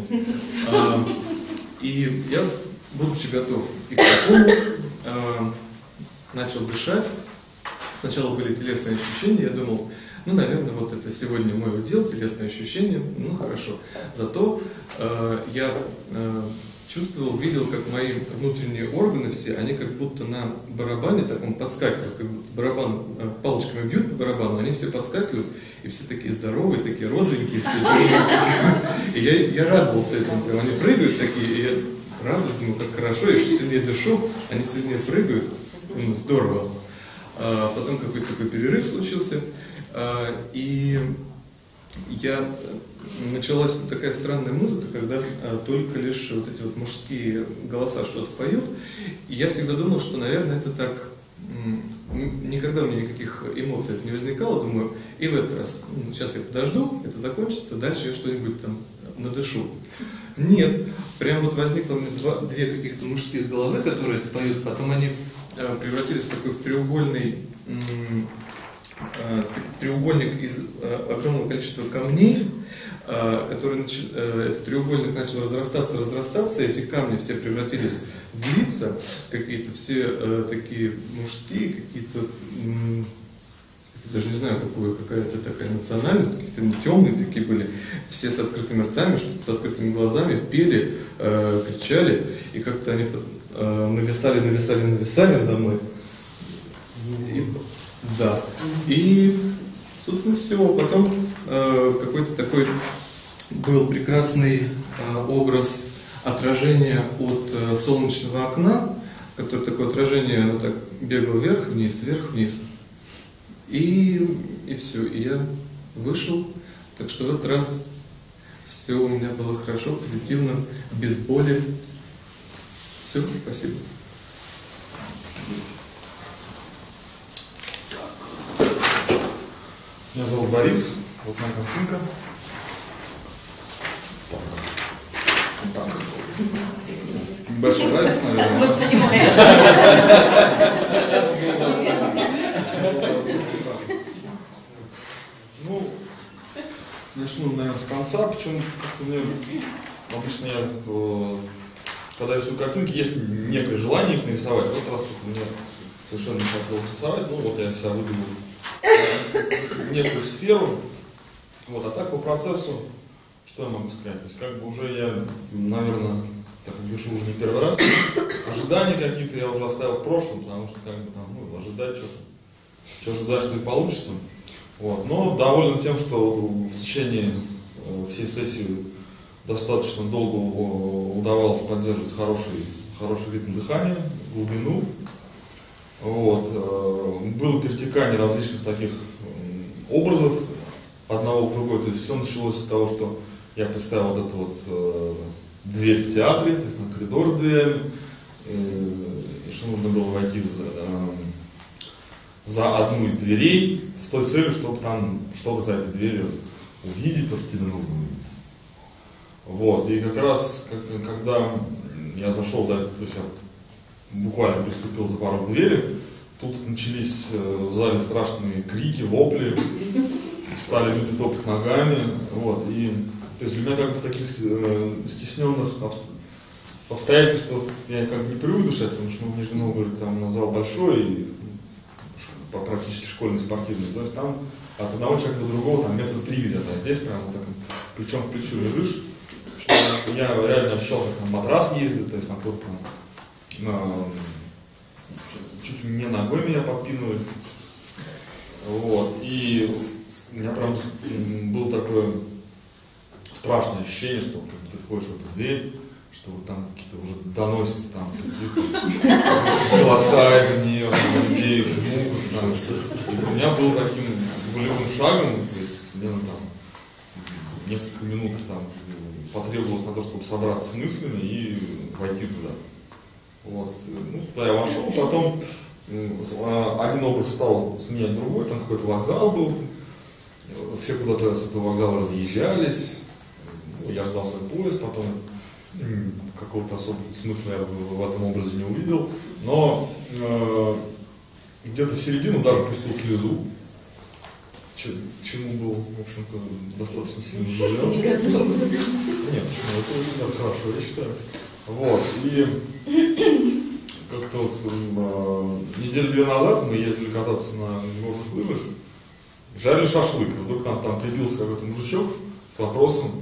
И я, будучи готов и к такому, начал дышать. Сначала были телесные ощущения, я думал, ну, наверное, вот это сегодня мой удел, телесные ощущения, ну, хорошо. Зато я чувствовал, видел, как мои внутренние органы все, они как будто на барабане таком подскакивают, как будто барабан палочками бьют по барабану, они все подскакивают, и все такие здоровые, такие розовенькие, все. И я радовался этому, прям они прыгают такие, и я радуюсь, думаю, как хорошо, я еще сильнее дышу, они сильнее прыгают, ну, здорово. Потом какой-то такой перерыв случился, и началась такая странная музыка, когда только лишь вот эти вот мужские голоса что-то поют, и я всегда думал, что, наверное, это так, никогда у меня никаких эмоций не возникало, думаю, и в этот раз, ну, сейчас я подожду, это закончится, дальше я что-нибудь там надышу. Нет, прям вот возникло у меня две каких-то мужских головы, которые это поют, потом они превратились в такой треугольник из огромного количества камней, этот треугольник начал разрастаться, эти камни все превратились в лица, какие-то все такие мужские, какие-то, даже не знаю, какая-то такая национальность, какие-то темные такие были, все с открытыми ртами, что-то с открытыми глазами, пели, кричали, и как-то они нависали надо мной. Да. И, собственно, все. Потом какой-то такой был прекрасный образ отражения от солнечного окна, которое такое отражение, оно так бегало вверх-вниз. И все. И я вышел. Так что в этот раз все у меня было хорошо, позитивно, без боли. Все, спасибо. Меня зовут Борис, вот моя картинка. Так. Большой разница, наверное. Вот понимаете. Ну, начну, наверное, с конца, почему как-то мне, обычно я, когда рисую картинки, есть некое желание их нарисовать. В этот раз что-то мне совершенно не хотелось рисовать, ну вот я себя выдумал некую сферу, вот, а так по процессу, что я могу сказать, то есть как бы уже я, наверное, так пишу уже не первый раз, ожидания какие-то я уже оставил в прошлом, потому что как бы там, ну, ожидать что ожидать, что и получится, вот, но доволен тем, что в течение всей сессии достаточно долго удавалось поддерживать хороший ритм дыхания, глубину. Вот. Было перетекание различных таких образов одного в другой. То есть все началось с того, что я представил вот эту вот дверь в театре, то есть на коридор с дверями, и что нужно было войти за одну из дверей с той целью, чтобы там что-то за этой дверью увидеть, то, что тебе нужно увидеть. Вот. И как раз, когда я зашел, то есть я буквально приступил за порог двери, тут начались в зале страшные крики, вопли, стали люди топать ногами, вот, и, то есть для меня как бы в таких стесненных обстоятельствах я как бы не привык дышать, потому что в Нижнем Новгороде там зал большой и практически школьный, спортивный, то есть там от одного человека до другого там метра 3 где-то, а здесь прям вот так плечом к плечу лежишь, Я реально ощущал, как там матрас ездит, то есть там кто-то чуть ли не ногой меня подпинывали. Вот. И у меня прям было такое страшное ощущение, что как ты входишь в эту дверь, что вот там какие-то уже доносятся там какие-то голоса из нее, людей, музыка. И у меня был таким волевым шагом, то есть мне там несколько минут там потребовалось на то, чтобы собраться с мыслями и войти туда. Вот. Ну, туда я вошел, потом один образ стал сменять другой, там какой-то вокзал был, все куда-то с этого вокзала разъезжались, ну, я ждал свой поезд, потом какого-то особого смысла я в этом образе не увидел, но где-то в середину даже пустил слезу, чему был, в общем-то, достаточно сильно удивлен. Не готов. Нет, почему? Это очень хорошо, я считаю. Вот, и как-то вот недели-две назад мы ездили кататься на горных лыжах, жарили шашлык, и вдруг там прибился какой-то мужичок с вопросом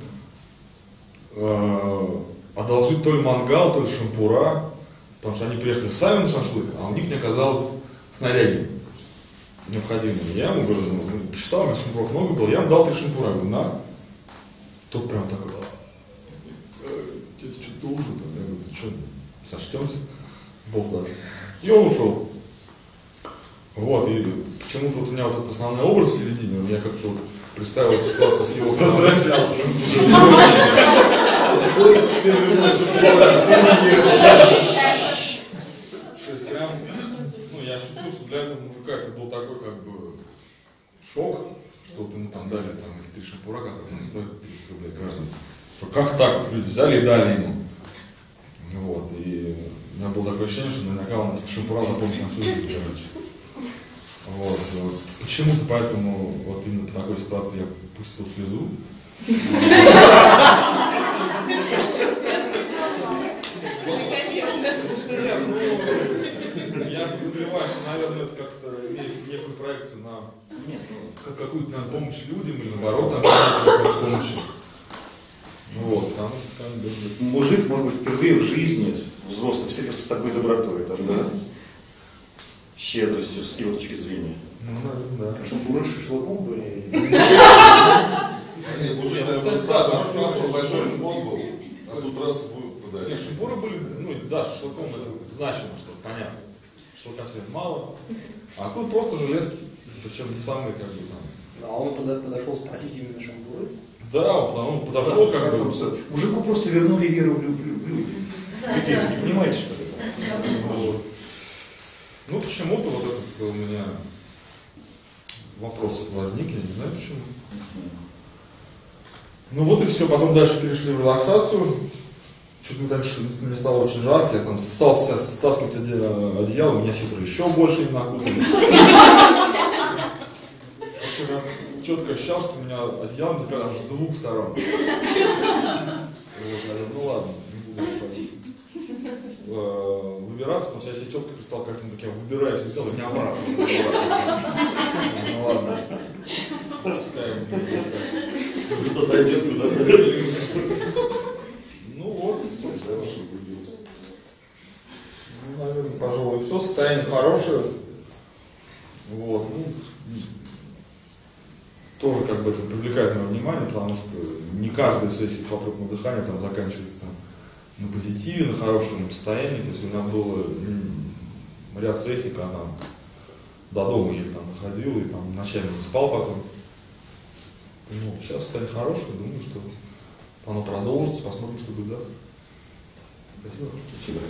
одолжить то ли мангал, то ли шампура, потому что они приехали сами на шашлык, а у них не оказалось снаряги необходимые. Я ему говорю, посчитал, у меня шампуров много было, я ему дал 3 шампура, я говорю, на. Тот прям такой, тебе что-то должен, я говорю, ты что, сочтемся, Бог даст. И он ушел. Вот, и почему-то вот у меня вот этот основной образ в середине, я как-то вот представил эту ситуацию с его стороны. Я шутил, что для этого мужика это был такой как бы шок, что вот ему там дали там эти 3 шампура, которые там стоят 30 рублей каждый. Что как так вот люди взяли и дали ему. Вот, и у меня было такое ощущение, что наверняка он этих шампура запомнил на всю жизнь, короче. Вот. Почему-то поэтому вот именно по такой ситуации я пустил слезу. Я подозреваю, что, наверное, это как-то имеет некую проекцию на какую-то, наверное, помощь людям или наоборот, там какую-то помощь. Вот, потому что там мужик, может быть, впервые в жизни взрослый встретился с такой добротой, там, да? Щедростью, с его точки зрения. Ну, да. Шампуры с шашлыком были? Мужик, наверное, большой жмот был, а тут раз выдали. Нет, шампуры были, ну да, с шашлыком это значимо, что понятно. Шашлыка свет мало, а тут просто железки, причем не самые как бы там. А он подошел спросить именно шампуры? Да, он подошел как бы. Мужику просто вернули веру в люди. Вы не понимаете, что это? Ну, почему-то вот этот у меня вопрос возник, я не знаю почему. Ну вот и все, потом дальше перешли в релаксацию. Чуть мне стало очень жарко, я там стал стаскивать одеяло, меня сестры еще больше не накутали. Я четко ощущал, что у меня одеяло аж с 2 сторон. Вот, я говорю, ну ладно, не буду выбираться, потому что я себе четко представил, как я выбираюсь из дела, меня обратно. Ну ладно. Пускай. Кто-то идет ну вот, собственно. Ну, наверное, пожалуй, все, состояние хорошее. Вот, ну, тоже как бы это привлекает мое внимание, потому что не каждая сессия философского дыхания там заканчивается там, на позитиве, на хорошем состоянии. То есть у меня было ряд сессий, когда там до дома еле там доходил и там ночами не спал потом. Ну, сейчас состояние хорошее, думаю, что оно продолжится, посмотрим, что будет завтра. Спасибо. Спасибо.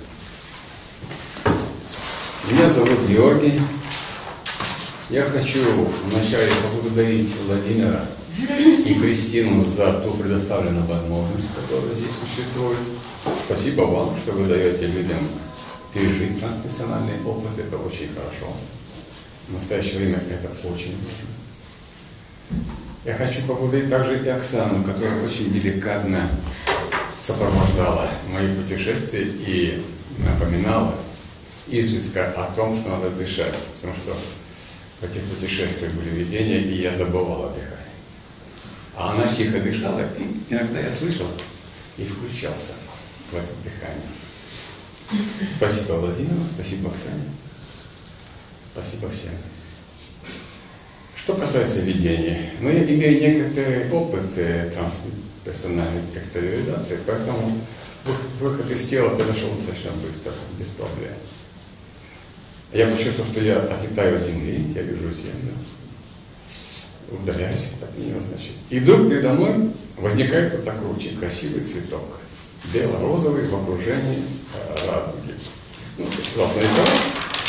Меня зовут Георгий. Я хочу вначале поблагодарить Владимира и Кристину за ту предоставленную возможность, которая здесь существует. Спасибо вам, что вы даете людям пережить трансперсональный опыт. Это очень хорошо. В настоящее время это очень важно. Я хочу поблагодарить также и Оксану, которая очень деликатно сопровождала мои путешествия и напоминала изредка о том, что надо дышать, потому что в этих путешествиях были видения, и я забывал о дыхании. А она тихо дышала, и иногда я слышал, и включался в это дыхание. Спасибо, Владимиру, спасибо, Оксане, спасибо всем. Что касается видения, мы имеем некоторый опыт трансперсональной экстериоризации, поэтому выход из тела произошел достаточно быстро, без проблем. Я почувствовал, что я отлетаю от земли, я вижу землю, удаляюсь от нее, значит. И вдруг передо мной возникает вот такой очень красивый цветок, бело-розовый в окружении радуги. Ну, классно нарисовать,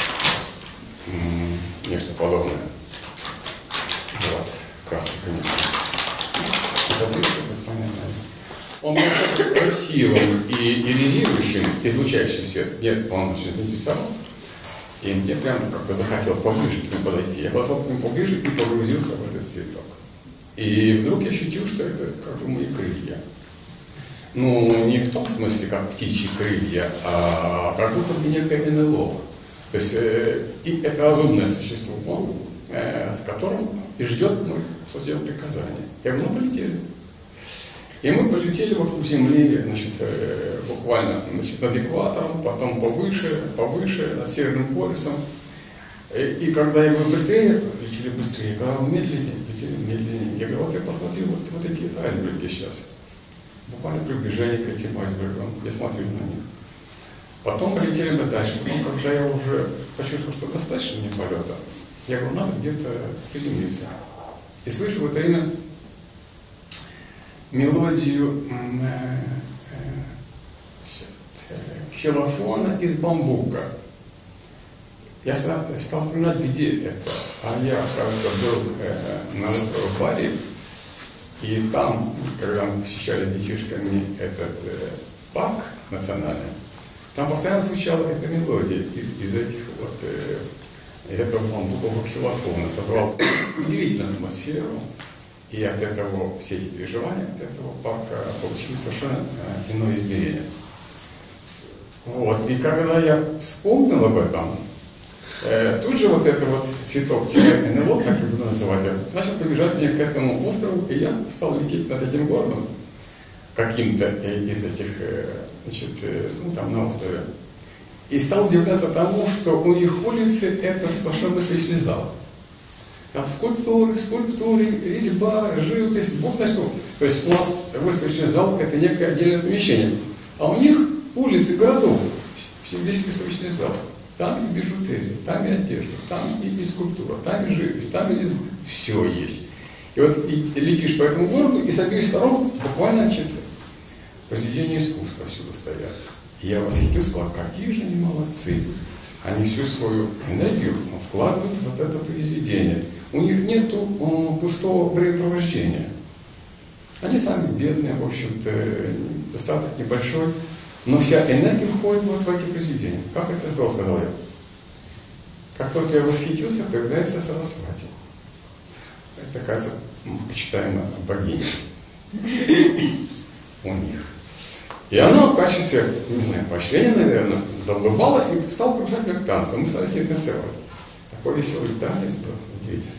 нечто подобное. Вот, краска, конечно. Смотрите, это понятно. Он был таким красивым и ионизирующим, излучающим свет. Нет, он очень заинтересовал. И мне прям как-то захотелось поближе к нему подойти. Я подошел к нему поближе и погрузился в этот цветок. И вдруг я ощутил, что это как бы мои крылья. Ну, не в том смысле, как птичьи крылья, а как будто бы некое НЛО. То есть и это разумное существо, с которым и ждет моих приказания. Я говорю, ну полетели. И мы полетели вокруг Земли, значит, буквально над экватором, потом повыше, над Северным полюсом. И когда я говорю быстрее, летели быстрее, когда медленнее, летели медленнее. Я говорю, вот ты посмотри, вот эти айсберги сейчас. Буквально приближение к этим айсбергам. Я смотрю на них. Потом полетели мы дальше. Потом, когда я уже почувствовал, что достаточно мне полета, я говорю, надо где-то приземлиться. И слышу в это время мелодию ксилофона из бамбука. Я стал вспоминать, где это. А я, кажется, был на острове Бали, и там, когда мы посещали детишками этот парк национальный, там постоянно звучала эта мелодия из этих вот этого бамбукового ксилофона. Создавал удивительную атмосферу. И от этого, все эти переживания, от этого парка получили совершенно иное измерение. Вот. И когда я вспомнил об этом, тут же вот этот вот цветок НЛО, так я буду называть, начал побежать мне к этому острову, и я стал лететь над этим городом, каким-то из этих, значит, ну там на острове. И стал удивляться тому, что у них улицы — это сплошной выставочный зал. Там скульптуры, резьба, живопись, бог на что. То есть у нас выставочный зал — это некое отдельное помещение. А у них улицы городов, весь выставочный зал. Там и бижутерия, там и одежда, там и скульптура, там и живопись, там и резьба. Все есть. И вот и летишь по этому городу, и с обеих сторон буквально, значит, произведения искусства всюду стоят. И я восхитился, сказал, какие же они молодцы. Они всю свою энергию вкладывают в вот это произведение. У них нет пустого времяпровождения. Они сами бедные, в общем-то, достаток небольшой, но вся энергия входит вот в эти произведения. Как это здорово, сказал я. Как только я восхитился, появляется Сарасвати. Это такая почитаемая богиня у них. И она в качестве, не знаю, поощрения, наверное, заулыбалась и стала кружать меня к танцу. Мы стали с ней танцевать. Такой веселый танец был, удивительный.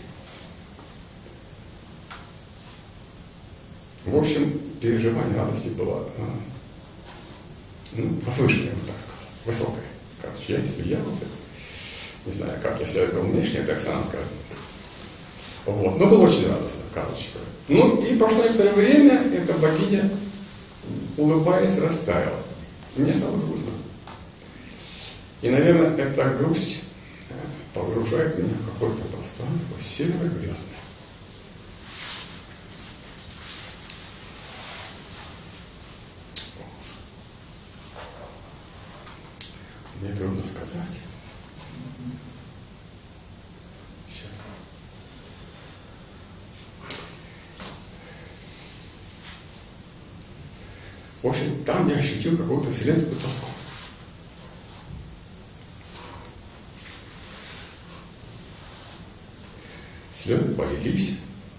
В общем, переживание радости было возвышенное, так сказать, высокое. Короче, я не смеялся. Не знаю, как я себя вел внешне, это Оксана скажет. Вот. Но было очень радостно, короче. Ну и прошло некоторое время, эта богиня, улыбаясь, растаяла. И мне стало грустно. И, наверное, эта грусть погружает меня в какое-то пространство северо-грязное. Мне трудно сказать. Сейчас. В общем, там я ощутил какую-то вселенскую тоску. Слезы полились.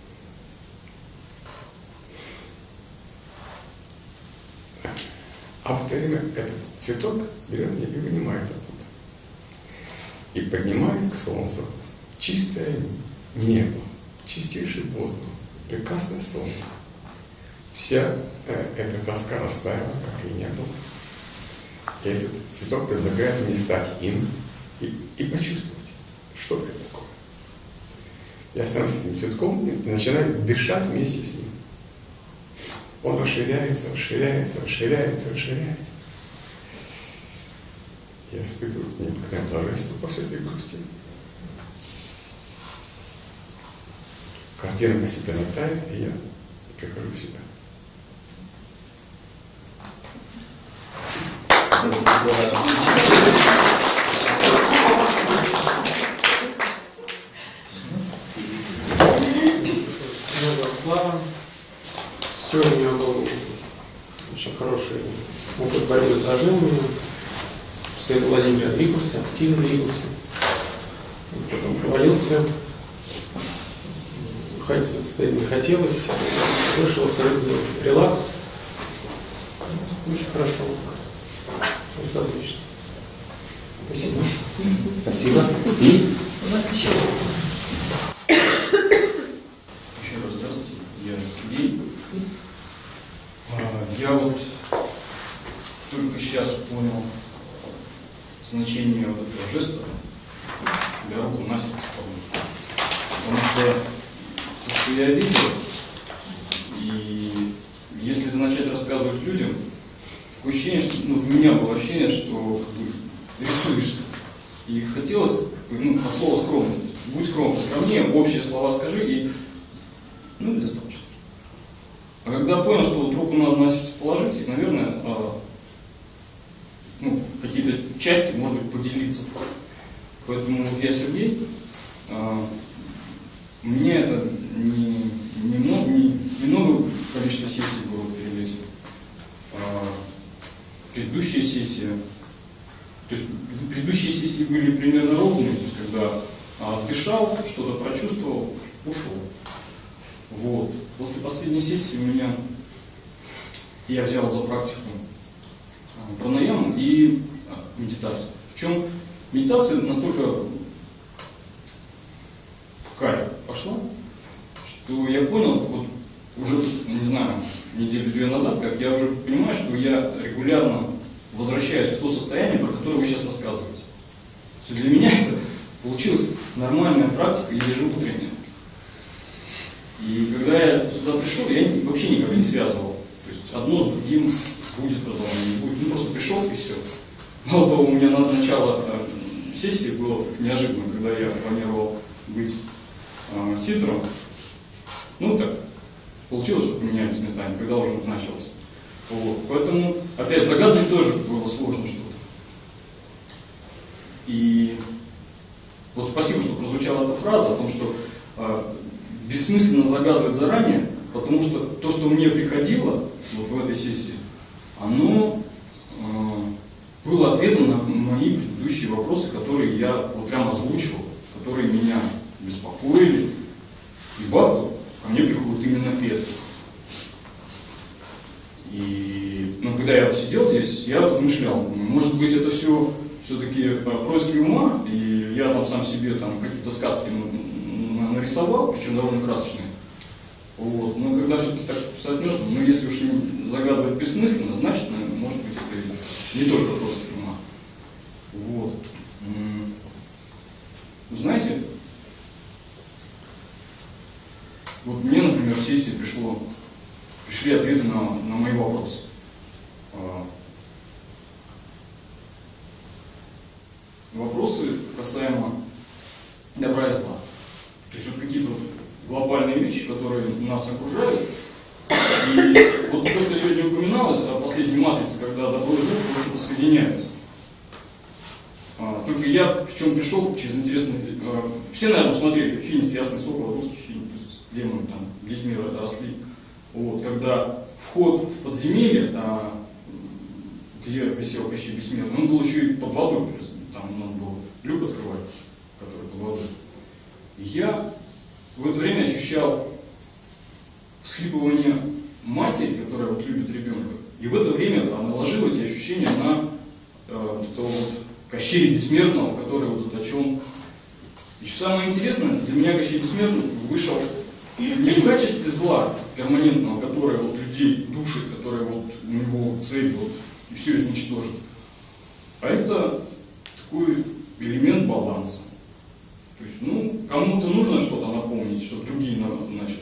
А в то время этот цветок берет меня и вынимает оттуда. И поднимает к солнцу чистое небо, чистейший воздух, прекрасное солнце. вся эта тоска растаяла, как и не было. И этот цветок предлагает мне стать им и почувствовать, что это такое. Я становлюсь этим цветком и начинаю дышать вместе с ним. Он расширяется, расширяется, расширяется, расширяется. Я испытываю необыкновенное блаженство после этой грусти. Картина постепенно тает, и я прихожу в себя. Меня зовут Слава. Сегодня у меня был очень хороший опыт борьбы с зажимами. Сын Владимир двигался, активно двигался. Потом провалился. Уходить из этого состояния не хотелось. Вышел абсолютно релакс. Очень хорошо. Все отлично. Спасибо. Спасибо. У нас еще. Еще раз здравствуйте, я Сергей. Я вот только сейчас понял значение вот этого жеста для руку на сердце, потому что то, что я видел, и если это начать рассказывать людям, такое ощущение, что у меня было ощущение, что рисуешься. И хотелось, по слову скромность. Будь скромным, скромнее, общие слова скажи, и достаточно. А когда понял, что вот руку надо на сердце положить, и, наверное, какие-то части, может быть, поделиться. Поэтому вот я Сергей, у меня это немного количество сессий было перед этим. Предыдущая сессия, то есть предыдущие сессии были примерно ровные, то есть когда дышал, что-то прочувствовал, ушел. Вот. После последней сессии я взял за практику пранаяму и медитацию. Причем медитация настолько в кайф пошла, что я понял, вот уже, не знаю, неделю-две назад, как я уже понимаю, что я регулярно возвращаюсь в то состояние, про которое вы сейчас рассказываете. То есть для меня это получилась нормальная практика ежеутренняя. И когда я сюда пришел, я вообще никак не связывал. То есть одно с другим будет продолжение, не будет. Просто пришел и все. Мало того, у меня на начало сессии было неожиданно, когда я планировал быть ситером. Так получилось, что поменялись местами, когда уже началось. Вот. Поэтому, опять, загадывать тоже было сложно что-то. И вот спасибо, что прозвучала эта фраза о том, что бессмысленно загадывать заранее, потому что то, что мне приходило вот в этой сессии, оно было ответом на мои предыдущие вопросы, которые я вот прямо озвучивал, которые меня беспокоили. И бах, ко мне приходит именно это. И когда я сидел здесь, я размышлял, может быть, это все-таки происки ума, и я там сам себе какие-то сказки нарисовал, причем довольно красочные. Вот. Но когда все-таки так соотносим, если уж не загадывать бессмысленно, значит, может быть, это не только происки ума. Вот. Знаете, вот мне, например, в сессии пришли ответы на мои вопросы. Вопросы касаемо добра и зла. То есть вот какие-то глобальные вещи, которые нас окружают. И вот то, что сегодня упоминалось о последней матрице, когда добро и зло просто соединяются. Только я, причем пришел через интересный... Все, наверное, смотрели «Финист. Ясный сокол», русский фильм, то есть демоны там, детьми мира росли. Вот, когда вход в подземелье, где висел Кощей Бессмертный, он был еще и под водой, там надо было люк открывать, который под водой. И я в это время ощущал всхлипывание матери, которая вот любит ребенка, и в это время наложила эти ощущения на этого вот Кощея Бессмертного, который вот заточен. И что самое интересное, для меня Кощей Бессмертный вышел не в качестве зла перманентного, которое вот людей, души, которые вот у него цель вот, и все изничтожить. А это такой элемент баланса. То есть, ну, кому-то нужно что-то напомнить, что другие, значит,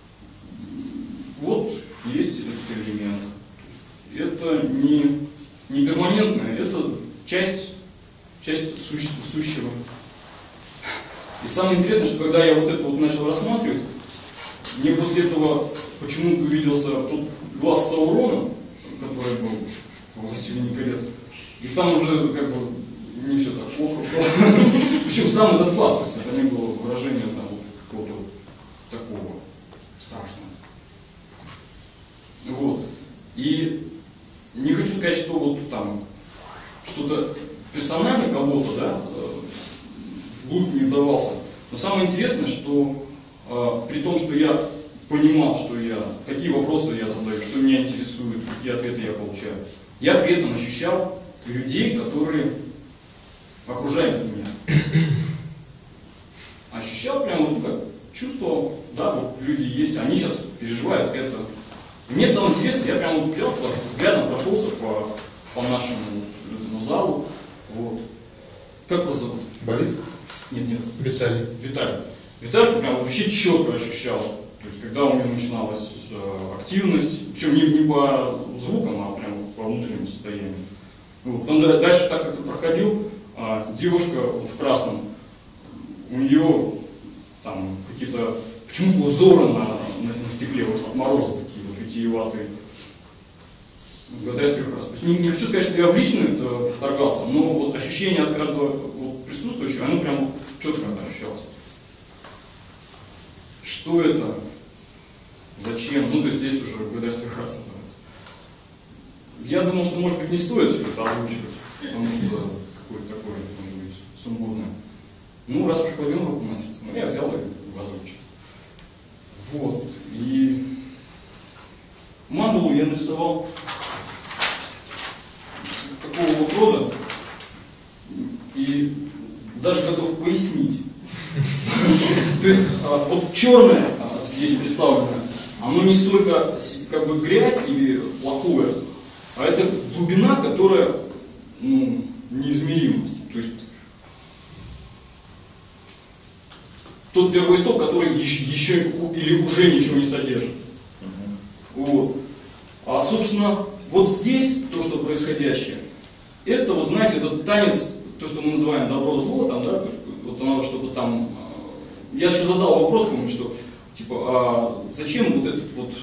вот есть этот элемент. Это не перманентное, это часть сущего. И самое интересное, что когда я вот это вот начал рассматривать, мне после этого почему-то увиделся тот глаз Саурона, который был в «Властелине колец», и там уже как бы не все так плохо было. Причем сам этот глаз, то есть это не было выражение какого-то такого страшного. Вот. И не хочу сказать, что вот там что-то персонально кого-то, да, вглубь не вдавался. Но самое интересное, что при том, что я понимал, что какие вопросы я задаю, что меня интересует, какие ответы я получаю, я при этом ощущал людей, которые окружают меня. Ощущал прямо, ну, как чувствовал, да, вот люди есть, они сейчас переживают это. И мне стало интересно, я прямо вот взглядом прошелся по нашему этому залу. Вот. Как вас зовут? Борис? Нет. Виталий. Виталий прям вообще четко ощущал. То есть, когда у меня начиналась активность, причем не по звукам, а прям по внутреннему состоянию. Вот. Он дальше так как-то проходил, девушка вот в красном, у нее там какие-то почему-то узоры на стекле, вот от мороза такие вот витиеватые. Угадай с 3 раз. То есть, не хочу сказать, что я в личную вторгался, но вот ощущение от каждого вот присутствующего, оно прям четко ощущалось. Что это? Зачем? Ну, то есть здесь уже угадай с 3 раз называется. Я думал, что, может быть, не стоит все это озвучивать, потому что какое-то такое, может быть, сумбурное. Ну, раз уж пойдем руку на сердце, я взял и озвучил. Вот. И мандалу я нарисовал такого вот рода, и даже готов пояснить. То есть вот черное здесь представлено, оно не столько как бы грязь или плохое, а это глубина, которая неизмерима. То есть тот первоисток, который еще или уже ничего не содержит. Вот. А собственно, вот здесь то, что происходящее, это вот, знаете, этот танец, то, что мы называем добро-зло, там, да, то есть, вот надо, чтобы там. Я еще задал вопрос, помню, что типа, а зачем вот этот вот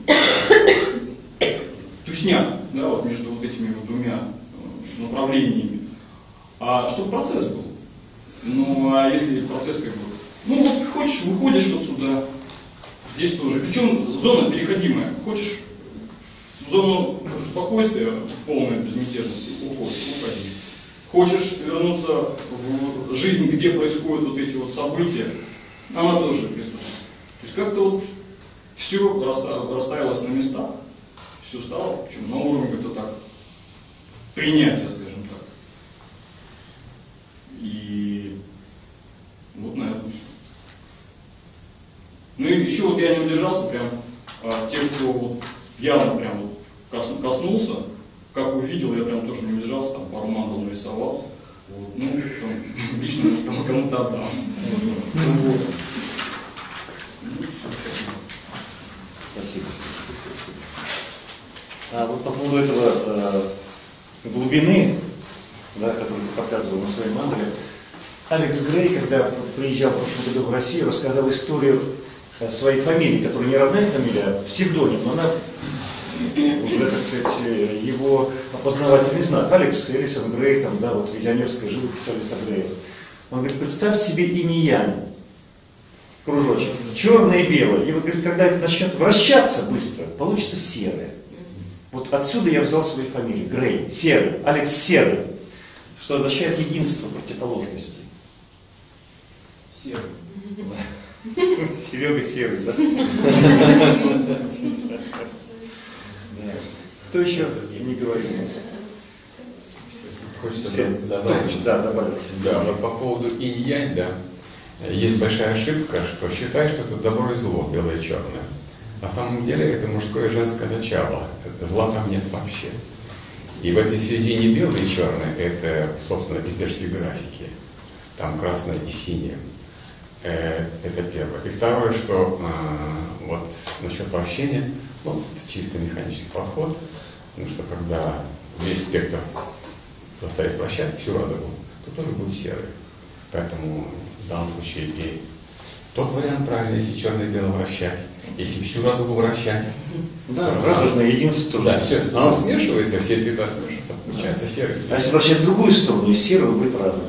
тусняк, да, вот между вот этими вот двумя направлениями, а чтобы процесс был. Ну, а если процесс как бы, ну вот хочешь, выходишь вот сюда, здесь тоже. Причем зона переходимая. Хочешь в зону спокойствия, полной безмятежности, уходи. Хочешь вернуться в жизнь, где происходят вот эти вот события, она тоже присутствует. То есть как-то вот все расставилось на местах, все стало, причем на уровне как-то так, принятия, скажем так. И вот на этом все. Ну и еще вот я не удержался, прям тех, кто вот явно прям вот коснулся, как увидел, я прям тоже не удержался, там пару мандал нарисовал. Вот, ну, там, лично кому-то отдам. Вот. Спасибо. А вот по поводу этого глубины, да, которую ты показывал на своей мандале, Алекс Грей, когда приезжал в прошлом году в Россию, рассказал историю своей фамилии, которая не родная фамилия, а псевдоним, но она уже, так сказать, его опознавательный знак. Алекс Элисон Грей, там, да, вот визионерская живопись Алекса Грея. Он говорит, представьте себе инь-янь, кружочек, черное и белое. И вот, говорит, когда это начнет вращаться быстро, получится серое. Вот отсюда я взял свою фамилию. Грей, серый, Алекс серый, что означает единство противоположностей. Серый. Серега серый, да? Кто еще не говорил у нас? Хочется добавить. Да, добавить. Да, вот по поводу инь-янь, да. Есть большая ошибка, что считают, что это добро и зло, белое и черное. На самом деле это мужское и женское начало. Зла там нет вообще. И в этой связи не белый и черный, это, собственно, издержки графики. Там красное и синее. Это первое. И второе, что вот насчет вращения, ну, это чисто механический подход, потому что когда весь спектр заставить вращать всю радугу, то тоже будет серый. Поэтому в данном случае и тот вариант правильный, если черное и белое вращать, если всю радугу вращать. Да, радужное единство тоже. Да, все, оно смешивается, все цвета смешиваются, получается серый цвет. А если вращать в другую сторону, из серого будет радуга.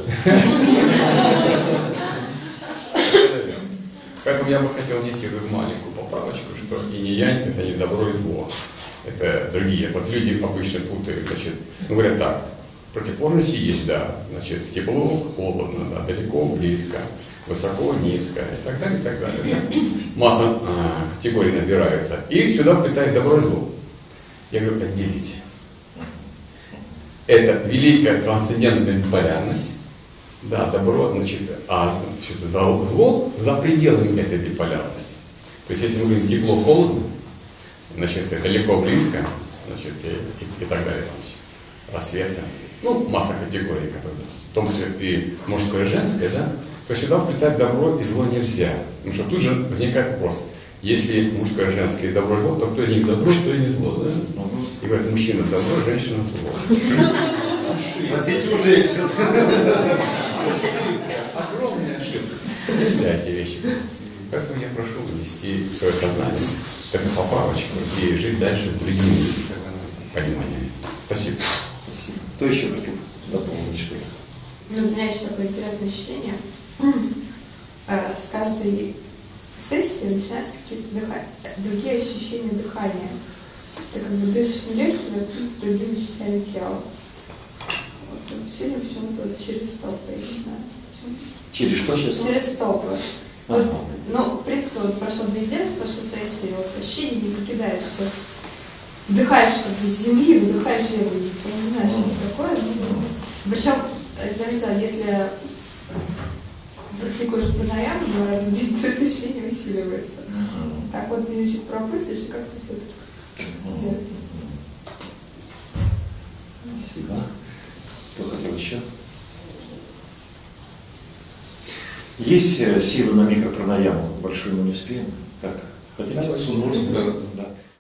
Поэтому я бы хотел внести маленькую поправочку, что инь-янь это не добро и зло. Это другие. Вот люди обычно путают, значит, говорят так, противоположности есть, да, значит, тепло, холодно, да, далеко, близко, высоко, низко и так далее, и так далее. Да? Масса категорий набирается. И сюда вплетает добро и зло. Я говорю, отделите. Это великая трансцендентная биполярность. Да, добро, значит, зло за пределами этой биполярности. То есть, если мы говорим тепло-холодно, значит, далеко, близко, значит, и так далее, значит, рассветно. Ну, масса категорий, которые, в том числе и мужское и женское, да, то сюда вплетать добро и зло нельзя. Потому что тут же возникает вопрос. Если мужское и женское и добро и зло, то кто из них добро, кто из них зло, да? И говорят, мужчина добро, женщина зло. Спросите у женщин. Огромная ошибка. Нельзя эти вещи. Поэтому я прошу внести в свое сознание эту поправочку и жить дальше другими пониманиями. Спасибо. Спасибо. Кто еще хотел дополнить что-то? Ну, у меня еще такое интересное ощущение. С каждой сессии начинаются какие-то другие ощущения дыхания. Ты как бы дышишь не легкими, а другими частями тела. Вот, сегодня почему-то вот через стопы, я не знаю почему. Через что сейчас? Через стопы. Вот, ну, в принципе, вот прошло 2 недели с прошлой сессии, вот ощущение не покидает, что вдыхаешь как бы с земли, выдыхаешь землю. Я не знаю, что это такое. Причем, заметила, если практикуешь пранаяму 2 раза в день, то это ощущение усиливается. Так вот, ты чуть пропустишь, и как-то все это. Спасибо. Кто хотел еще? Есть сила на микропранаяму? Большую мы не успеем. Как? Хотите? Да. Да.